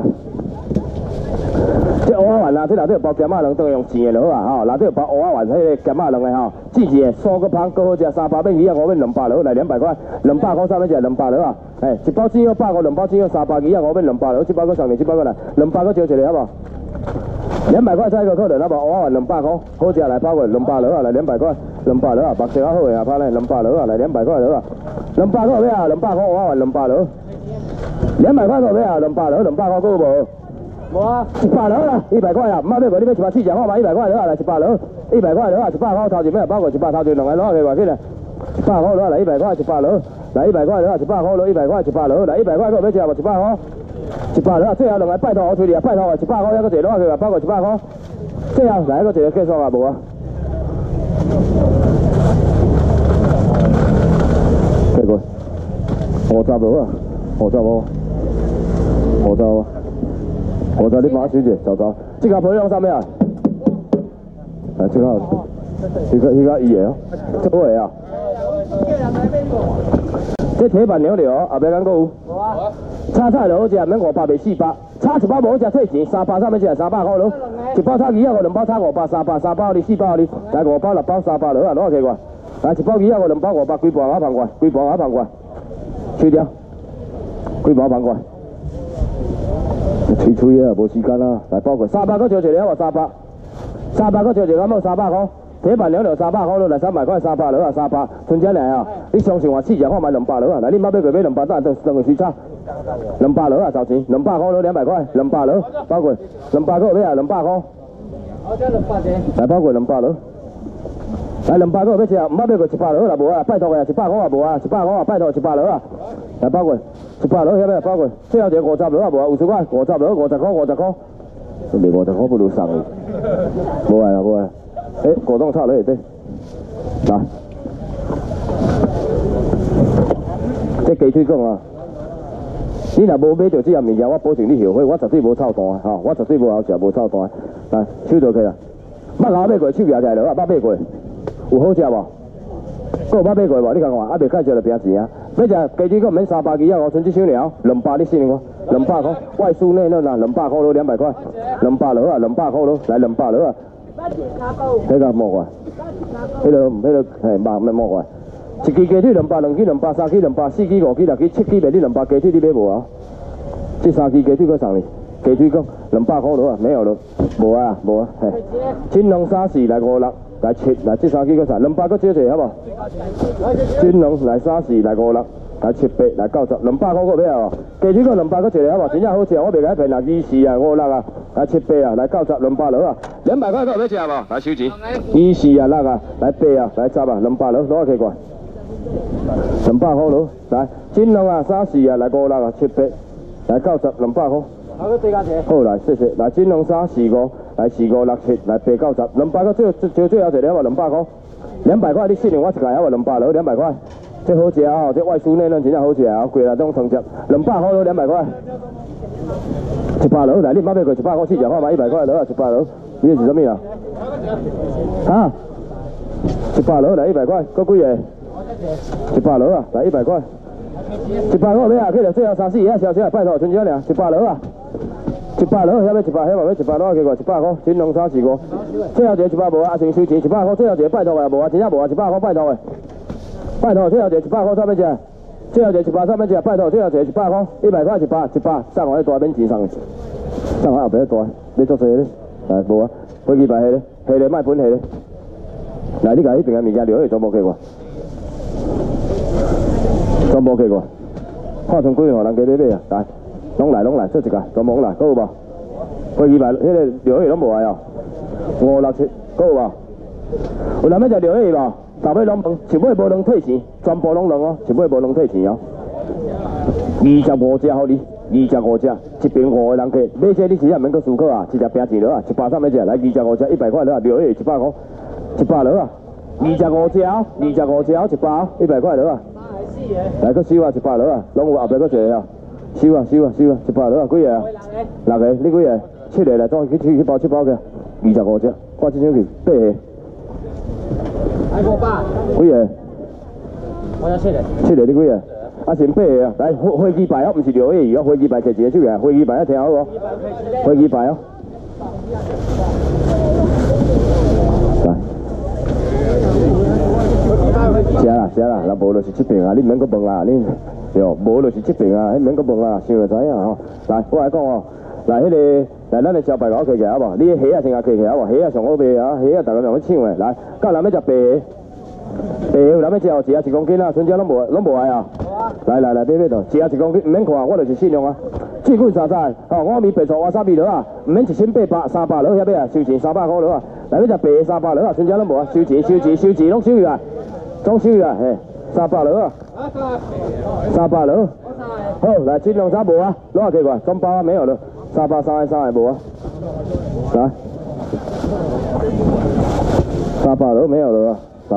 这蚵仔丸啊，这内底有包咸仔卵，都用钱的落啊，吼，内底有包蚵仔丸，迄个咸仔卵的吼，煮一个酥个香，搁好食，三百免二啊五免两百落，来两百块，两百块三要食两百落啊，哎，一包煎药百五，两包煎药三百二啊五免两百落，这包搁上面，这包搁来，两百搁招一个好不好？两百块再一个客人好不好？蚵仔丸两百块，好食来包过两百落啊，来两百块，两百落啊，目色较好的啊，拍咧两百落啊，来两百块落啊，两百块要啊，两百块蚵仔丸两百落。两百块够咩啊？两百落，两百块够无？无啊，一百落啦，一百块啊，唔好买过，你买一百四十块嘛，一百块落啊，来一百落，一百块落啊，一百块头前咩包括一百头前两个落去话起来，一百块落来一百块一百落，来一百块落啊，一百块落一百块一百落，来一百块够要食无？一百块，一百落啊，最后两个拜托我处理啊，拜托我一百块，一个一个落去话包括一百块，最后来一个一个结束啊，无啊？结果五十落啊，五十无。五十啊，五十你马小姐，走走，这个培养啥物啊？来，这个，这个这个伊个哦，这个啊。这铁板牛肉后壁敢有？有啊。炒菜就好食，免五百卖四百，炒一包无好食退钱，三百三要食三百块咯。一包炒鱼啊，两包炒五百，三百三包你四包你，来五包六包三百落啊，攞起过。来一包鱼啊，两包五百，几包啊盘过，几包啊盘过，去掉，几包盘过。吹吹啊，无时间啊，来包括三百个招一个好无？三百，三百个招一个冇三百块，铁板牛肉三百块咯，来三百块三百落啊，三百，剩只俩啊，你相信我四只看买两百落啊，来你妈买过买两百，等下等个时差，两百落啊，找钱，两百块咯，两百块，两百落，包括两百个咩啊？两百块，好，这两百钱，来包括两百落。来两百个要吃，唔好买过一百落啦，无啊，拜托个，一百块啊无啊，一百块啊，拜托一百落啊，来包括一百落，晓得包括，最后一个五十落啊无啊，五十块，五十落，五十块，五十块，你五十块不如送你，无啊无啊，诶，果冻炒落去对，来，这鸡腿讲啊， 你若无买到这样物件，我保证你后悔，我绝对无臭蛋吼，我绝对无后食无臭蛋。来，手倒起来，捌老买过，手举起来落啊，捌买过，有好食无？搁有捌买过无？你看看，啊，未介绍就平钱啊。要食鸡腿，搁免三百二啊，五剩一箱了，两百你信我，两百块，外酥内嫩啊，两百块咯，两百块，两百落啊，两百块咯，来两百落啊。迄个摸过，迄个迄个嘿，摸咩摸过？一支鸡腿两百，两支两百，三支两百，四支五支六支，七支卖你两百，鸡腿你买无啊？这三支鸡腿搁送你，鸡腿搁两百块落啊，没有了，无啊无啊，嘿，金龙三四来五六。来七，来这三支搁啥？两百搁少一好无？金龙来三四来五六，来七八来九十，两百块搁要哦。鸡腿搁两百搁一个好无？真正好食，我袂甲骗啦。二四啊，五六啊，来七八啊，来九十，两百落啊。两百块搁要食无？来收钱。二四啊，六啊，来八啊，来十啊，两百落，攞下去过。两百块落，来金龙啊，三四啊，来五六啊，七八，来九十，两百块。好，再加钱。好来，谢谢。来金龙三四五。来四五六七，来八九十，两百块最最最后一个了无？两百块，两百块你信任我一个了无？两百了，两百块，这好食哦，这外酥内嫩真正好食哦，贵啦种成只，两百块了，两百块，一百了，来你捌买过一百块四只看嘛，一百块了啊，一百了，你是啥物啊？啊，一百了来一百块，搁几个？一百了啊，来一百块，一百块要啊，去了最后三四个小小拜托，剩只尔，一百了啊。一百落，遐要一百，遐嘛要一百落，加个一百块，金龙三四五，最后一个一百无啊，先收钱一百块，最后一个拜托个无啊，真正无啊，一百块拜托个，拜托最后一个一百块上面只，最后一个一百上面只，拜托最后一个一百块，一百块一百一百，送我迄大免钱送的，送我后边大，你做啥咧？来无啊，飞机牌迄咧，迄咧卖本迄咧，来你甲迄边个物件留去全部给我，全部给我，看成几号人家买买啊，来。拢来拢来，做一个，全部拢来，搁有无？飞机牌，迄个留起拢无来哦。五六七，搁有无？有人要食留起无？后尾拢问，一尾无能退钱，全部拢能哦，一尾无能退钱哦。二十五只互你，二十五只，一边五个人客，买这你真正免搁思考啊，直接平钱落啊，一百三要食，来二十五只，一百块落啊，留起一百块，一百落啊，二十五只哦，二十五只哦，一百哦，一百块落啊。来搁收啊，一百落啊，拢有后壁搁一个哦。收啊收啊收啊，一百落啊，几个啊？六个，你几个？七个来，当去去去包七包去，二十五只，挂这张去，八个。来五百。几个？我有七个。七个你几个？啊，先八个啊，来飞飞机牌哦，唔是留起哦，飞机牌摕一个手个，飞机牌啊听好无？飞机牌哦。来。食啦食啦，若无就是这边啊，你唔免搁问啦，你。哟，无就是这边啊，迄免搁问啊，想就知影吼。来，我来讲哦，来迄个，来咱的小白狗摕起来好无？你虾啊先甲摕起来好无？虾啊上好卖啊，虾啊大家拢要抢的。来，到人要食白的，白的有人要食哦，一啊一公斤啊，剩只拢无拢无爱啊。来来来，买买到，一啊一公斤，唔免看，我就是信用啊。最近啥啥？哦，我米白醋瓦萨米落啊，唔免一千八百三百落遐买啊，收钱三百块落啊。来要食白的三百落啊，剩只拢无啊，收钱收钱收钱拢收起来，总收起来嘿。三百落啊，三百落，好来金龙三无啊，攞下去吧，中包啊没有了，三百三三个无啊，来，三百落没有了啊，来，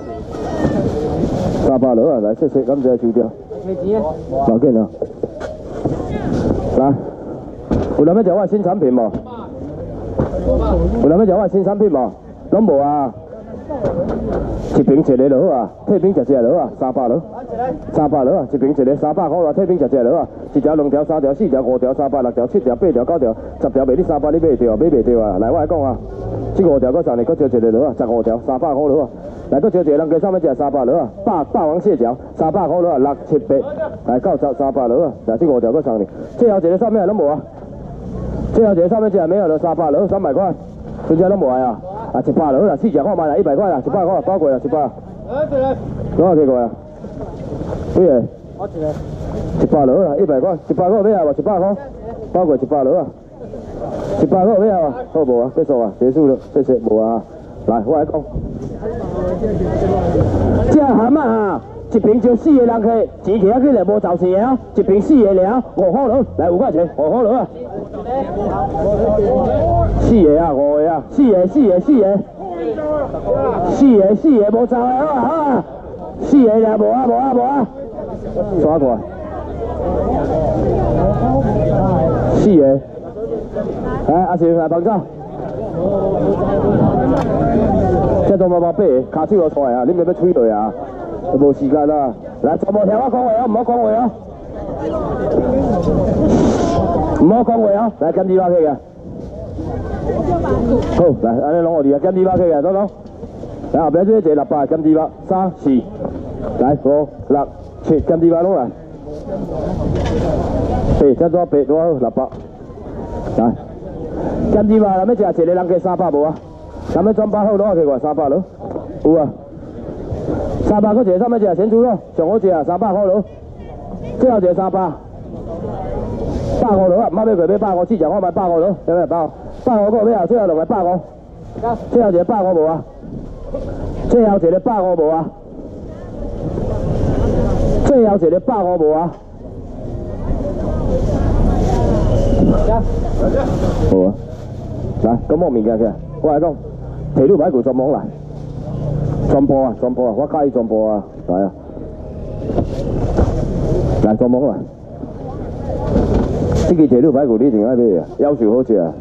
三百落啊，来谢谢，感谢收掉，老紧啊，来，有人要食我新产品无？有人要食我新产品无？拢无啊。一瓶一个就好啊，退冰食一个就好啊，三百落，三百落啊，一瓶一个三百块啊，退冰食一个就好啊，一条、两条、三条、四条、五条、三百、六条、七条、八条、九条、十条卖你三百，你买着买袂着啊？来，我来讲啊，这五条搁送你，搁招一个落啊，十五条三百块落啊，来搁招一个人加上面食三百落啊，霸霸王蟹条三百块落啊，六七八，来九十三百落啊，来这五条搁送你，最后一个上面拢无啊，最后一个上面食没有了，三百落三百块，剩下拢无啊。啊，一百落啦，四只看卖啦，一百块啦，一百块包过啦，一百。攞下幾個啊？幾個？我一個。一百落啦，一百塊，一百塊咩啊？一百塊，包過一百落啊。一百塊咩啊？好無啊？結束啊？結束了，謝謝無啊。來，我來講。這蛤蟆啊，一瓶就四個人客，錢起啊起來無造成啊，一瓶四個了，五塊落，來五塊錢，五塊落啊。四個啊，五個啊，四個，四個，四個，四個，四個無走的，好啊，好啊，四個了，無啊，無啊，無啊，刷過來。 四个。来，阿成来帮走。这都毛毛八个，骹手落出来啊！你们要吹落啊？无时间啦。来，全部听我讲话哦，唔好讲话哦。唔好讲话哦。来，减二百起嘅。好，来，安尼拢我哋啊，减二百起嘅，懂懂？来，后边这一个六百，减二百，三四，来五六七，减二百拢来。八，再多八多好，六百。来，减二百，咱要食一个人加三百无啊？咱要转八好攞去外三百咯，有啊。三百，搁一个啥物食？先煮咯，上好食啊，三百块咯。最后一个三百，百五咯啊，唔好买过买百五，四只我买百五咯，有冇百五？百五个买啊，最后两个百五。最后一个百五无啊？最后一个百五无啊？最后一个百五无啊？好啊，来，咁我物件起来，我来讲，提溜排骨全部来，全部啊，全部啊，我介意全部啊，来啊，来全部来。这个提溜排骨你一定爱买啊，要求好食啊。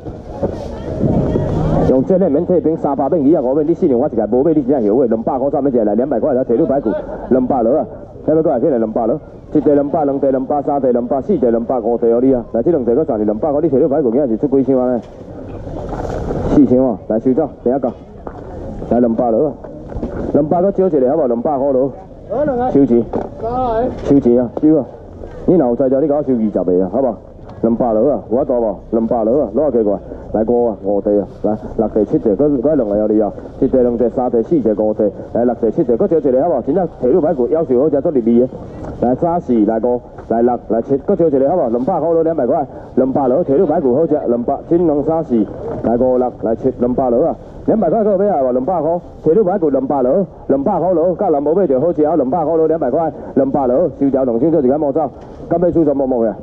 用这个免退兵三百免二啊五免，你四年我一个无买，你真系后悔。两百块三蚊只来两百块来提溜排骨，两百落啊，睇要过来起来两百落。一地两百，两地两百，三地两百，四地两百，五地哦你啊！来，这两地搁三地两百，你提溜排骨今日是出几千万呢？四千哦，来收走，第一个，来两百落啊，两百搁少一个好无？两百块落，收钱，收钱啊，收啊！你若有在就你甲我收二十个啊，好无？两百落啊，有法度无？两百落啊，攞下过来，来五啊，五地啊，来六地七地，搁搁两个有你啊，一地两地三地四地五地，来六地七地，搁少一个好无？真正提溜排骨要求好食，足入味嘅。来三四，来五，来六，来七，搁少一个好无？两百块落两百块，两百落提溜排骨好食，两百千两三四，来五六，来七，两百落啊，两百块够买啊？无两百块，提溜排骨两百落，两百块落，甲人无买就好食啊，两百块落两百块，两百落，收条两千做一间毛走，敢要出什么毛嘅？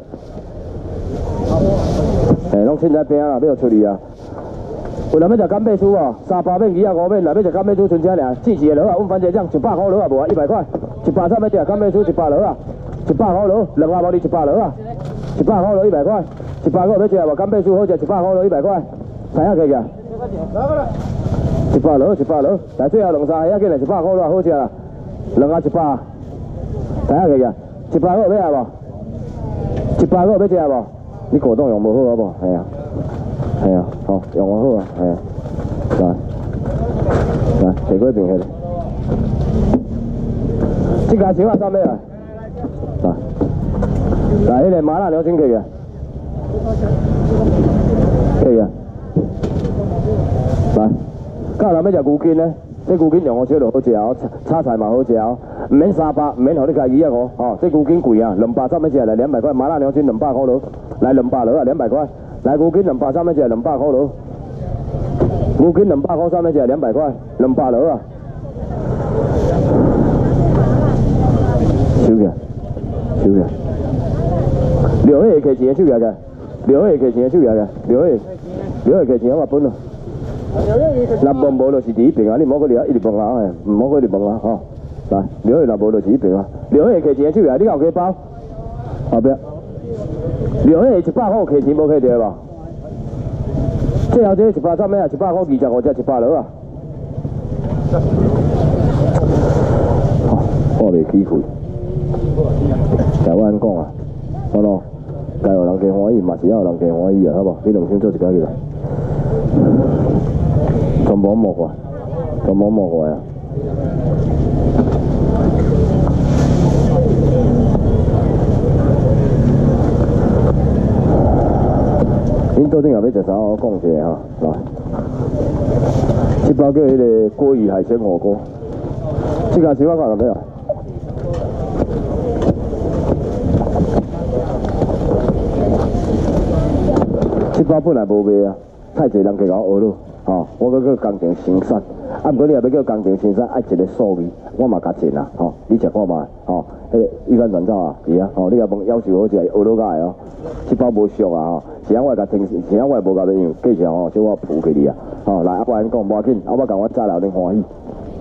诶，拢凊彩饼啦，要出去啊！有人要食干贝酥哦，三百免二啊五免，来要食干贝酥剩啥尔？四十个落啊，阮番茄酱一百块落啊，无啊，一百块，一百三要食干贝酥一百落啊，一百块落，两百无你一百落啊，一百块落一百块，一百块要食无？干贝酥好食，一百块落一百块，睇下佢嘅。一百落，一百落，来最后两三下紧来一百块落好食啦，两啊一百，睇下佢嘅，一百块要食无？一百块要食无？你果冻用无好好不？系啊，系啊，好用我好啊，系啊，来，来，提过一边去。这家钱我三尾啊，来，来，迄个麻辣牛筋可以啊，可以啊，来，甲人要食牛筋呢？这牛筋用我小就好食哦，炒菜嘛好食哦，唔免三百，唔免互你家二啊五，哦，这牛筋贵啊，两百三蚊只来两百块，麻辣牛筋两百块咯。来两百落啊，两百块。来牛筋两百三蚊只，两百块落。牛筋两百块三蚊只，两百块，两百落啊。收起，收起。留迄个钱收起个，留迄个钱收起个，留迄，留迄个钱我本咯。若问无就是伫一边啊，你唔好搁了，一直问啊，诶，唔好搁一直问啊，吼。来，留迄若无就是一边啊，留迄个钱收起来，你有几包？后壁。留迄一百块客钱无客着无？最后这一百三尾啊，一百块二十五只一百落啊。我袂起亏，台湾讲啊，好咯，该有人加欢喜，嘛是要有人加欢喜啊，好无？你两千做一家去啦，全部莫怪，全部莫怪啊。恁到底后要食啥？我讲一下哈，来，这包叫迄个鲑鱼海鲜火锅，这家是我讲了没有？这包本来无卖啊，太侪人给我学咯，吼，我搁叫工程生产，啊，不过你若要叫工程生产，爱一个素味，我嘛加钱啊，吼，你食看卖，吼，迄个鱼干软燥啊，是啊，吼，你甲问要求好食，学落甲的哦，这包无俗啊，吼。是啊，我甲听，是啊，我也无甲你用，继续吼，叫我付给你啊。吼，来，啊，我安讲无要紧，啊，我甲我炸了，恁欢喜。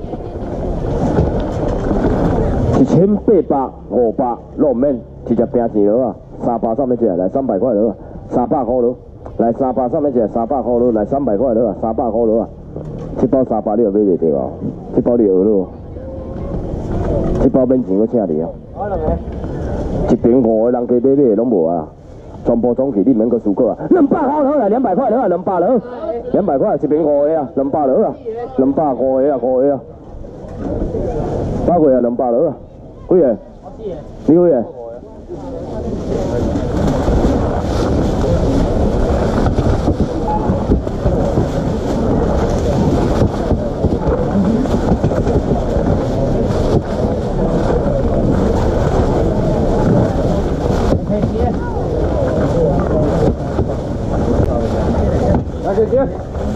一千八百五百落面，一只饼钱落啊，三百三蚊只，来三百块落啊， 三百块咯，来三百上面一三百块咯，来三百块咯啊，三百块咯啊，这包三百你又买袂着啊，这包你学咯，这包免钱我请你啊。一边五个人加买买拢无啊，全部总起你免个输过啊，两百块咯啊，两百块咯啊，两百咯，两百块一边五个啊，两百咯啊，两百五个啊，五个啊，八个啊，两百咯啊，几个？你几个？ 来，姐姐。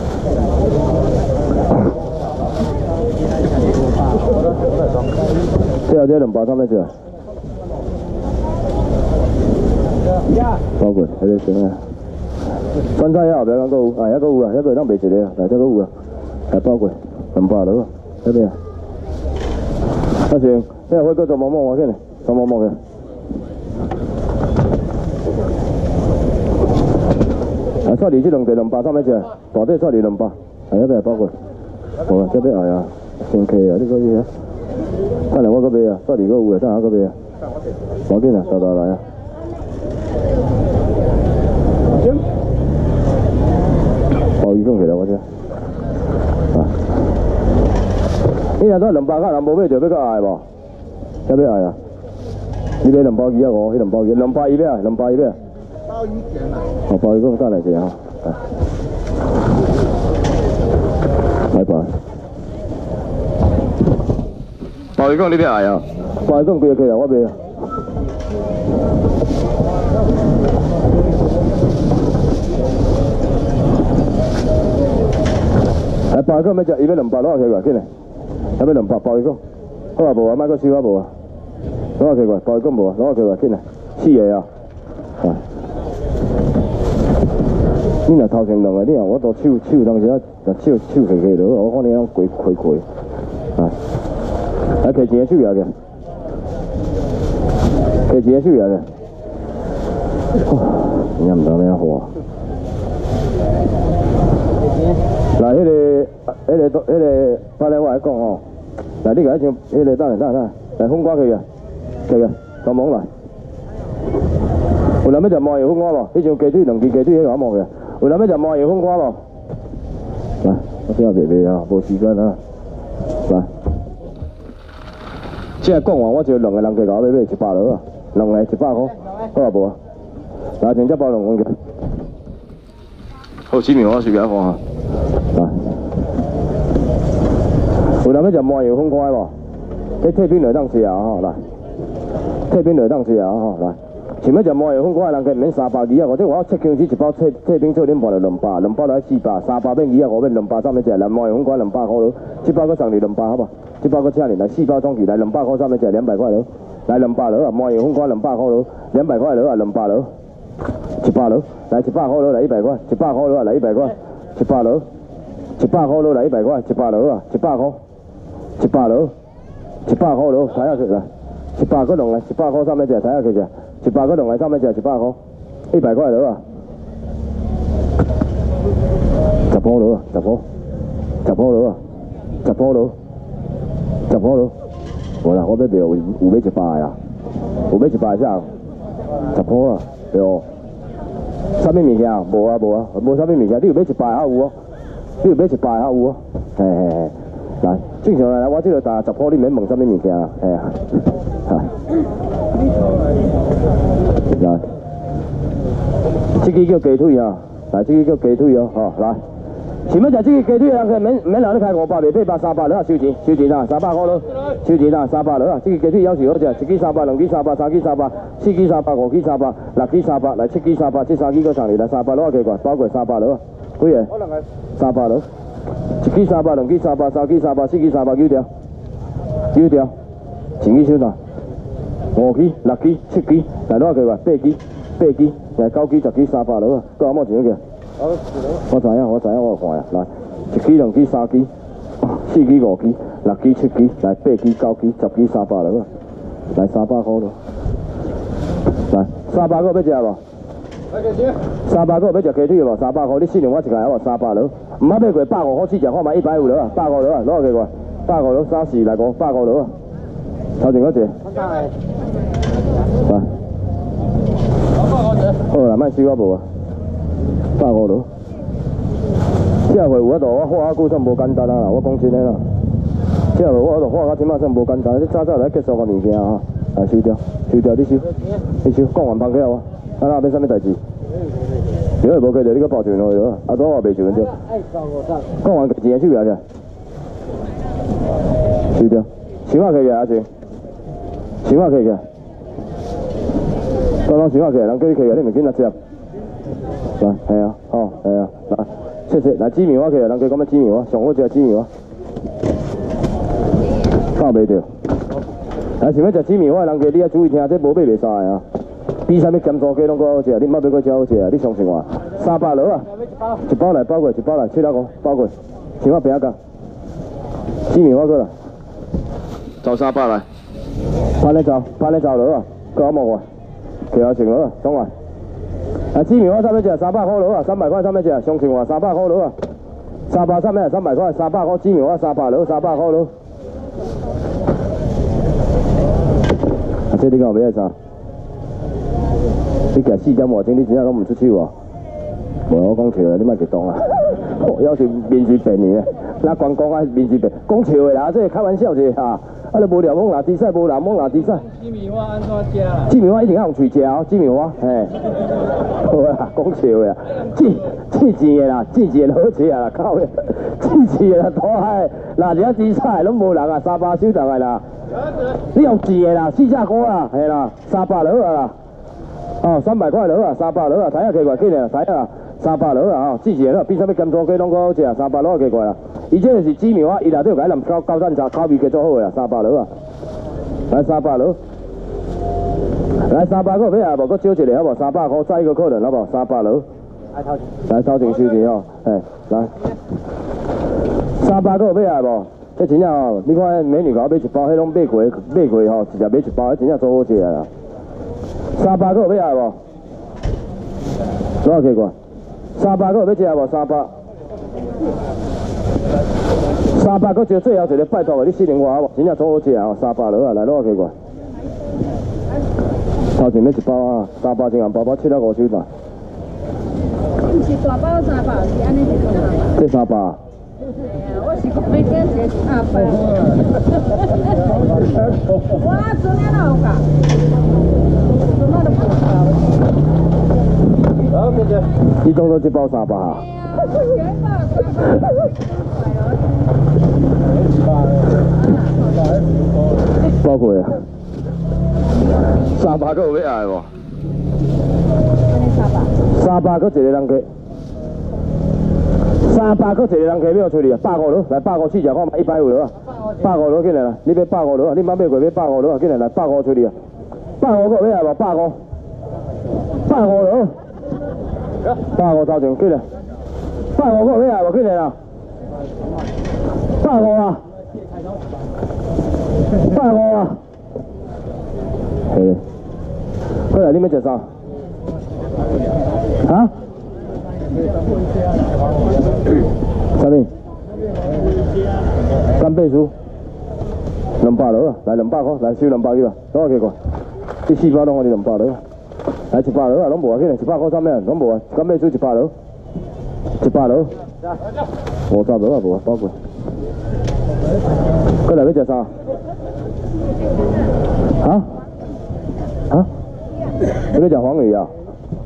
这下这两包上面去。包括喺你整啊，酸菜啊，不要讲购物，啊，一个有啊，一个当卖一个啊，来这个有啊，来包括两百了啊，这边啊，啊行，你回去做毛毛我见你，做毛毛嘅。啊，刷你这两地两百三米只，大底刷你两百，系一边包括，好啊，这边系啊，成期啊，呢个嘢啊，翻嚟我嗰边啊，刷你嗰有啊，翻下嗰边啊，我见啊，大大来啊。鲍鱼讲起来我知，啊，呢日都系两百克，人冇咩就比较矮喎，有咩矮啊？你俾两包鱼啊我，呢两包鱼，两百二咩啊？两百二咩啊？鲍鱼件啊！哦，鲍鱼讲三嚟件啊，拜拜。鲍鱼讲你咩矮啊？鲍鱼讲几多 K 啊？我俾啊。啊，鲍鱼讲咩只？二百两百攞下佢話，見嚟，有咩兩百鲍魚講？好啊，無啊，買個少啊無啊，攞下佢話，鲍魚講無啊，攞下佢話，見嚟，黐嘢啊！啊，你若頭前兩個，你若我到手手當時啊，就手手起起咗，我看你樣攰攰攰，啊，啊，其錢嘅手嘢嘅，其錢嘅手嘢嘅，你唔當咩好啊？嗱，迄个、迄个、迄个，翻嚟我嚟講哦。嗱，呢個一條，迄個等嚟等嚟等嚟，嚟風瓜佢嘅，佢嘅，咁網嚟。有諗咩就望住風瓜喎？呢條雞腿兩件雞腿喺度望嘅。有諗咩就望住風瓜喎？嚟，我先下別別啊，冇時間啊。嚟，即係講話我就兩個人嘅搞俾俾一百佬啊，兩個一百塊，好啊冇啊。嗱，淨一百兩個嘅。好，前面我雪茄放下。嗱，有諗咩就望住風瓜喎？你睇邊嚟當試下嗬，嚟，睇邊嚟當試下嗬，嚟。前面就望住風瓜，人佢唔免三百二啊，或者我七公子一包車車邊做點磅就兩百，兩百嚟四百，三百邊二啊，我邊兩百三蚊隻，嚟望住風瓜兩百塊佬，一包個上嚟兩百好嘛？一包個車嚟嚟四包裝起嚟兩百塊三蚊隻，兩百塊佬，嚟兩百佬啊，望住風瓜兩百塊佬，兩百塊佬啊，兩百佬，一百佬，嚟一百塊佬嚟一百塊，一百塊佬啊嚟一百塊，一百佬。一百塊佬嚟一百塊，一百佬啊，一百塊，一百佬，一百塊佬睇下佢啦，一百個龍嚟，一百塊三蚊隻睇下佢啫，一百個龍嚟三蚊隻，一百塊，一百塊佬啊，十棵佬啊，十棵，十棵佬啊，十棵佬，十棵佬，好啦，我俾俾有有俾一百啊，有俾一百先，十棵啊，俾我，啥物物件啊？無啊無啊，無啥物物件，你有俾一百啊有啊？你要俾一百客户啊，係係係，嗱，正常嚟，我知道但係十鋪你免問啥物物件啊，係啊，係，嗱，這個叫雞腿啊，嗱，這個叫雞腿啊，哦，嚟，前面就這個雞腿啊，佢免免留得開五百未八百三百啦，收錢收錢啊，三百塊咯，收錢啊，三百啦，這個雞腿有時好隻，一支三百，兩支三百，三支三百，四支三百，五支三百，六支三百，嚟七支三百，這三支個上嚟嚟三百攞幾個，包括三百佬。幾嘢？三百佬，一支三百，兩支三百，三支三百，四支三百，幾條？幾條？前幾少嗱？五支、六支、七支，嚟攞佢話八支、八支，又九支、十支、三百佬啊！個有冇錢嘅？我知影，我知影，我看啊！嚟，一支、兩支、三支、四支、五支、六支、七支，嚟八支、九支、十支、三百佬啊！嚟三百塊咯，嚟三百個咩隻喎？ 三百个要食鸡腿无？三百块，你信用我一个好无？三百落，唔好买过百五块四只，看卖一百五落啊，百五落啊，攞去过，百五落三四来五，百五落啊，头前嗰只。来。好啦，卖收我无啊？百五落。这回有法度，我画啊久算无简单啦，我讲真诶啦。这回我度画到即马算无简单，你早早来结束个物件啊，来收掉，收掉你收，你收，讲完放起我，啊那要啥物代志？如果无过着，你搁报钱落去咯，啊，拄我袂收着。讲完钱收下去，收掉，钱我起个阿钱，钱我起个，刚刚钱我起个，人叫你起个，你唔紧来接。来，系啊，好，系啊，来，谢谢，来鸡面我起个，人叫讲咩鸡面我，上好食鸡面我，搞袂着。来，想要食鸡面我，人叫你啊注意听，这无买袂煞个啊。比啥物咸酥鸡拢够好食，你毋好买过超好食啊！你相信我，三百落啊，一包来包过，一包来七百五包过，请我饼干，鸡面我过来，走三百来，拍你走，拍你走落啊，够我莫话，其他成落啊，爽啊！啊，鸡面我三百只，三百块落啊，三百块三百只，相信我，三百块落啊，三百三百三百块，三百块鸡面我三百落，三百块落。啊，这你讲要啥？你其实四点外钟，你真正拢唔出手哦。无我讲笑的，你莫激动啊！要是面子病你啊，那光讲啊面子病，讲笑的啦，这开玩笑者啊。啊，你无聊摸拿猪屎，无聊摸拿猪屎。鸡面花安怎食啦？鸡面花一定要用喙食哦，鸡面花，嘿。好啊，讲笑的啊，钱钱钱的啦，钱钱的好食啊，靠的，钱钱的啦，大海，拿只猪屎拢无人啊，三百收上来啦。你用钱的啦，四只股啦，系啦，三百落啊啦。哦，三百块落啊，三百落啊，睇下奇怪紧啊，睇下三百落啊，吼，之前咯，比啥物咸酥鸡拢够好食啊，三百落奇怪啦。伊这是鸡面啊，伊内底有解淋高高蛋茶，口味加做好个啊，三百落啊，来三百落，来三百个要啊，无搁少一个好无？三百块再一个可能好无？三百落，来头前收钱哦，嘿，来，三百个要啊无？这真正哦，你看美女甲我买一包，迄拢买过买过吼，直接买一包，真正做好食啊啦。三百个要来无？多少奇怪？三百个要食无？三百，三百个就最后一个拜托个，你信任我好无？真正做好食啊！三百落啊，来多少奇怪？头前要一包啊，三百一元包包七百五收吧。 毋是大包三百，是安尼是三百。 这三百。 我是讲每件是三百。我昨天哪有讲？ 你当做一包三百啊？包括啊，三百个有要爱无？三百个一个人客，三百个一个人客要出去啊！百五落，来百五四只看卖一百五落啊！百五落进来啦，你要百五落啊？你莫买过买百五落啊！进来来百五出去啊！百五个要爱无？百五，百五落。百五头前起来，百五个要来无？起来啦！百五啊！百五啊！嘿，过来，你要食啥？啊？啥物？干贝酥，两百落啊！来两百块，来收两百几啊！多少几个？这四包拢我哋两百落。来一百落啊，拢无啊，起来一百块三咩？拢无啊，干贝酥一百落，一百落，五十落啊无啊，包括。过来要食啥？啊？啊？你要食黄鱼啊？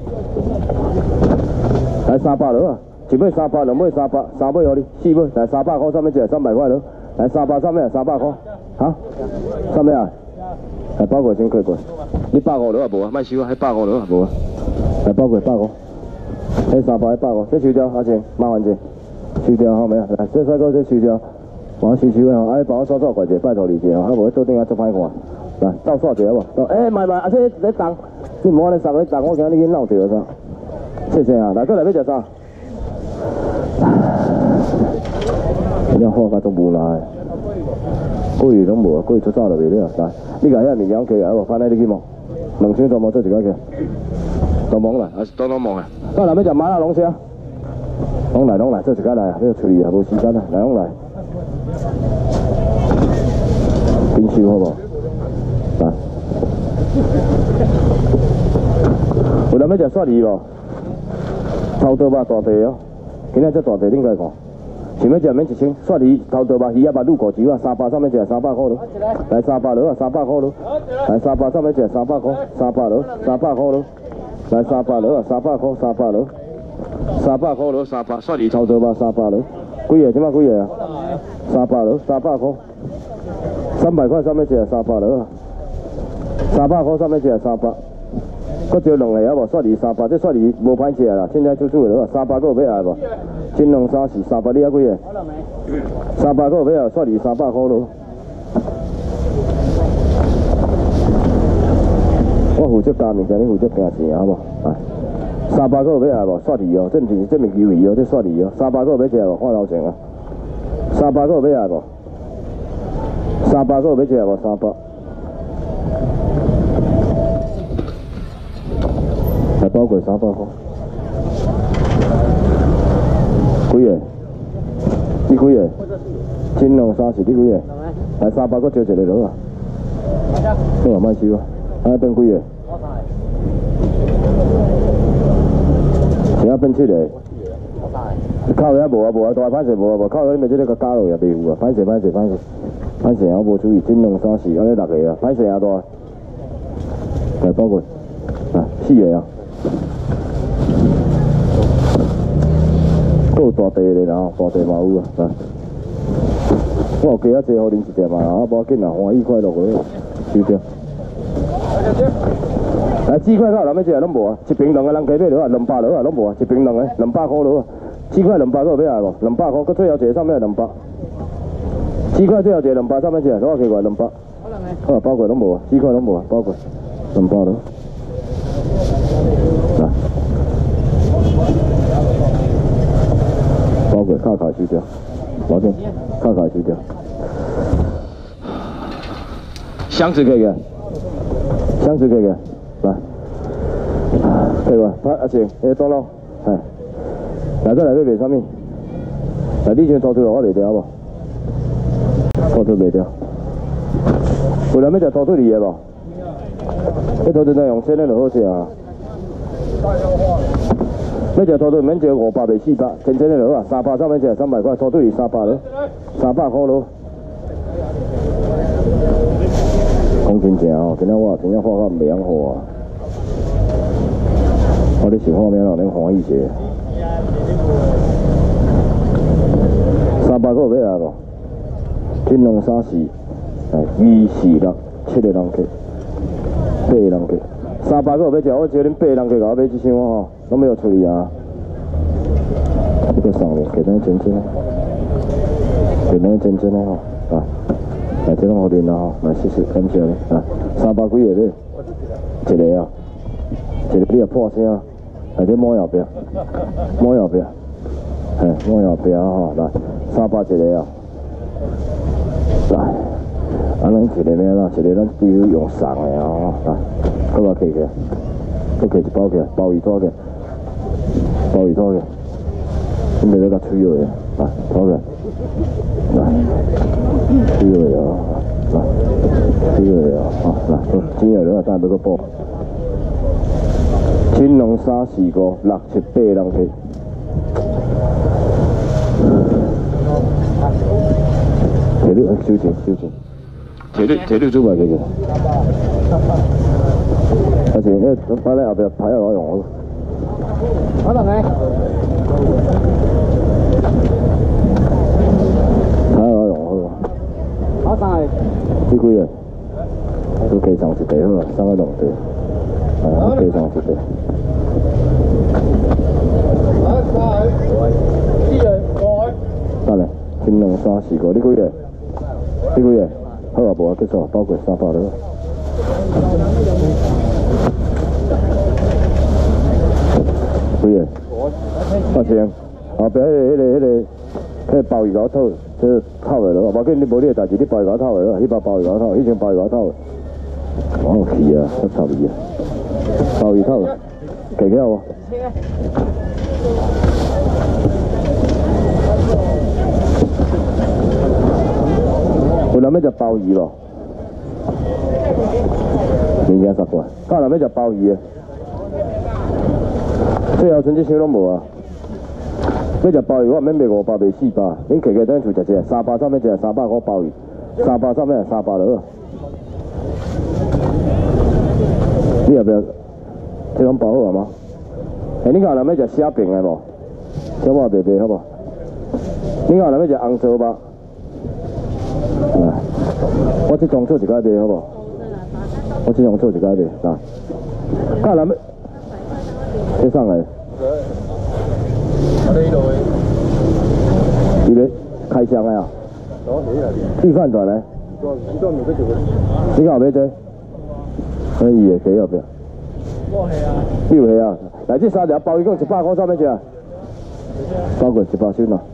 来三百落啊，一尾三百，两尾三百，三尾互你，四尾来三百块三咩只？三百块落，来三百三咩？三百块，啊？三咩啊？来包括先开过。你百五落啊无啊？莫收啊！迄百五落啊无啊？来包过百五，迄三百百五，这收掉阿姐，麻烦者，收掉好未啊？来，这帅哥这收掉，我收收的吼，哎，帮我刷刷快者，拜托你者吼，啊无做顶下做歹看。来，倒刷者好无？哎，卖卖，啊这在动，你莫安尼送咧动，我惊你去闹着啥？谢谢啊，来过来要食啥？你看货价都无来，贵拢无啊，贵出早就袂了。来，你甲遐物件起来好无？翻来你去摸，两箱全部做一个起。 都忙啦，还是都拢忙啊？到内要食麻辣龙虾，拢来拢来，做一间来啊！要处理啊，无时间啊，来拢来。冰收好无？来。有人要食鳝鱼无？头刀肉大地哦，今仔只大地恁家看。想要食免一千，鳝鱼、头刀肉、鱼啊、肉、卤果酒啊，三百上面食三百块咯。来三百咯啊，三百块咯。来三百上面食三百块，三百咯，三百块咯。来三百咯啊，三百块，三百咯。三百块咯，三百，鳝鱼、头刀肉三百咯。几个？即摆几个啊？三百咯，三百块。三百块上面食三百咯啊。三百块上面食三百。搁招两个啊无？鳝鱼三百，这鳝鱼无歹食啦，凊彩煮煮的咯。三百个有要来无？金龙三四三百，你还几个？三百个有要来，鳝鱼三百块咯。我负责加物件，你负责加钱，好无？哎，三百个有要来无？鳝鱼哦，这毋是这毋是鱿鱼哦，这鳝鱼哦，三百个有要食无？看头前啊，三百个有要来无？三百个有要食无？三百。还包括三百块，几个？你几个？金龙三四，你几个？来三百个招一个落啊！好啊，莫收啊！啊，变几个？现在变七个。靠遐无啊无啊，大歹势无啊无，靠遐你咪即个加落也袂有啊！歹势歹势歹势，歹势我无注意，金龙三四，安尼六个啊，歹势啊大。来包括啊，四个啊。还有大地的啦，大地嘛有啊，来，我有加啊济，互恁一点嘛，啊，无要紧啦，欢喜快乐个，收掉。来，鸡块到人要食拢无啊？一瓶两个人加买落啊，两百落啊，拢无啊？一瓶两个，两百块落啊。鸡块两百个要来无？两百块，佮最后一个上面两百。鸡块最后一个两百上面一个，我加过来两百。好，包括拢无啊？鸡块拢无啊？包括两百落。来。包括卡卡收掉，保证卡卡收掉。箱子给个，箱子给个，来，对吧？拍阿成，诶，当咯，哎，来再来要卖啥物？来，你先拖出来，我卖掉好无？拖出卖掉。有人要食拖出鱼的无？迄拖出来用鲜的就好食啊。要食拖腿免食五百卖四百，真正的落啊，三百上面食三百块，拖腿三百咯，三百块咯。讲真正哦，今仔我真正画甲袂晓画啊，我咧想画面让恁欢喜者。三百个有要来无？金龙三四，哎，二四六七个人客，八个人客。三百个有要食，我叫恁八个人客甲我买一箱吼。拢没有处理啊！这个上面给咱真真的，给咱真真的吼，啊，来这种好点啦吼，来谢谢感谢你啊，三百几个咧，一个啊，一个你也破声，来这摸后壁，摸后壁，嘿，摸后壁吼，来三百一个啊，来，啊咱一个咩啦，一个咱只有用送的啊，来，搁我摕起来，搁摕一包起来，鲍鱼拖起来。鲍鱼拖嘅，咁你呢個吹咗嘅，啊拖嘅，嗱吹咗嘅啊，嗱吹咗嘅啊，啊嗱，錢又兩個單俾個波，千兩三四個六七八人去，鐵律小錢小錢，鐵律鐵律做埋嘅嘅，而且咧擺喺後邊排下我用我。好冷哎！睇下我用好好晒。呢幾日都幾上一地好啊，三個兩地，係啊，幾上一地。好晒。呢樣過去。得嘞，千兩三四個，呢幾日呢幾日好啊，無啊，結束，包括三百啦。几个？八成。后壁迄个、迄个、迄个、迄个鲍鱼搞透，即个透的咯。无紧，你无你个代志，你鲍鱼搞透的咯。迄把鲍鱼搞透，以前鲍鱼搞透的。我有气啊，出臭味啊！鲍鱼透的， 给给我。有人要食鲍鱼无？物件十块。有人要食鲍鱼的？最后剩这箱拢无啊！要食鲍鱼，我免卖五百，卖四百。恁客家等厝食一个，三百上面一个三百块鲍鱼，三百上面三百落。你要不要？这拢包好啊吗？哎，你讲人要食虾饼的无？小我卖卖好无？你讲人要食红烧肉？来，我这种做一个卖好无？我这种做一个卖，来。看人要，这上来。你要开箱的啊？预饭团呢？你讲要这？可以的，可以后边。我系啊。你有系啊？来，这三条鲍鱼讲一百块，上面只？包括一百箱啊。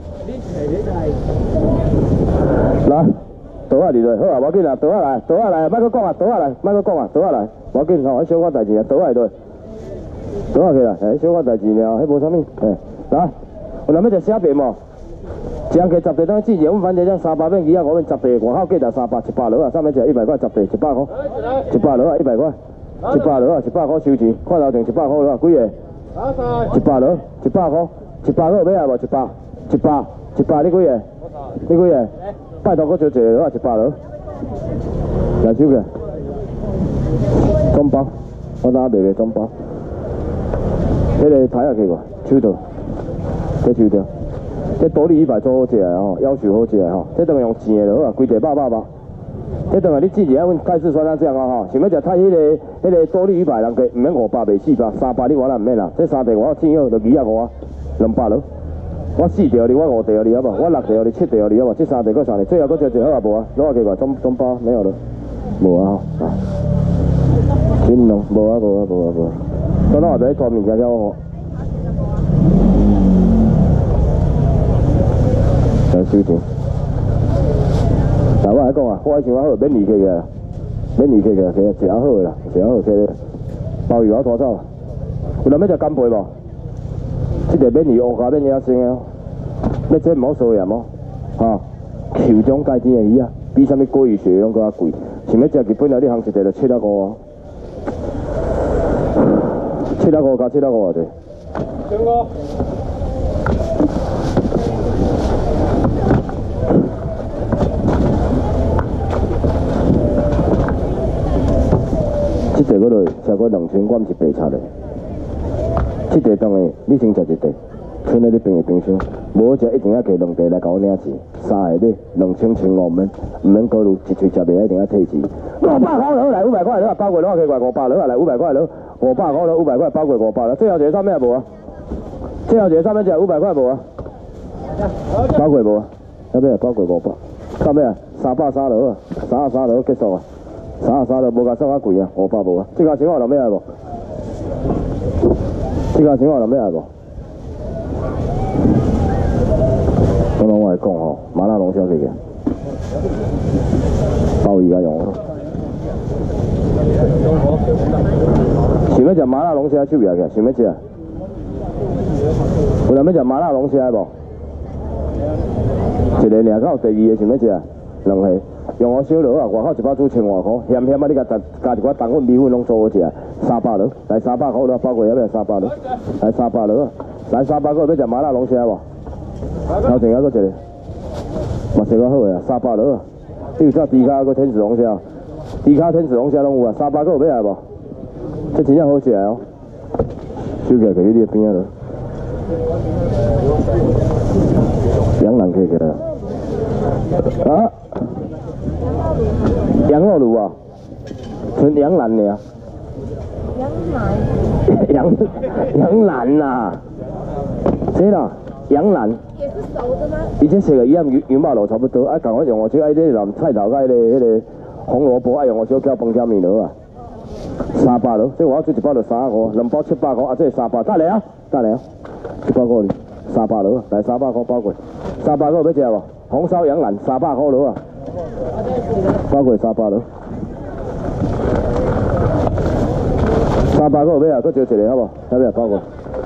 来，倒下嚟好啊，无要紧啊，倒下来，倒下来，莫搁讲啊，倒下来，莫搁讲啊，倒下来，无要紧吼，小可代志啊，倒下嚟，倒下去啦，哎，小可代志了，迄无啥物，哎，来，有人要食虾饼无？一人加十地当煮热，阮反正将三百变二啊五变十地，外口价值三百，一百落啊，上面只一百块十地，一百块，一百落啊，一百块，一百落啊，一百块收钱，看头前一百块落啊，几个？一百落，一百块，一百块要啊无？一百，一百，一百你几个？你几个？拜托，搁少一个落啊，一百落，来收个，中包，我等下卖卖中包，迄个抬下去个，手刀，这收掉。这多利一百做好食的吼，要求好食的吼，这等于用钱的好啊，规地百百百。这等于你自己啊，阮泰式酸辣酱啊吼，想要食泰迄个迄个多利一百人计，唔免五百，卖四百，三百你我啦唔免啦。这三地我整好就二啊五啊，两百咯。我四条你，我五条你好无？我六条你，七条你好无？这三地搁三地，最后搁一一好啊无啊？攞下去吧，中中包没有了，无啊吼。金龙无啊无啊无啊无啊，等下后边抓物件叫我。来收钱。但我来讲啊，我以前我好免离去个，免离去个，其实真好个啦，真好个。鲍鱼我拖走，有人要食干贝无？这个免离乌加免野生个，要这唔好收盐哦，哈。球种介甜的鱼啊，比啥物鲑鱼血拢搁较贵。想要食日本料理，行一个就七啊五啊，七啊五加七啊五啊，对。两个。这个嗰度超过两千罐是白菜的，这个当然你先食一袋，剩在你冰的冰箱，无好食一定要摕两袋来甲我领钱，三个买两千千五免，唔免考虑一喙食袂一定要退钱。五百块落来五百块落，包括落去怪五百落来五百块落，五百块落五百块包括五百落，最后一个上面无啊？最后一个上面只五百块无啊？包括无啊？上面包括五百，上面三百三落啊，三啊三落结束啊。三啊三了，无甲算较贵啊，五百无啊。这家情况有人要来无？这家情况有人要来无？刚刚我来讲吼，麻辣龙虾这个，鲍鱼甲用哦。想要食麻辣龙虾手摇起，想要食？有人要食麻辣龙虾无？一个尔，敢有第二个想要食？两个。用我小螺啊，外口一包煮千外块，咸咸啊！你甲加加一寡糖粉、米粉拢做好食，三百螺，来三百块了，包括要不要三百螺？来三百螺，来三百个要食麻辣龙虾无？头前还搁一个，嘛是较好个啊，三百螺。你有啥猪脚搁天使龙虾？猪脚天使龙虾拢有啊，三百个有要来无？这真正好食哦，收起来去你边仔落，两人客起来啊！羊肉卤啊，纯羊腩的啊。羊腩。羊羊腩呐，这啦，羊腩。 也是熟的吗？ 以前食个一样油油麻肉差不多，啊，赶快用我少爱啲南菜头甲迄个迄个红萝卜，爱用我少叫饭加面落啊。三百落，这我要做一包就三百五，两包七百块，啊，这三百，再来啊，再来啊，一包块哩，三百落，来三百块包过，三百块要食无？红烧羊腩三百块落啊。包括三百了，三三百个有要啊，搁招一个好无？要不要包过？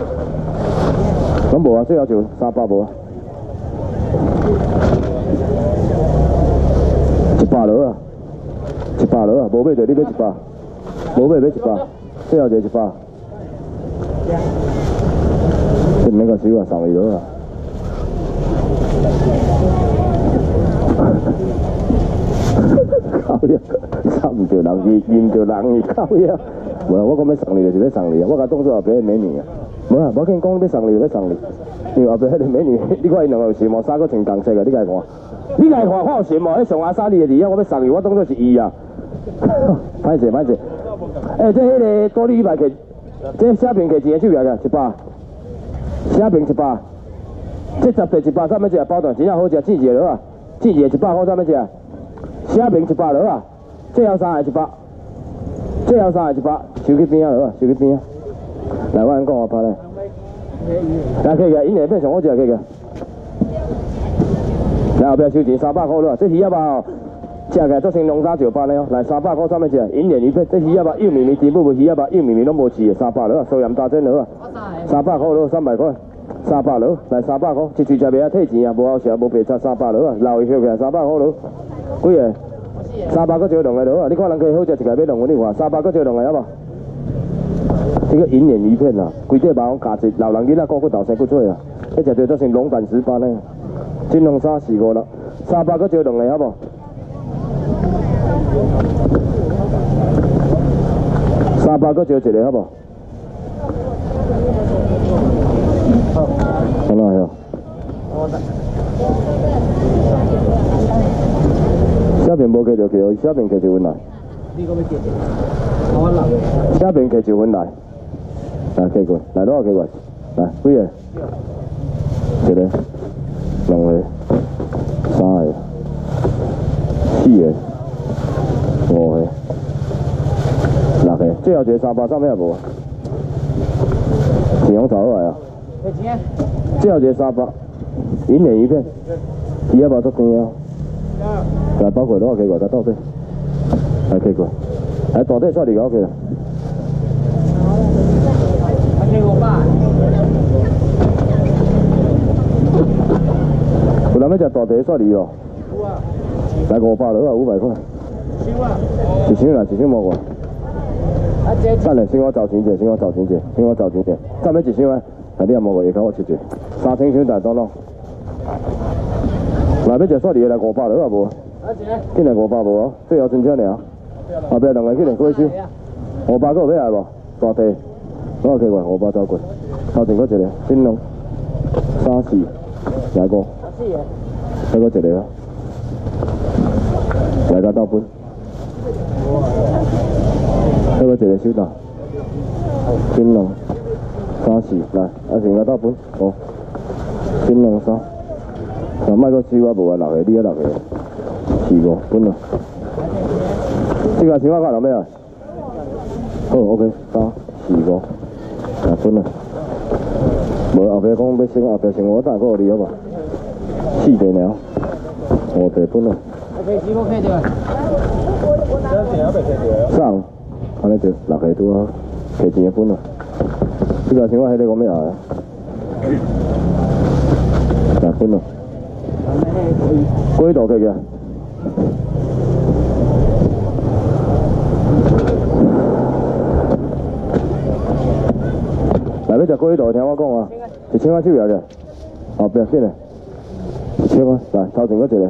拢无啊，最后就三百无啊。一百落啊，一百落啊，无买就你买一百，无买买一百，最后就一百。你免个收啊，送伊落啊。靠呀，插唔着人伊，认着人伊靠呀。无啊，我讲要送你就是要送你啊，我甲当作后壁美女啊。无啊，我跟你讲要送你就要送你，因为后壁迄个美女，你看伊两个有羡慕，衫搁穿同色个，你家看，你家看我有羡慕，迄上阿莎莉的字啊，我要送你，我当作是伊啊。歹势歹势，诶，这迄个多利一百克，这写平克钱的手价个一百，写平一百，这十块一百，啥物事啊？包段真正好食，四个落啊，四个一百块啥物事啊？写平一百落啊，最后三个一百，最后三个一百，收去边啊落啊，收去边啊。来，我安讲我拍咧，来可以个，因下变上好食可以个。来后壁收钱三百块落啊，这鱼仔肉哦，食起来做成龙沙石斑的哦。来三百块啥物事？银鲢鱼片，这鱼仔肉幼绵绵，全部无鱼仔肉，幼绵绵拢无饲的，三百落啊，苏盐大针落啊，三百块落，三百块，三百落，来三百块，一喙食袂啊，退钱啊，无好食，无白差，三百落啊，老的收起来三百块落，几个？三百个招两个落啊，你看人家好食，一个要两个，你看三百个招两个好无？这个银鲢鱼片啊，规块肉加一，老人囡仔个骨头生骨脆啊，一食就做成龙胆石斑呢。金龙沙四五六，三百个招两个好无？三百个招一个好无？好，好哪样？下边无给就给，下边给就阮来。 你个要记着，我来。 下边给就阮来，来给过，来多少给过？来几个？一个，两个，三个，四个，五个，六个，最后一个三百，啥物也无。钱拢找好来啊！最后一个三百，银鲢鱼片，鱼仔肉足甜啊！来包括多少给过？再倒底，来给过，来大底算二个 OK 啦。 给我爸。 有人要食大地算二哦。 有啊。 来五百落啊，五百块。 收啊。 一箱啦，一箱无外。 啊，这。 等下，先我找钱者，先我找钱者，先我找钱者。怎么一箱啊？啊，你也无外，下口我七者，三千箱大当咯。来要食算二个来五百落啊无？ 啊，这。 今日五百无哦，最后剩这尔。后壁两个去两过收。五百个有要来无？大地。我有去过，五百走过。头前搁一个，金龙，三四，来五。再搁一个啊。来到倒本。再搁一个收到。金龙，三四，来，啊先来倒本，哦。金龙三，啊莫搁收啊无啊六个，你啊六个，四五本啊。这个钱我看到没有？好 ，OK， 三四五，啊本啊。无后壁讲要升，后壁升我等下搁你好无？四地了，五地本啊。 OK， 几个可以对吧？ 送，安尼就六个拄好，摕钱本啊。这个钱我迄个讲咩啊？六本啊。几度去个？来要食龟肚，听我讲啊，一千块手摇个，后壁紧嘞，一千块，来头前搁一个，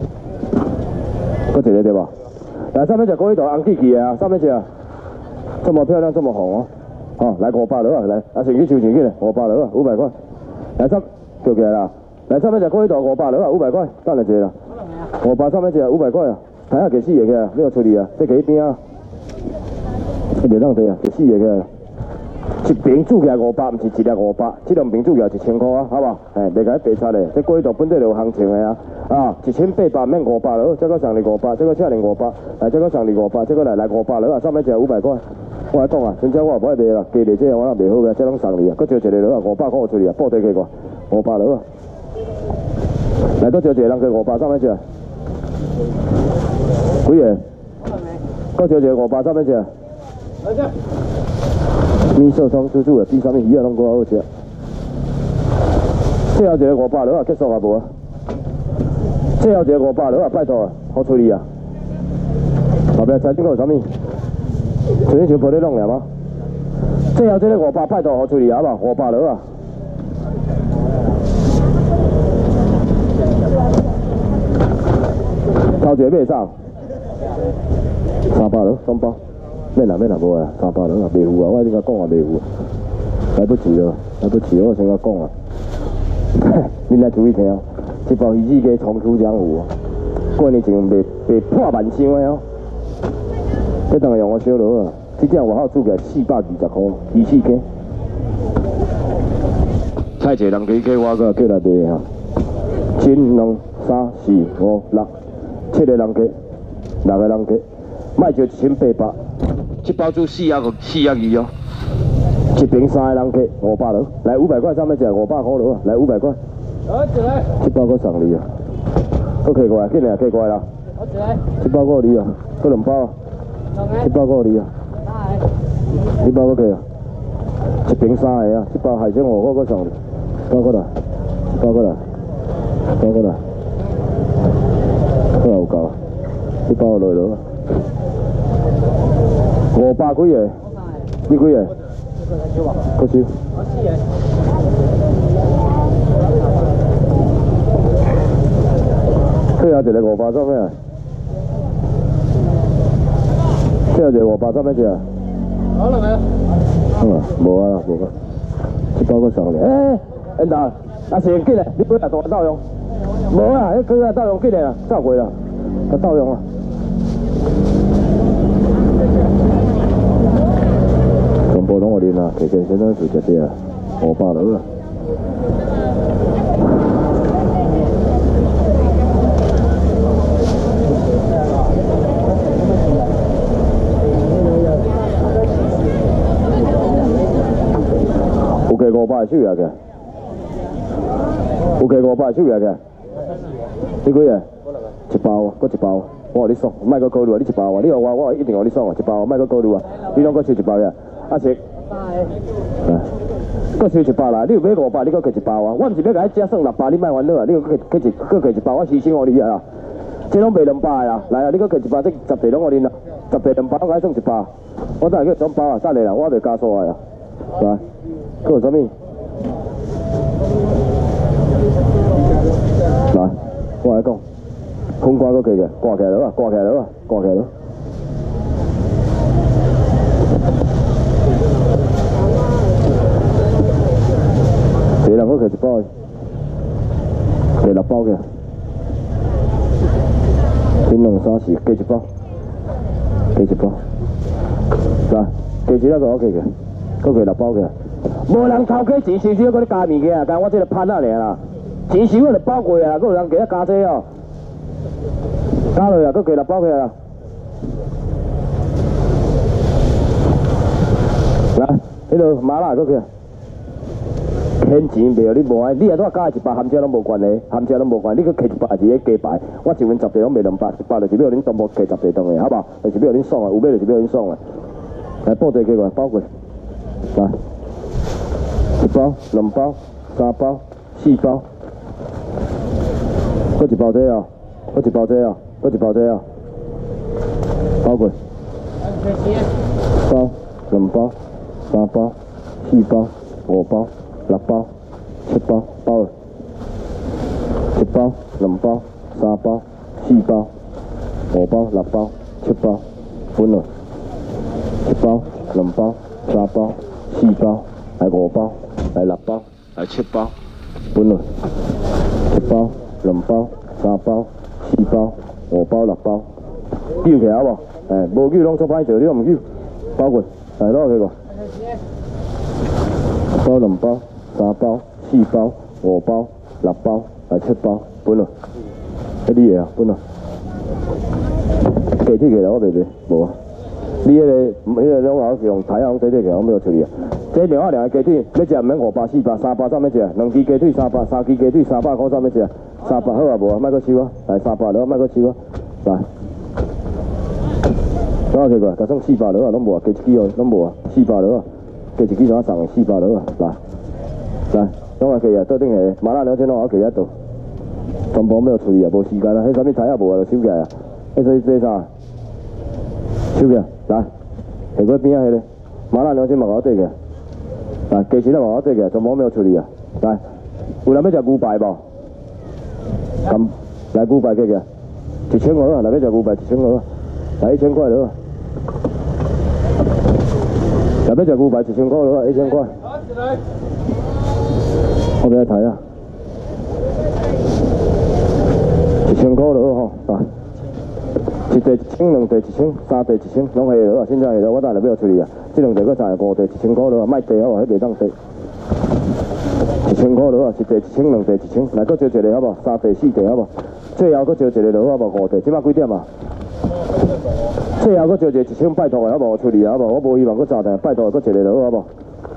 搁一个对吧？来上面食龟肚，红记记的啊，上面食，这么漂亮，这么红哦，哦，来五百落啊，来，啊先去收钱去嘞，五百落啊，五百块，来上叫起来啦，来上面食龟肚五百落啊，五百块，等下坐啦，五百上面食五百块啊，睇下几四个起来，你要处理啊，这个一边啊，一袂当坐啊，几四个起来。一瓶煮起来五百，毋是一粒五百，这两瓶煮起来一千块啊，好无？哎，袂甲伊白差咧，这龟肚本地就有行情的啊，啊，一千八百免五百了，再搁送你五百，再搁请你五百，来再搁送你五百，再搁来来五百了啊，上面只五百块。我来讲啊，真正我也不爱卖啦，加卖这我也卖好个，这拢送你啊，搁招一个了啊，五百块出去啊，报地给我，五百了啊。来，搁招一个人给五百，上面只。几个？搁招一个五百，上面只。 米寿汤煮煮的，比啥物鱼啊拢搁好食。最后一个五百落啊，结束啊无啊？最后一个五百落啊，拜托啊，好处理啊！后壁猜这个有啥物？像像抱咧弄尔吗？最后这个五百拜托好处理啊，好无？五百落啊！头一个买啥？三百落双包，免啦免啦无啊，三百落啊，袂付啊！我已经甲讲啊，袂付，来不及了，来不及了，我先甲讲啊。恁来注意听哦，一包鱼子鸡冲出江湖哦，过年前卖卖破万箱的哦，这当然用我小罗啊，这点外口煮起来四百二十块，鱼子鸡。菜一个人鸡鸡我个叫来卖哈，一、两、三、四、五、六，七个人鸡，六个人鸡，卖就一千八百，一包煮四百个四百二哦。一瓶三个人客五百落，来五百块上面食五百块落啊，来五百块。好，一来。这包我送你啊，搁摕过来，紧嘞，摕过来啦。好，一来。这包我你啊，搁两包啊。这包我你啊。这包我摕啊，一瓶三个啊，这包海鲜我我搁送你，包过来，包过来，包过来。好有够，这包落落啊。五百几个？你几个？不收。最后一个五百做咩啊？最后一个五百做咩事啊？好两个。嗯，无啊，无啊。一包搁送你。诶，领导，阿成紧嘞，你几下同我斗用？无啊，迄几下斗用紧嘞啦，走过啦，甲斗用啊。普通我啉啊，其实现在就这些啊，五百落啊。有加五百手也个，有加五百手也个。你几个？一包啊，搁一包啊，我互你送，莫搁考虑啊，你一包啊，你互我，我一定互你送啊，一包啊，莫搁考虑啊，你拢搁收一包呀。阿成，啊，搁收一包啦！你有买五百，你搁加一包啊！我毋是要甲你加算六百，你莫烦恼啊！你搁加加一，搁加一包，我牺牲互你啊！这拢卖两百啊！来啊！你搁加一包，这十地拢互恁啦，十地两包，我爱算一包。我等下叫双包啊，等下啦，我袂加数啊！来，搁有啥物？来，我来讲，空挂搁加个，挂起来了啊！挂起来了啊！挂起来了。一个人搁摕一包，摕六包嘅，一两三四，加一包，加一包，来，加一个就 OK 嘅，搁摕六包嘅，无人头家钱收少，搁咧加物件啊，但我这个潘啊尔啦，钱收我就包过啊，搁有人加加这哦，加落啊，搁摕六包起来啦，来，迄个麻辣搁去。欠钱袂哦，你无爱，你啊拄加一百含车拢无关系，含车拢无关系，你去摕一百是迄鸡排，我一份十地拢卖两百，一百就是要恁全部摕十地当的，好不好？就是要恁爽的，有买就是要恁爽的。来报这个过来，包过来，来，一包、两包、三包、四包，搁一包这哦，搁一包这哦，搁一包这哦，包过来。包、两包、三包、四包、五包。六包、七包，包了。一包、两包、三包、四包、五包、六包、七包，分了。一包、两包、三包、四包，来五包，来六包，来七包，分了。一包、两包、三包、四包、五包、六包，揪起来好无？哎，无揪拢做歹做，你拢唔揪，包过，来攞去个。一包、两包。三包、四包、五包、六包，来七包，分了。迄你个啊，分了。鸡腿起来我袂卖，无啊。你迄个、迄个拢好用台行鸡腿起来，我没有处理啊。这两下两个鸡腿，要食毋免五百、四百、三百，怎么食？两支鸡腿三百，三支鸡腿三百块，怎么食？三百好啊，无啊，莫搁收啊。来三百了，莫搁收啊。来，攞去过，加算四百了啊，拢无啊，加一支哦，拢无啊，四百了啊。 加一支怎送的四百落啊，来来，拢啊去啊，倒顶下麻辣两千拢我去遐倒，全部没有处理啊，无时间啦，迄啥物菜啊无啊，就收起来啊，迄说这啥？收起来，来，下个边仔迄个麻辣两千嘛我缀起来，来，鸡翅仔嘛我缀起来，全部没有处理啊，来，有人要食牛排无？咁来牛排加起来，一千块啊，来要食牛排一千块啊，来一千块落啊。 来要食牛排一千块落啊，一千块。我俾你睇啊，一千块落吼，啊，一地一千，两地一千，三地一千，拢下落啊，现在下落，我等下要处理啊。这两地搁三五地一千块落啊，卖地好无？迄袂当地。一千块落啊，一地一千，两地一千，来搁招一个好无？三地四地好无？最后搁招一个落好无？五地，即摆几点啊？ 最后搁招一个一千，拜托的好无？处理啊好无？我无希望搁炸定，拜托搁一个落好无？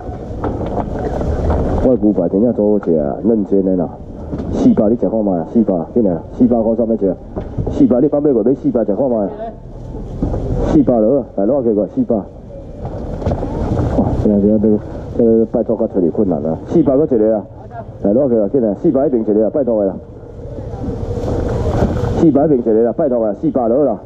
我牛排真正做好食啊，认真的啦。四百你食看卖啊，四百，紧来，四百块啥物食？四百你放买过买四百食看卖。四百落啊，来落去个四百。哇，现在这个这个拜托搁处理困难啊。四百搁一个啊，来落去个紧来，四百一边一个啊，拜托的啦。四百一边一个啦，拜托的，四百落啦。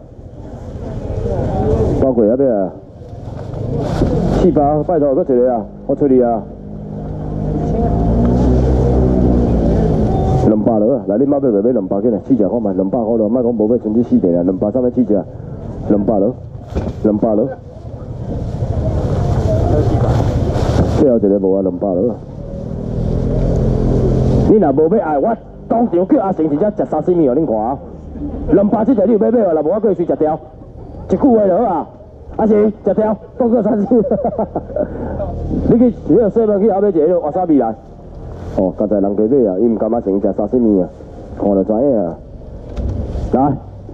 包括那边啊，四百，拜托，搁一个啊，我处理啊。两百落啊，来你妈买袂买两百起来，试食看卖，两百块咯，莫讲无买剩只四地啊，两百三要试食，两百落，两百落。最后一个无啊，两百落。你若无买爱，我当场叫阿成直接食沙西米哦，恁看啊。两百这个你有买买哦，若无我叫伊随食掉。 一句话就好啊，阿是食条，当做三次。你去迄个西门去后尾一个瓦萨比来，哦，刚才人家买啊，伊唔甘啊成食沙西米啊，看就知影啊。来，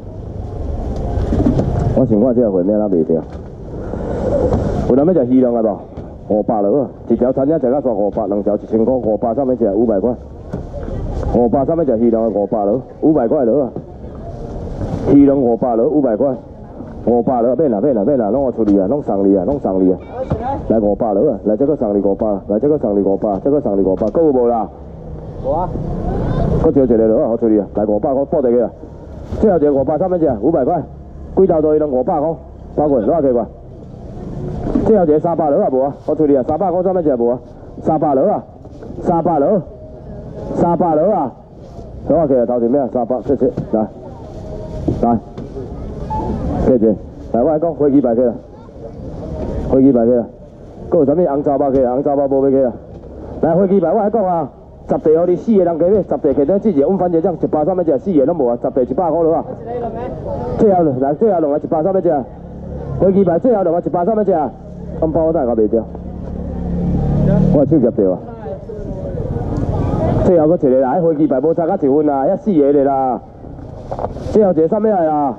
我想看这个货面哪卖掉？有人要食鱼卵啊无？五百落啊，一条餐厅食到煞五百，两条一千块，五百三要食五百块。五百三要食鱼卵五百落，五百块落啊。鱼卵五百落，五百块。 五百了，免啦免啦免啦，拢我处理啊，拢送你啊，拢送你啊。来五百了啊，来这个送你五百，来这个送你五百，这个送你五百，够有无啦？有啊。搁招一个了啊，我处理啊，来五百块报一个啊。最后一个五百三蚊只，五百块，几头都伊拢五百块，包括多少个？最后一个三百了啊无啊，我处理啊，三百块三蚊只无啊，三百了啊，三百了，三百了啊，多少个？头前面啊，三百，谢谢，来，来。 谢谢，来我来讲飞机牌去啦，飞机牌去啦，搁有啥物红糟包去啦，红糟包无要去啦。来飞机牌我来讲啊，十地互你四个人加买，十地其他季节阮番茄酱一百三要食，四个拢无啊，十地一百块落啊。最后来最后两个一百三要食，飞机牌最后两个一百三要食，红包我等下甲卖掉，我手夹掉啊。最后搁一个来飞机牌无差甲一分啦，遐四个咧啦，最后一个啥物来啦？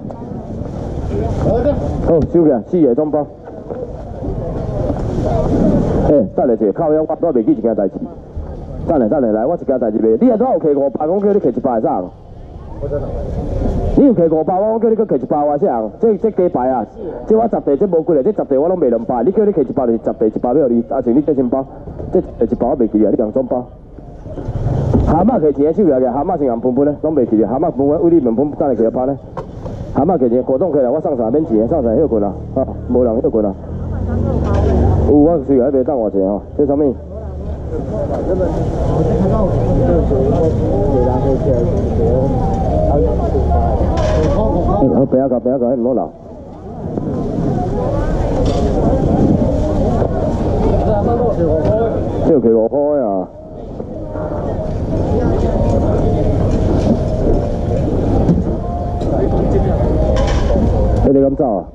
好，收起来，四个装包。诶，等下一下，靠腰，我我袂记一件代志。等下等下，来，我一件代志袂。你若拄有摕五百，我叫你摕一百会啥？你有摕五百，我叫你搁摕一百，我啥？这这鸡排啊，这我十地，这无几个，这十地我拢卖两百。你叫你摕一百就是十地，一百要你，啊像你这先包，这一百我袂记啊，你共装包。蛤蟆摕钱手来个，蛤蟆先红喷喷咧，拢袂记啊。蛤蟆喷喷，为你面喷，等下摕来拍咧。 蛤蟆摕钱，果冻摕来，我送啥免钱，送啥休困啊，啊，无人休困啊。有我随后袂当偌济吼，这啥物？好，不要搞，不要搞，唔好闹。这个五块啊。 你哋咁走啊？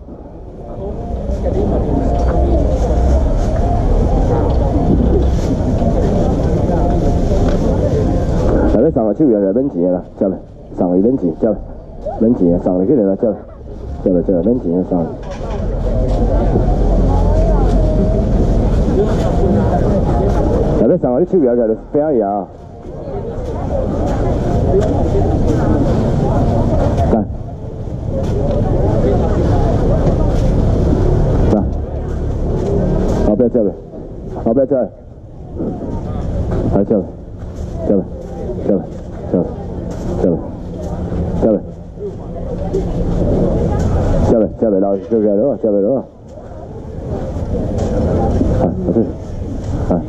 嗱，你上個超人就免錢嘅啦，走嚟，上嚟免錢，走嚟，免錢嘅，上嚟起嚟啦，走嚟，走嚟走嚟免錢嘅上嚟。嗱，你上個啲超人就飛下嘢啊！嚟。 来，好，不要叫了。 不要出来？来出来，出来，出来，出来，出来，出来，出来，出来，老出来了，出来了。啊，我去，啊。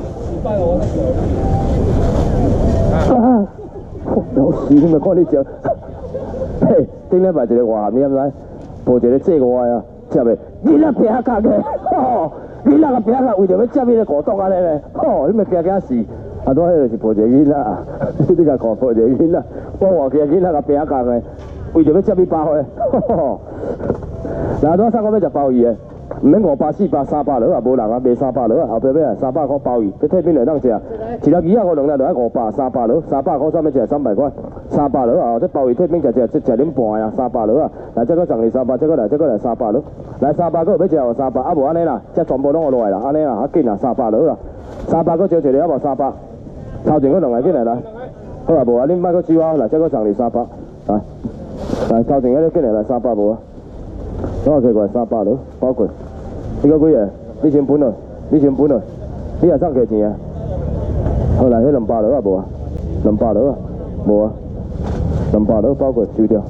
啊！老死你咪看你只，嘿，顶礼拜一个外涵，你毋知？抱一个这外啊，接的，囡仔拼角的，吼，囡仔个拼角为着要接迄个古董安尼咧，吼，你咪惊惊死！啊，拄迄就是抱一个囡仔啊，你甲看抱一个囡仔，我换个囡仔个拼角的，为着要接你包的，吼。然后拄上我要食鲍鱼的。唔免五百、四百、三百落啊，无人啊卖三百落啊，后壁尾啊三百块鲍鱼，这退兵来当食，一条鱼啊五两来就爱五百、三百落，三百块上面食三百块，三百落啊，这鲍鱼退兵食食食食恁半啊，三百落啊，来这个上嚟三百，这个来这个来三百落，来三百个要食有三百，啊无安尼啦，这全部拢落来啦，安尼啦，啊紧啦，三百落啦，三百个招一个啊无三百，头前个两个进来来，好啊无啊，恁莫个收啊，来这个上嚟三百，来，来头前个进来来三百无啊，我摕过来三百落，包括。你个几个？你先分了，你先分了，你也送给钱啊？好来，迄两百落啊无啊？两百落啊？无啊？两百落包括收掉。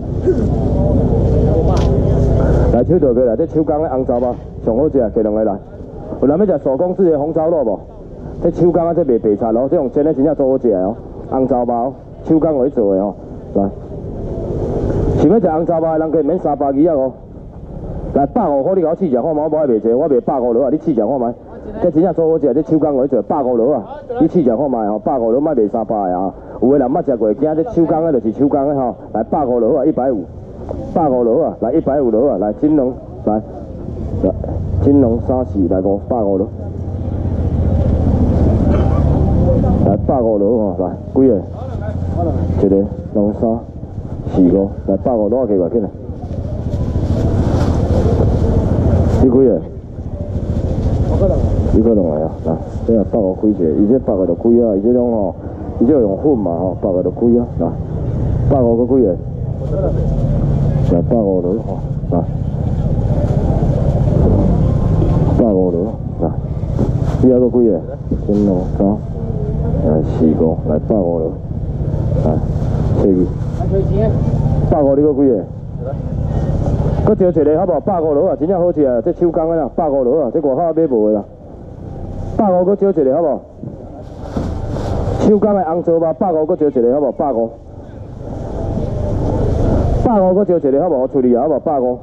来手倒过来，这手工的红糟包上好食，摕两个来。有人要食手工制的红烧肉无？这手工啊，这卖白菜咯，这种煎的真正做好食哦。红糟包，手工为做的哦。来，想要食红糟包的人可以免三百二啊哦。来百五块，你甲我试食看卖，我无爱卖济，我卖百五落啊，你试食看卖。这真正做好食，这手工我做百五落啊，你试食看卖吼，百五落卖卖三百的啊。有的人捌食过，惊这手工的就是手工的吼，来百五落啊，一百五，百五落啊，来一百五落啊，来金龙，来，来金龙三四来五百五落，来百五落吼，来几个？一个、两三、四五，来百五落啊，几块紧来？你几个？你可能来啊，来，这下百个开者，伊这百个就开啊，伊这种吼，伊这用粉嘛吼，百个就开啊，来，百五个几个？来百五落吼，来，百五落，来，你还个几个？一、两、三，来四五，来百五落，来，七个。百五你个几个？搁招一个好无？百五落啊，真正好食啊！这手工的啦，百五落啊，这外口买无的啦。百五搁招一个好无？手工的红糟肉，百五搁招一个好无？百五。百五搁招一个好无？我处理啊，好无？百五。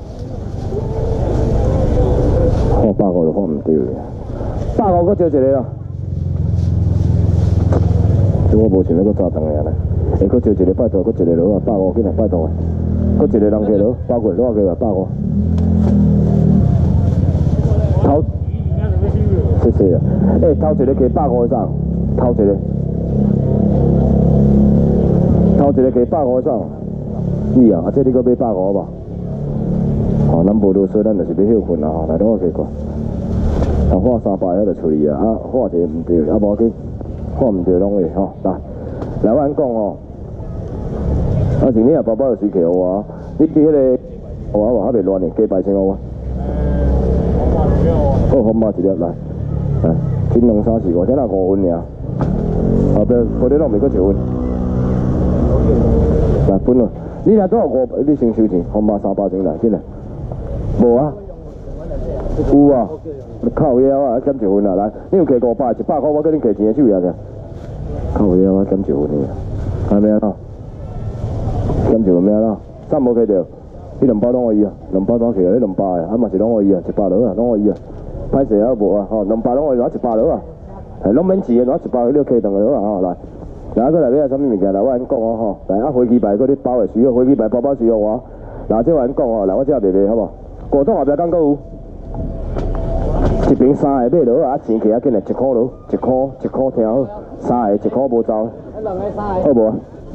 哦，百五就看唔对个。百五搁招一个啦。这我无想要搁炸长个啊咧，下搁招一个拜托，搁一个落啊，百五紧来拜托个。搁一个人客落，包括落去个百五。头，谢谢啊！诶，头一个加百五以上，头一个，头一个加百五以上。你啊，啊这你搁买百五吧？哦，咱无啰嗦，咱就是要休困啦吼，来，我加过。啊，画三百遐就处理啊，啊，画一个唔对，啊无去，画唔对拢会吼，来，来我讲吼。啊，前年啊，包包有水客我，你伫迄个我话还袂乱呢，加百千我。好，红马一粒来，来，金两三四五，现在五分尔，后壁嗰啲拢未搁一分。来分咯，你若都有五，你先收钱，红马三百钱来，进来。无啊？有啊，靠腰啊，减一分啊，来，你有摕五百，一百块我给你摕钱手下个。靠腰啊，减一分尔，安尼啊？减一分咩啦？三无摕着，你两包拢可以啊，两包拢摕啊，你两百个，啊嘛是拢可以啊，一百落啊，拢可以啊。歹势啊无啊，吼，两百拢可以攞一百落啊，系拢免钱嘅，攞一百你就摕动个落啊，吼来。来，搁来买啥物物件？来，我先讲哦吼，来啊飞机牌嗰啲包嘅需要，飞机牌包包需要我。嗱，即我先讲哦，来我即下卖卖好无？果冻后壁敢搁有？一瓶三个买落啊，钱起啊紧来，一箍落，一箍一箍听好，三个一箍无走。好无啊？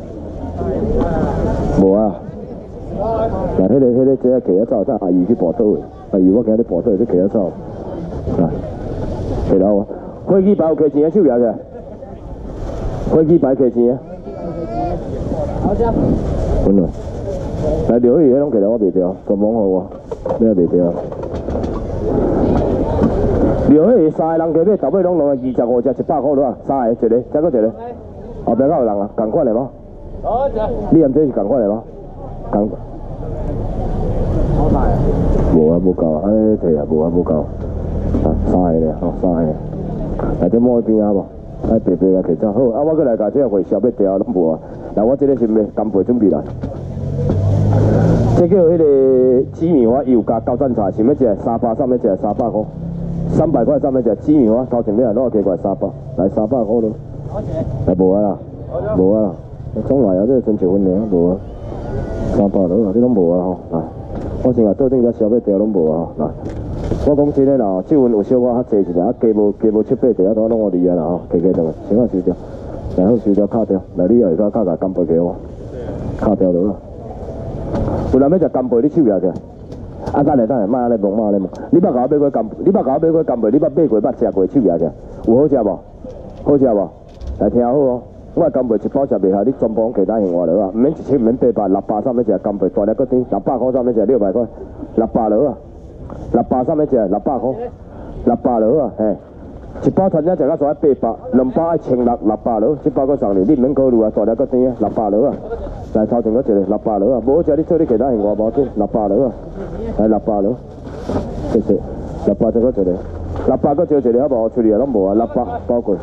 无啊。嗱，迄个迄个即个骑啊走，真阿姨去跋倒嘅，阿姨我今日跋倒去骑啊走。嗱，骑到啊，飞机牌有摕钱嘅手入嘅。飞机牌摕钱啊！好食。分落。来钓鱼迄种摕来我袂掉，全部互我，你也袂掉。 聊迄三个人加买，头尾拢两个二十五只，一百块了啊，三个一个，再搁一个，后壁还有人啊，共款的吗？ 好，这。 你验这是共款的吗？共。 好大啊！ 无啊，无够啊，安摕啊，无啊，无够。啊，三个咧，吼，三个。来，这摸边啊无？哎，白白啊，摕走好。啊，我过来甲这个回烧要调拢无啊。来，我这个是咩？干贝准备来。这叫迄个鸡米花油加高赞茶，想要食三百，上面食三百块。三百块上面食鸡米花，头前面啊，攞加过来三百，来三百块咯。来无啊啦，无啊啦。总来啊，这春秋分粮无啊，三百咯，你拢无啊吼。来，我先话做顶只烧要调拢无啊吼。来。我讲真诶啦，这份有小可较济一点，啊加无加无七八块，啊都拢我离啊啦吼，加加等下，先啊收掉，然后收掉卡掉，来你后会甲卡甲干贝给我，卡掉落啦。有人要食干贝，你手举起来。啊，等下等下，莫安尼问，莫安尼问，你捌甲我买过干贝？你捌甲我买过干贝？你捌买过、捌食过？手举起来，有好食无？好食无？来听好哦。我的干贝一包食袂下，你全部其他型外落啊，毋免一千，毋免八百，六百上面食干贝，大粒个甜，六百块上面食六百块，六百落啊。六百上面食六百块，六百落啊，嘿，一包餐仔食到煞八百，两包爱千六，六百落，一包搁送你，你毋免考虑啊，大粒搁甜啊，六百落啊，来头前搁一个六百落啊，无好食你做你其他型外包紧，六百落啊，来六百落，谢谢，六百再搁一个，六百搁招一个好无？处理啊，拢无啊，六百包过，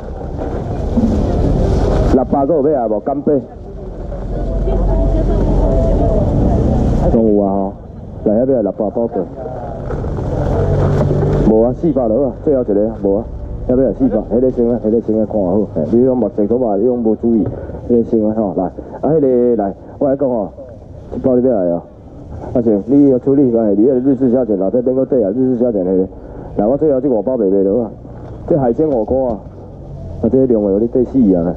六百搁有要啊无？干贝，仲有啊吼。来遐边六百包过，无啊，四百落啊，最后一个无啊，遐边四百，迄个先啊，迄个先啊，看好，嘿，你用目镜都嘛，你用无注意，迄个先啊吼，来，啊，迄个来，我来讲吼，一包你要来哦，啊行，你要处理个系你个日式小卷，内底变个底啊，日式小卷迄个，来，我最后这五包卖卖落啊，这海鲜火锅啊，啊，这量有你对死啊，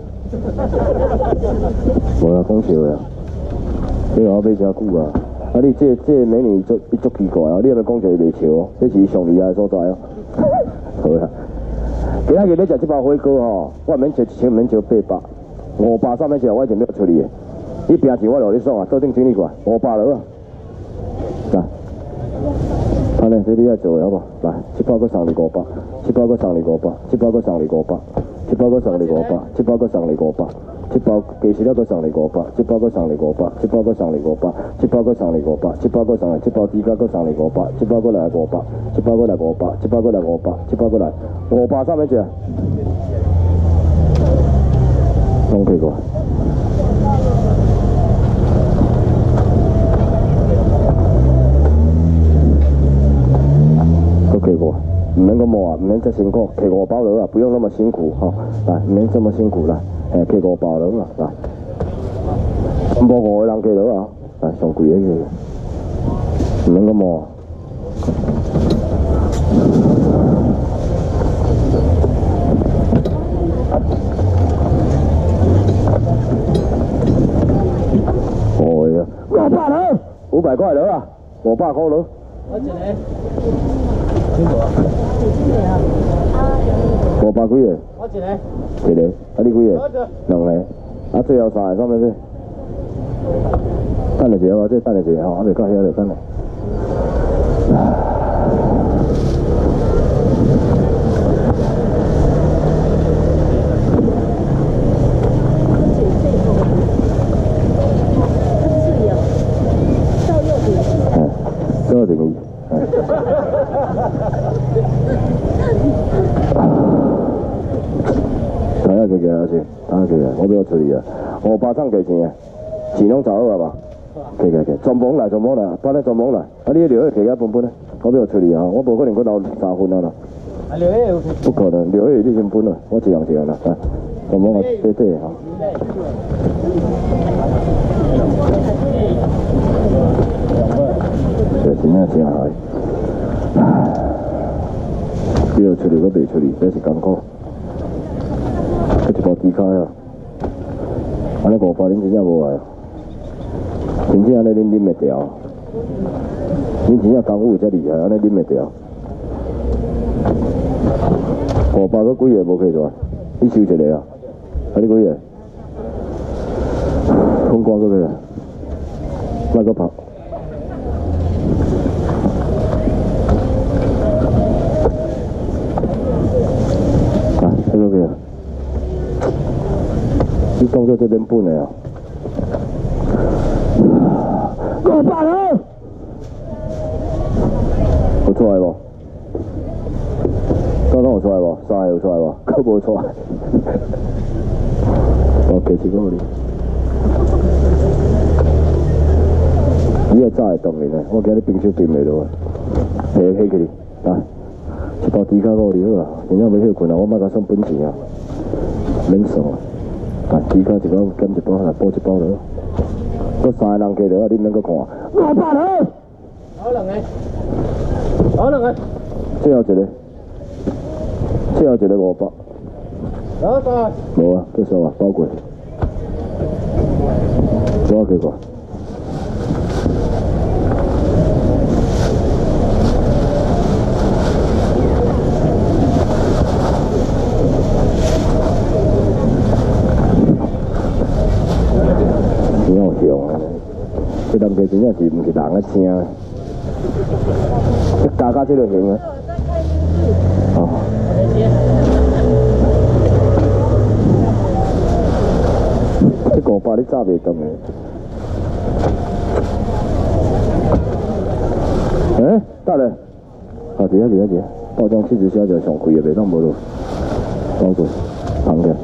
无啦，讲笑啦，你我买真久啊。啊！你这这美女足足奇怪哦！你有没讲一个袂笑哦？这是上厉害的所在哦。好啦，今仔日要食这包火锅吼，我免招一千，免招八百，五百上面食我一定要处理的。你平时我落你爽啊，做顶整理过来，五百落啊。来，安尼这你爱做的好不？来，这包搁送你五百，这包搁送你五百，这包搁送你五百，这包搁送你五百，这包搁送你五百。这包其实了个送你五百，这包个送你五百，这包个送你五百，这包个送你五百，这包个送你，这包底价个送你五百，这包个来五百，这包个来五百，这包个来五百，这包个来五百上面只，拢去过。都去过，唔免咁磨啊，唔免这辛苦，摕五包落啊，不用那么辛苦哈，来，唔免这么辛苦来。诶，摕五百落啊，来，无五个人摕落啊，来上贵个摕，唔免咁磨。哦呀，五百落，五百块落啊，五百块落。 我一个， 五百几个？ 我一个。 一个，啊你几个？两个，啊最后三个上面去。等下一下啊，这等下一下吼，还袂到遐就等下。这个定义。睇下佢嘅先，睇下佢嘅，我俾我处理啊。我八三幾錢嘅，錢窿走係嘛？嘅嘅嘅，撞網嚟撞網嚟，翻嚟撞網嚟。啊呢一條其他半半咧，我俾我處理啊。我冇可能嗰度三分啊啦。 啊廖嘢， 不可能，廖嘢啲先半啊，我一樣一樣啦。啊，撞網我對對嚇。就真係真係。俾我處理，我未處理，這是艱苦。佢一包豬腳啊，安尼五百恁真正無愛，真正安尼恁啉袂掉，恁真正功夫遮厲害，安尼啉袂掉。五百嗰幾個無去咗，你收一個啊？啊你幾個？空光嗰個，買個拍。 你当作这边本的啊？五百了，有出来无？刚刚有出来无？三个有出来无？可无出来。我加一个你。你也早会动的呢，我今日冰箱冰袂落啊，下起去哩，来，一包猪脚五厘好啊，真正要休困啊，我莫甲算本钱啊，免算啊，来，猪脚一包减一包来补一包落，搁三个人加落啊，你免搁看，五百了， 好两个，好两个， 最后一个，最后一个五百， 好三， 无啊，结束啊，包过，我加过。真有凶啊！这人家真正是毋是人啊声，这加加这个型啊！哦。这五百你炸袂动的。哎，大嘞！啊，伫遐伫遐伫遐，包装七十小就上开的，袂当无落，包过，放起来。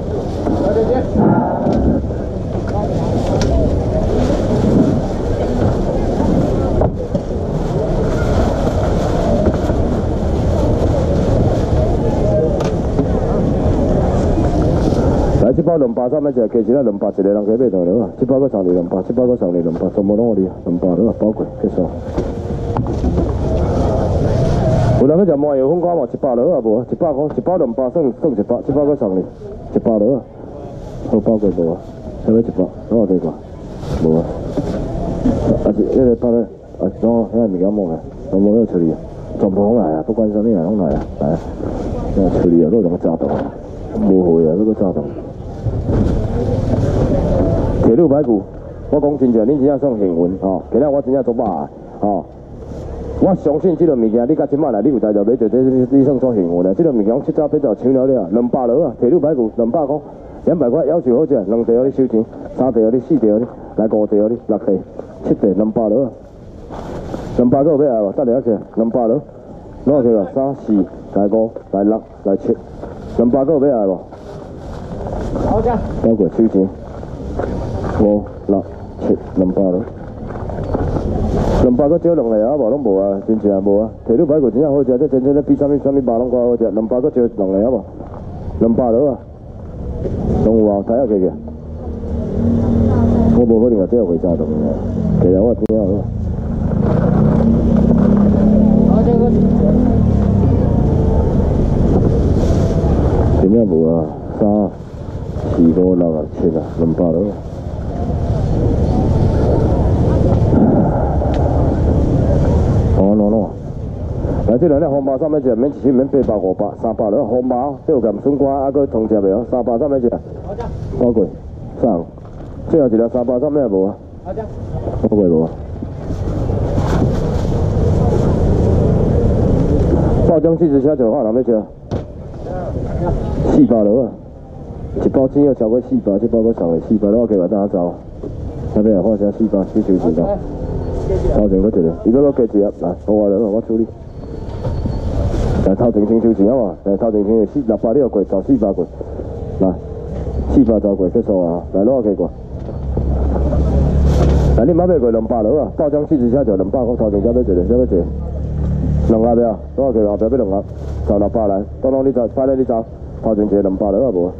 来，这包两百三百只，加起来两百，一个人加买到了啊！这包搁送你两百，这包搁送你两百，全部拢我哩，两百了啊，包过结束。有人去食麻油粉干嘛？一百了啊，无啊，一百块，一包两百算算一百，这包搁送你一百了啊，好包过无啊？还要一百，我加过，无啊？啊是那个包咧，啊是喏，那个物件摸个，我摸要处理啊，全部拢来啊，不管什么人拢来啊，来啊，那处理啊，都两个炸弹，无会啊，那个炸弹。铁路排骨，我讲真正，恁真正算幸运吼！今日我真正做饱啊，吼！我相信这个物件，你甲即摆来，你有才调买着，这你你算做幸运的。这个物件七早八早抢了了，两百落啊！铁路排骨两百块，两百块要求好食，两地互你收钱，三地互你，四地互你，来五地互你，六地、七地两百落啊！两百个有要来无？等下起，两百落，攞起个三四来五来六来七，两百个有要来无？ 好嘅， 包括收钱。五六七两百咯，两百个少两个啊，无拢无啊，真正无啊。铁路排骨真正好食，这真正咧比啥物啥物肉拢较好食。两百个少两个啊无，两百咯啊，拢有啊，睇下佢嘅。我无可能话真系会炸动嘅，其實我聽下咯。 好這個真正無啊，三四五六啊七啊，兩百咯。哦，喏喏，来这两咧红包三百只，免一千免八百五百三百了，红包这有咸笋干啊个通吃未哦？三百三百只，包过上，最后一条三百三百无啊？包过无啊？包装七十小九号哪要吃？四百了啊！一包钱要超过四百，这包我送的四百了，我计划等下走。那边啊，换成四百四九十啦。头前嗰一个，如果我加一盒，来，我话了，我处理。来，头前先收钱啊嘛，来，头前先四六百你又过，就四百过，来，四百就过结束啊，来，攞下计过。来，你买买过两百了啊，包装四十小就两百块，头前交俾一个，交俾一个，两盒未啊？攞下计后边俾两盒，就六百来，当当你走，快啲你走，头前一个两百了啊无？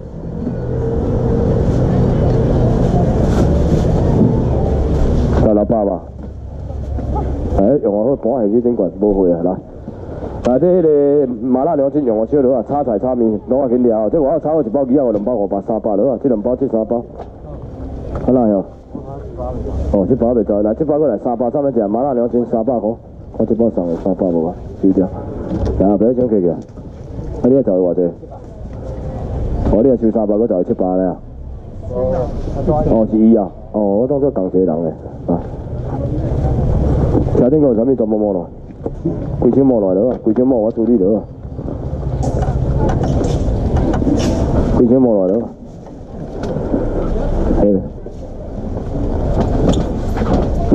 就六百吧。哎，用我好搬下去整罐，无会啊，来。啊，这迄个麻辣牛筋用我小料啊，炒菜炒面拢我紧料，这我要炒我一包鱼啊，我两包五百三百了啊，这两包这三包，好啦哟。哦，这包袂走，来这包过来三百三百只麻辣牛筋三百块，我这包送的三百无啊，收掉。来，不要想客气啊，啊你要走偌济？哦，你要收三百，我就七百咧啊。哦，是伊啊，哦，我当作共一个人咧，啊。车顶有啥物全部摸来，规箱摸来了啊，规箱摸我处理了啊，规箱摸来了。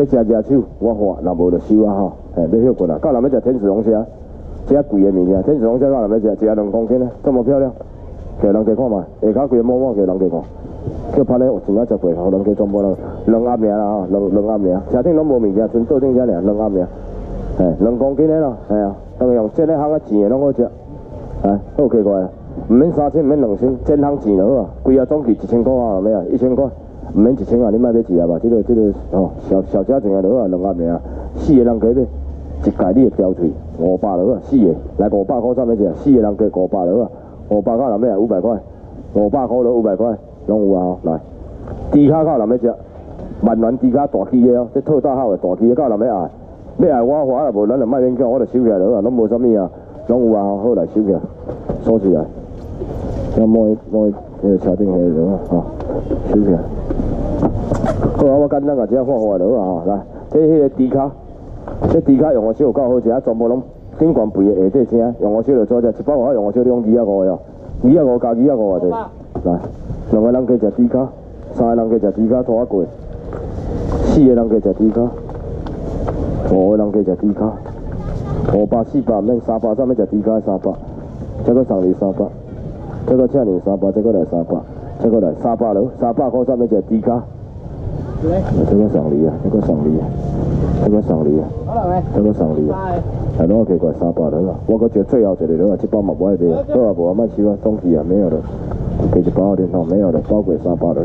要食野手，我看若无就收啊吼，嘿，要休困啊。到人要食天使龙虾，这贵的物件，天使龙虾到人要食，一下两公斤呢，这么漂亮，叫人家看嘛，下骹贵摸摸叫人家看。叫拍咧，有真啊食过，互人家全部人两鸭名啦吼，两两鸭名，车顶拢无物件，剩桌顶遮尔，两鸭名，嘿，两公斤的咯，系啊，当然用这咧烘啊钱的拢好食，哎，好奇怪啊，唔免三千，唔免两千，真烘钱就好啊，规啊总计一千块啊，咩啊，一千块，唔免一千啊，你莫买钱啊吧，这个这个吼，小小家庭啊就好啊，两鸭名，四个人加买，一届你会掉嘴，五百就好啊，四个，来五百块啥物事啊？四个人加五百就好啊，五百到人咩啊？五百块，五百块到五百块。拢有啊，来，猪脚到人要食，万元猪脚大鸡的哦，这套大号的大鸡的到人要爱，要爱我话也无，咱就莫勉强，我就收起来了啊，拢无啥物啊，拢有啊，好来收起来，锁起来，要摸一摸一那个车顶那个啊，哈，收起来。好啊，我简单甲这看看就好啊，来，这迄个猪脚，这猪脚用我烧有够好食，全部拢顶悬肥的下底声，用我烧就做只，一百块用我烧你讲二啊五的哦，二啊五加二啊五啊对，来。两个人加食猪脚，三个人加食猪脚拖啊过，四个人加食猪脚，五个人加食猪脚，五百四百免三百，啥物食猪脚三百，再搁送你三百，再搁请你三百，再搁来三百，再搁来三百了，三百块啥物食猪脚，再搁送你啊，再搁送你啊，再搁送你啊，再搁送你啊，哎，拢奇怪三百了啊，我搁叫最后一个了啊，这包嘛不爱买，好啊，无啊，莫收啊，总计啊没有了。给一包电筒没有了，包鬼三包了。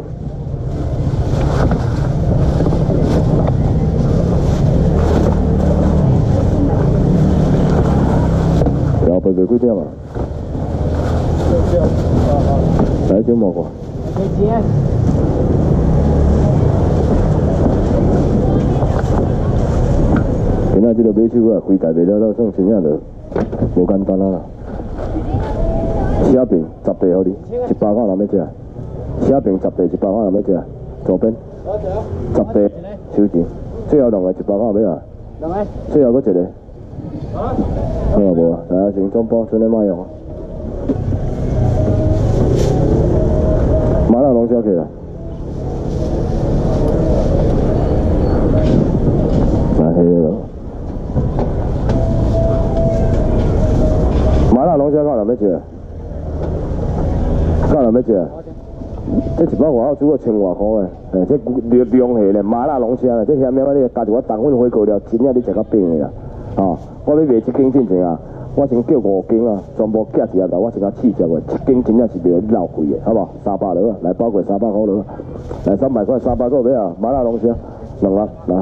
要不卖几点啊？来少毛个。几钱？今仔这个买手啊，开台卖了了，算真正就无简单啊。车边十地互你，一百块人要食。车边十地一百块人要食，左边十地收钱，最后两个一百块要啊。两个。最后搁一个。好啊无啊，来啊，先装包，剩咧卖用啊。麻辣龙虾起来。来黑个。麻辣龙虾到人要食。到人要食，这一包外口煮个千外块的，哎，这量量下咧，麻辣龙虾咧，这咸面我你加一碗糖粉火锅了，真正你食到冰的啦，哦，我要卖一斤进前啊，我先叫五斤啊，全部寄一下来，我是甲试食的，一斤真正是卖老贵的，好不好？三百了，来包过三百块了，来三百块，三百个要啊，麻辣龙虾，两个来，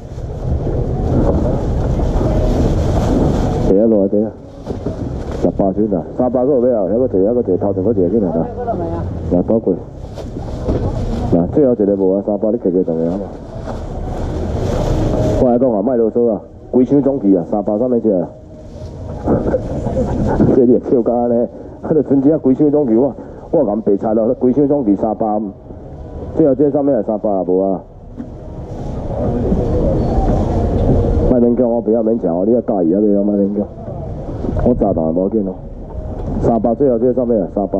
第一路第一。十八寸啊，三百个要啊，还个摕，还个摕头前个摕起来啦。来包过，嗱最后一个无啊，三百你摕几重个好嘛？我来讲啊，卖啰嗦啊，规箱总计啊，三百三百只啊。这你笑甲呢，迄个春节啊，规箱总计我我咁白菜咯，规箱总计三百，最后这上面系三百啊无啊。卖勉强我不要勉强哦，你要介意啊，你要卖勉强。我炸弹无要紧咯，三百最后这上面啊，三百，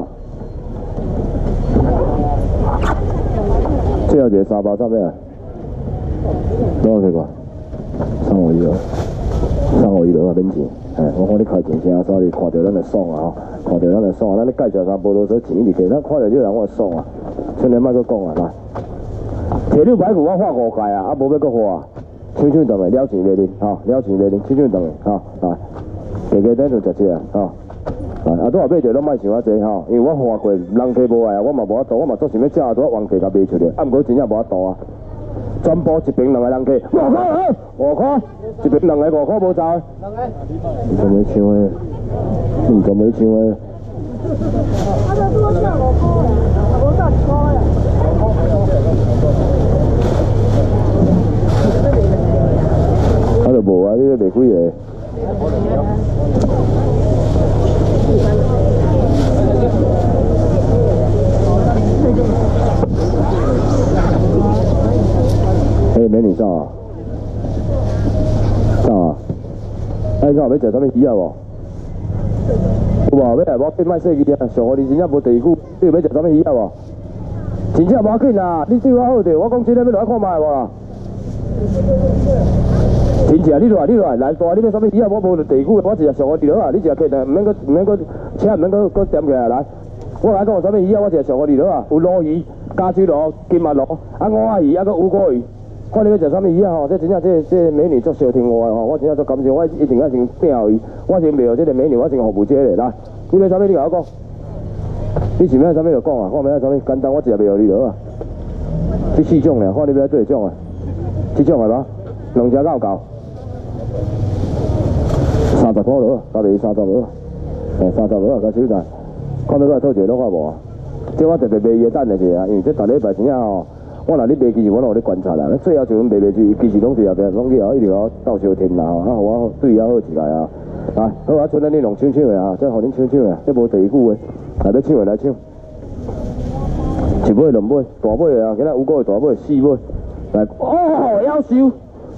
最后一个三百上面啊，多少个？送我一个，送我一个啊，免钱。哎，我看你开钱声，所以看到咱就爽啊吼，看到咱就爽啊，咱你介绍啥无啰嗦，钱一直给，咱看到这人我爽啊，剩下莫搁讲啊，来，铁六排骨我画五盖啊，啊无要搁画啊，抢抢动的了钱卖恁，吼，了钱卖恁，抢抢动的，吼，来。加加等就食这啊，吼，啊，拄啊买着拢莫想啊济吼，因为我花过，人客无爱啊，我嘛无法度，我嘛做想要食啊，拄啊冤价甲卖出去，啊，毋过真正无法度啊，全部一瓶两个人客，五块啊，五块，一瓶两个五块无走。两个。你做咩抢诶？你做咩抢诶？啊，这拄啊只五块啊，啊无只一块啊。啊，就无啊，你个卖几个？嘿，美女照啊，照啊！哎，你要食啥物鱼啊无？有无？要来无？变卖细鱼啊！上互你真正无第二句，你要食啥物鱼啊无？真正无要紧啊！你对我好着，我讲真诶，要来看卖无啦？ 是啊，你落来，你落来，来大，你要啥物鱼啊？我无地久的，我一日上好伫落啊，你一日客定，毋免搁毋免搁，车毋免搁搁点起来来。我来讲啥物鱼啊？我一日上好伫落啊，有鲈鱼、加水鲈、金马鲈，啊五仔鱼，啊搁乌龟鱼。看你要食啥物鱼啊？吼，这真正这这美女足小听我的吼，我真正足感谢，我一定要先订伊，我先袂这个美女，我先服务这个来。你要啥物你甲我讲？你想要啥物就讲啊，我要啥物简单，我一日袂互你落啊。这四种俩，看你要做几种啊？这种系嘛？两只够够。三十块落，加袂三十落，嘿，三十落加手单。看要搁讨一个落看无啊？这我特别卖伊的等的是啊，因为这逐礼拜真正吼，我若你卖其实我拢有咧观察啦。最后就阮卖卖去，其实拢是后壁拢去后一直甲我斗相添啦吼，啊，互我对伊较好一来啊。来，好啊，剩咱恁弄抢抢的啊，这互恁抢抢的，这无第二句的，来要抢的来抢。一尾两尾，大尾的啊，今仔有个大尾四尾，来，哦，夭寿。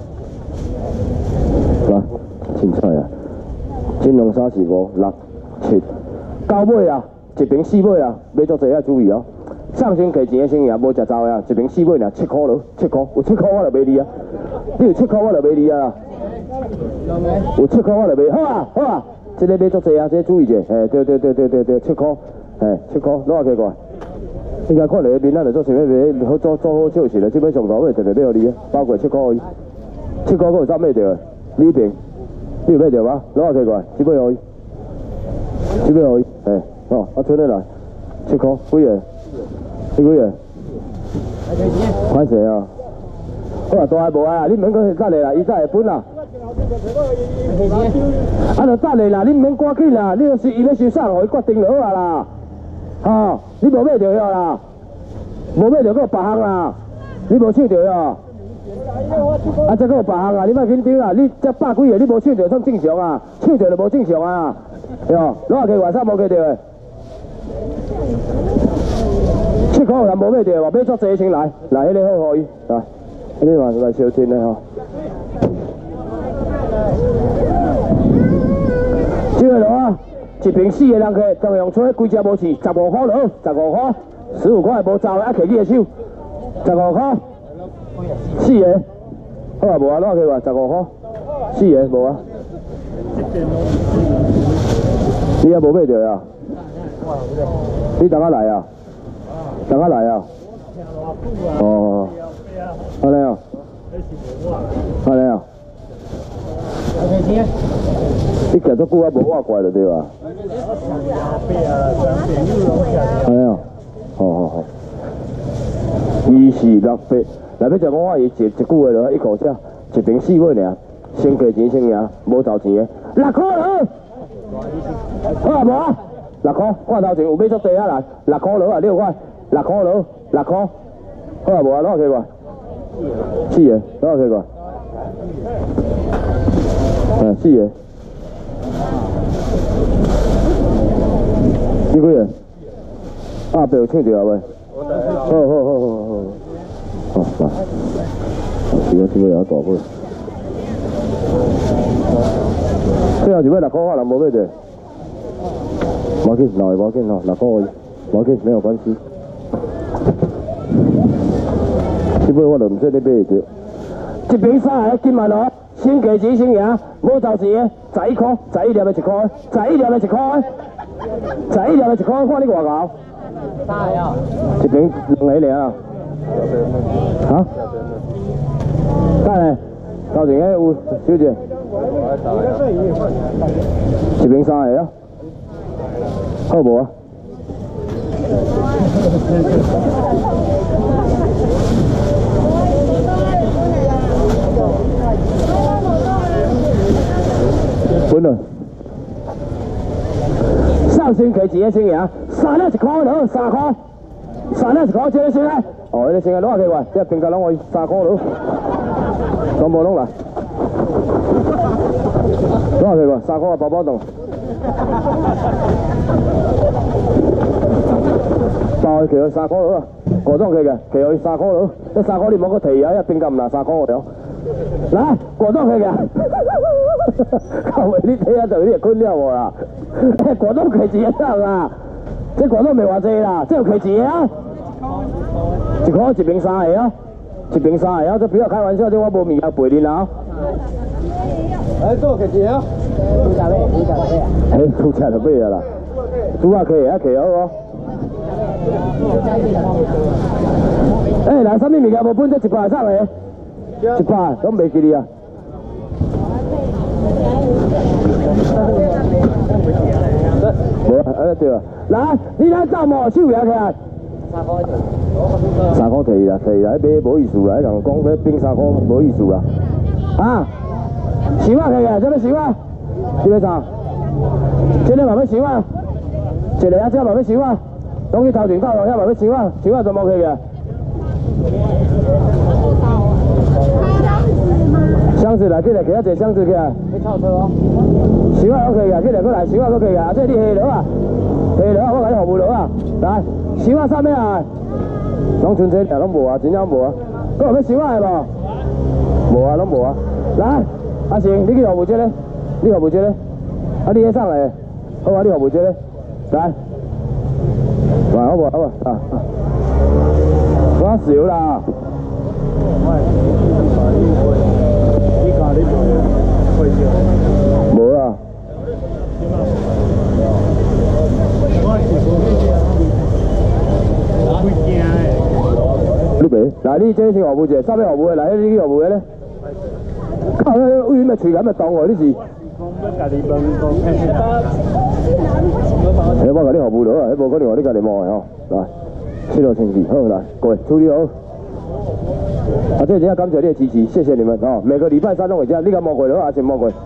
来，凊彩啊！金龙三四五六七九尾啊，一瓶四尾啊，买足济啊，注意哦。上先给钱的生意无食糟呀，一瓶四尾尔，七块咯，七块，有七块我就卖你啊，你有七块我就卖你啊。有七块我就卖，好啊好啊，这个买足济啊，这注意者，嘿，对对对对对对，七块，嘿，七块，攞下去过来。应该看你的面，咱就做想要卖，好做做好笑事了，这边上大尾特别买互你啊，包括七块而已，七块我有啥买着？你边，你有买着吗？攞下去过来，这边互伊，这边互伊，嘿，哦，我吹你来，七块，几个？你几个？款谁啊？好啊，大个无啊，你免搁等下啦，伊才会分啦。啊，就等下啦，你免赶紧啦，你就是伊要收啥，互伊决定就好啊啦。吼，你无买着了啦，无买着搁有别项啦，你无抢着了。啊，这搁有别项啊，你莫紧张啦，你这百几个你无抢着算正常啊，抢着就无正常啊，对哦，攞下去外啥无给着的。七块有人无买着，话买足济先来，来，迄个好互伊，来，迄个嘛来小天的吼。这个啊，一瓶四个人客，同样吹规只无事，十五块落，十五块，十五块无走的，啊，摕你的手，十五块，四个，好啊，无啊，攞去话十五块，四个无啊。你也无买着啊？你等下来啊？等下来啊！哦，安尼啊？安尼啊？你行足久啊，无我怪就对吧？安尼啊？好好好。二四六八，来要食我话伊一一句话落，一口价，一瓶四尾尔，先给钱先赢，无找钱的，六块落。好啊无啊？六块，看头前有买足济啊来，六块落啊，六块。六块落，六块，好啊无啊，攞下去过，四个，攞下去过，嗯，四个，你几个？啊，被我抢着啊喂，好好好好好，好来，这个这个也大尾，最后一尾六块，人无买着，无要紧，老的无要紧吼，六块而已，无要紧，没有关系。这尾我就唔说你买会着，一瓶三个金马路，先价钱先赢，无找钱的，十一块，十一粒的一块，十一粒的一块，十一粒的一块，看你外高。三个啊？一瓶两个尔啊？哈？等下，头前个有小姐。一瓶三个啊？好无啊？分了，上星期几个先赢？三粒一块落，三块，三粒一块，这个先来。哦，这个先来攞下去话，这平价拢我三块落，全部拢来，攞下去话，三块包包冻。包佢去三块落啊，果冻佢嘅，佢去三块落，这三块你莫个提啊，一平價唔拿三块了。来，果冻佢嘅。靠喂，你睇下就你困了我啦！果冻佢自己上啊，这果冻未话济啦，这有佢自己啊，一块一瓶三个啊，一瓶三个啊，这不要开玩笑，这我无物件陪你啦。 来做个钱啊！猪脚尾，猪脚尾啊！ 哎，猪脚就买啊啦，猪啊可以啊可以好哦。哎，来，啥物物件无本这一百送的？一百，拢袂记哩啊。无啊，哎对啊，来，你来走毛手也起来。 三块钱。 三块摕啦，摕啦，迄买无意思啦，迄人讲要变三块无意思啦。啊，想啊摕个，这要想啊，这要啥？这个嘛要想啊，一个啊，这嘛要想啊，拢去头前斗落遐嘛要想啊，想啊全部摕个。箱子来，起来，摕啊一个箱子起来。 要超车哦。 想啊，可以个，起来，过来，想啊，可以个，啊，这你下落啊，下落啊，我甲你服务落啊，来，想啊，啥物啊？拢剩这俩拢无啊，真正无啊，搁有要想啊的无？无啊，拢无啊。来，阿成，你去服务这个，你服务这个，啊，你迄送来，好啊，你服务这个，来，来，好无好无啊啊，我少啦。无啊。你袂，来你这先服务者，啥物服务的？来，你去服务的咧。靠，那委员咪喙咁咪当我你是。哎，我甲你服务了啊，迄无可能话你家己摸的吼。来，七六千几，好来，过处理好。啊，这真正感谢你的支持，谢谢你们哦。每个礼拜三拢会这样，你敢摸过了啊？先摸过。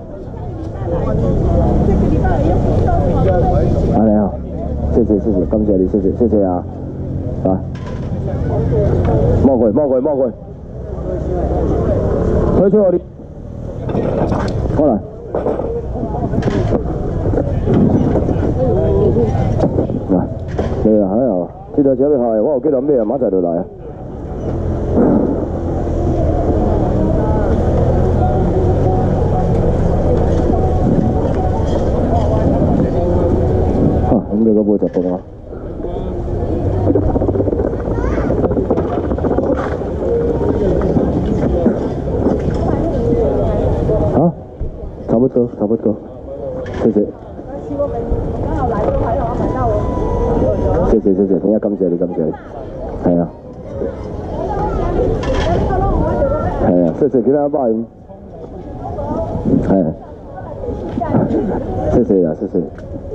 安尼啊，谢谢谢谢，感谢你，谢谢谢谢啊，来。摸过，摸过，摸过，推出我的，过来，来，对啊，还好，这条车要好，我有叫人买啊，马上就来啊。哈，我们这个不会吃饭啊。好，差不多，差不多，谢谢。谢谢谢谢，真係感謝你，感謝你，係啊，係啊，謝謝其他包人，係，謝謝啊，謝謝。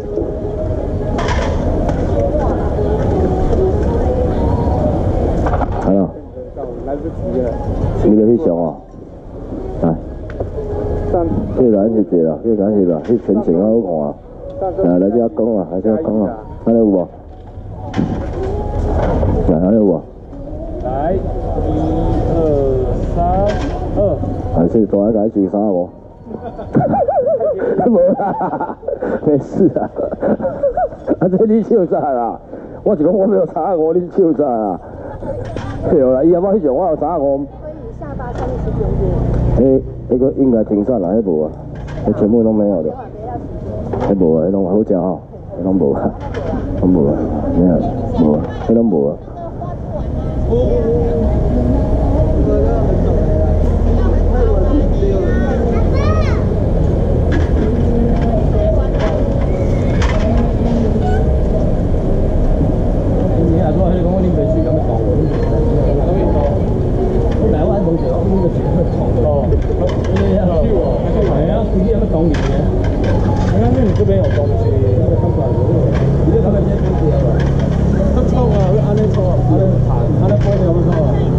係啊，你個去上啊，係。这个是这啦，这个是啦，这全程好看啊！来来这讲啊，来这讲啊，安尼有无？来安尼有无？ 来，一二三二。 还是大家改收三五。无啦，没事啊。啊，这你笑啥啦？我是讲我没有三五，你笑啥啊？对啦，伊阿妈迄种我有三五。 下巴上面是点点。 诶，那个应该停算了，迄无啊，迄全部都没有的，迄无啊，迄拢好食吼，迄拢无啊，拢无啊，没有，无啊，迄拢无啊。你啊，我迄个讲我啉袂水，咁咪讲我，我来我还冇食，我啉个水会痛哦。你好，系啊，自己有乜讲嘢嘅？你啱先你这边有东西，那个看出来你这他们先不吃了。他臭啊，会安尼臭啊，安尼弹，安尼玻璃有冇臭啊？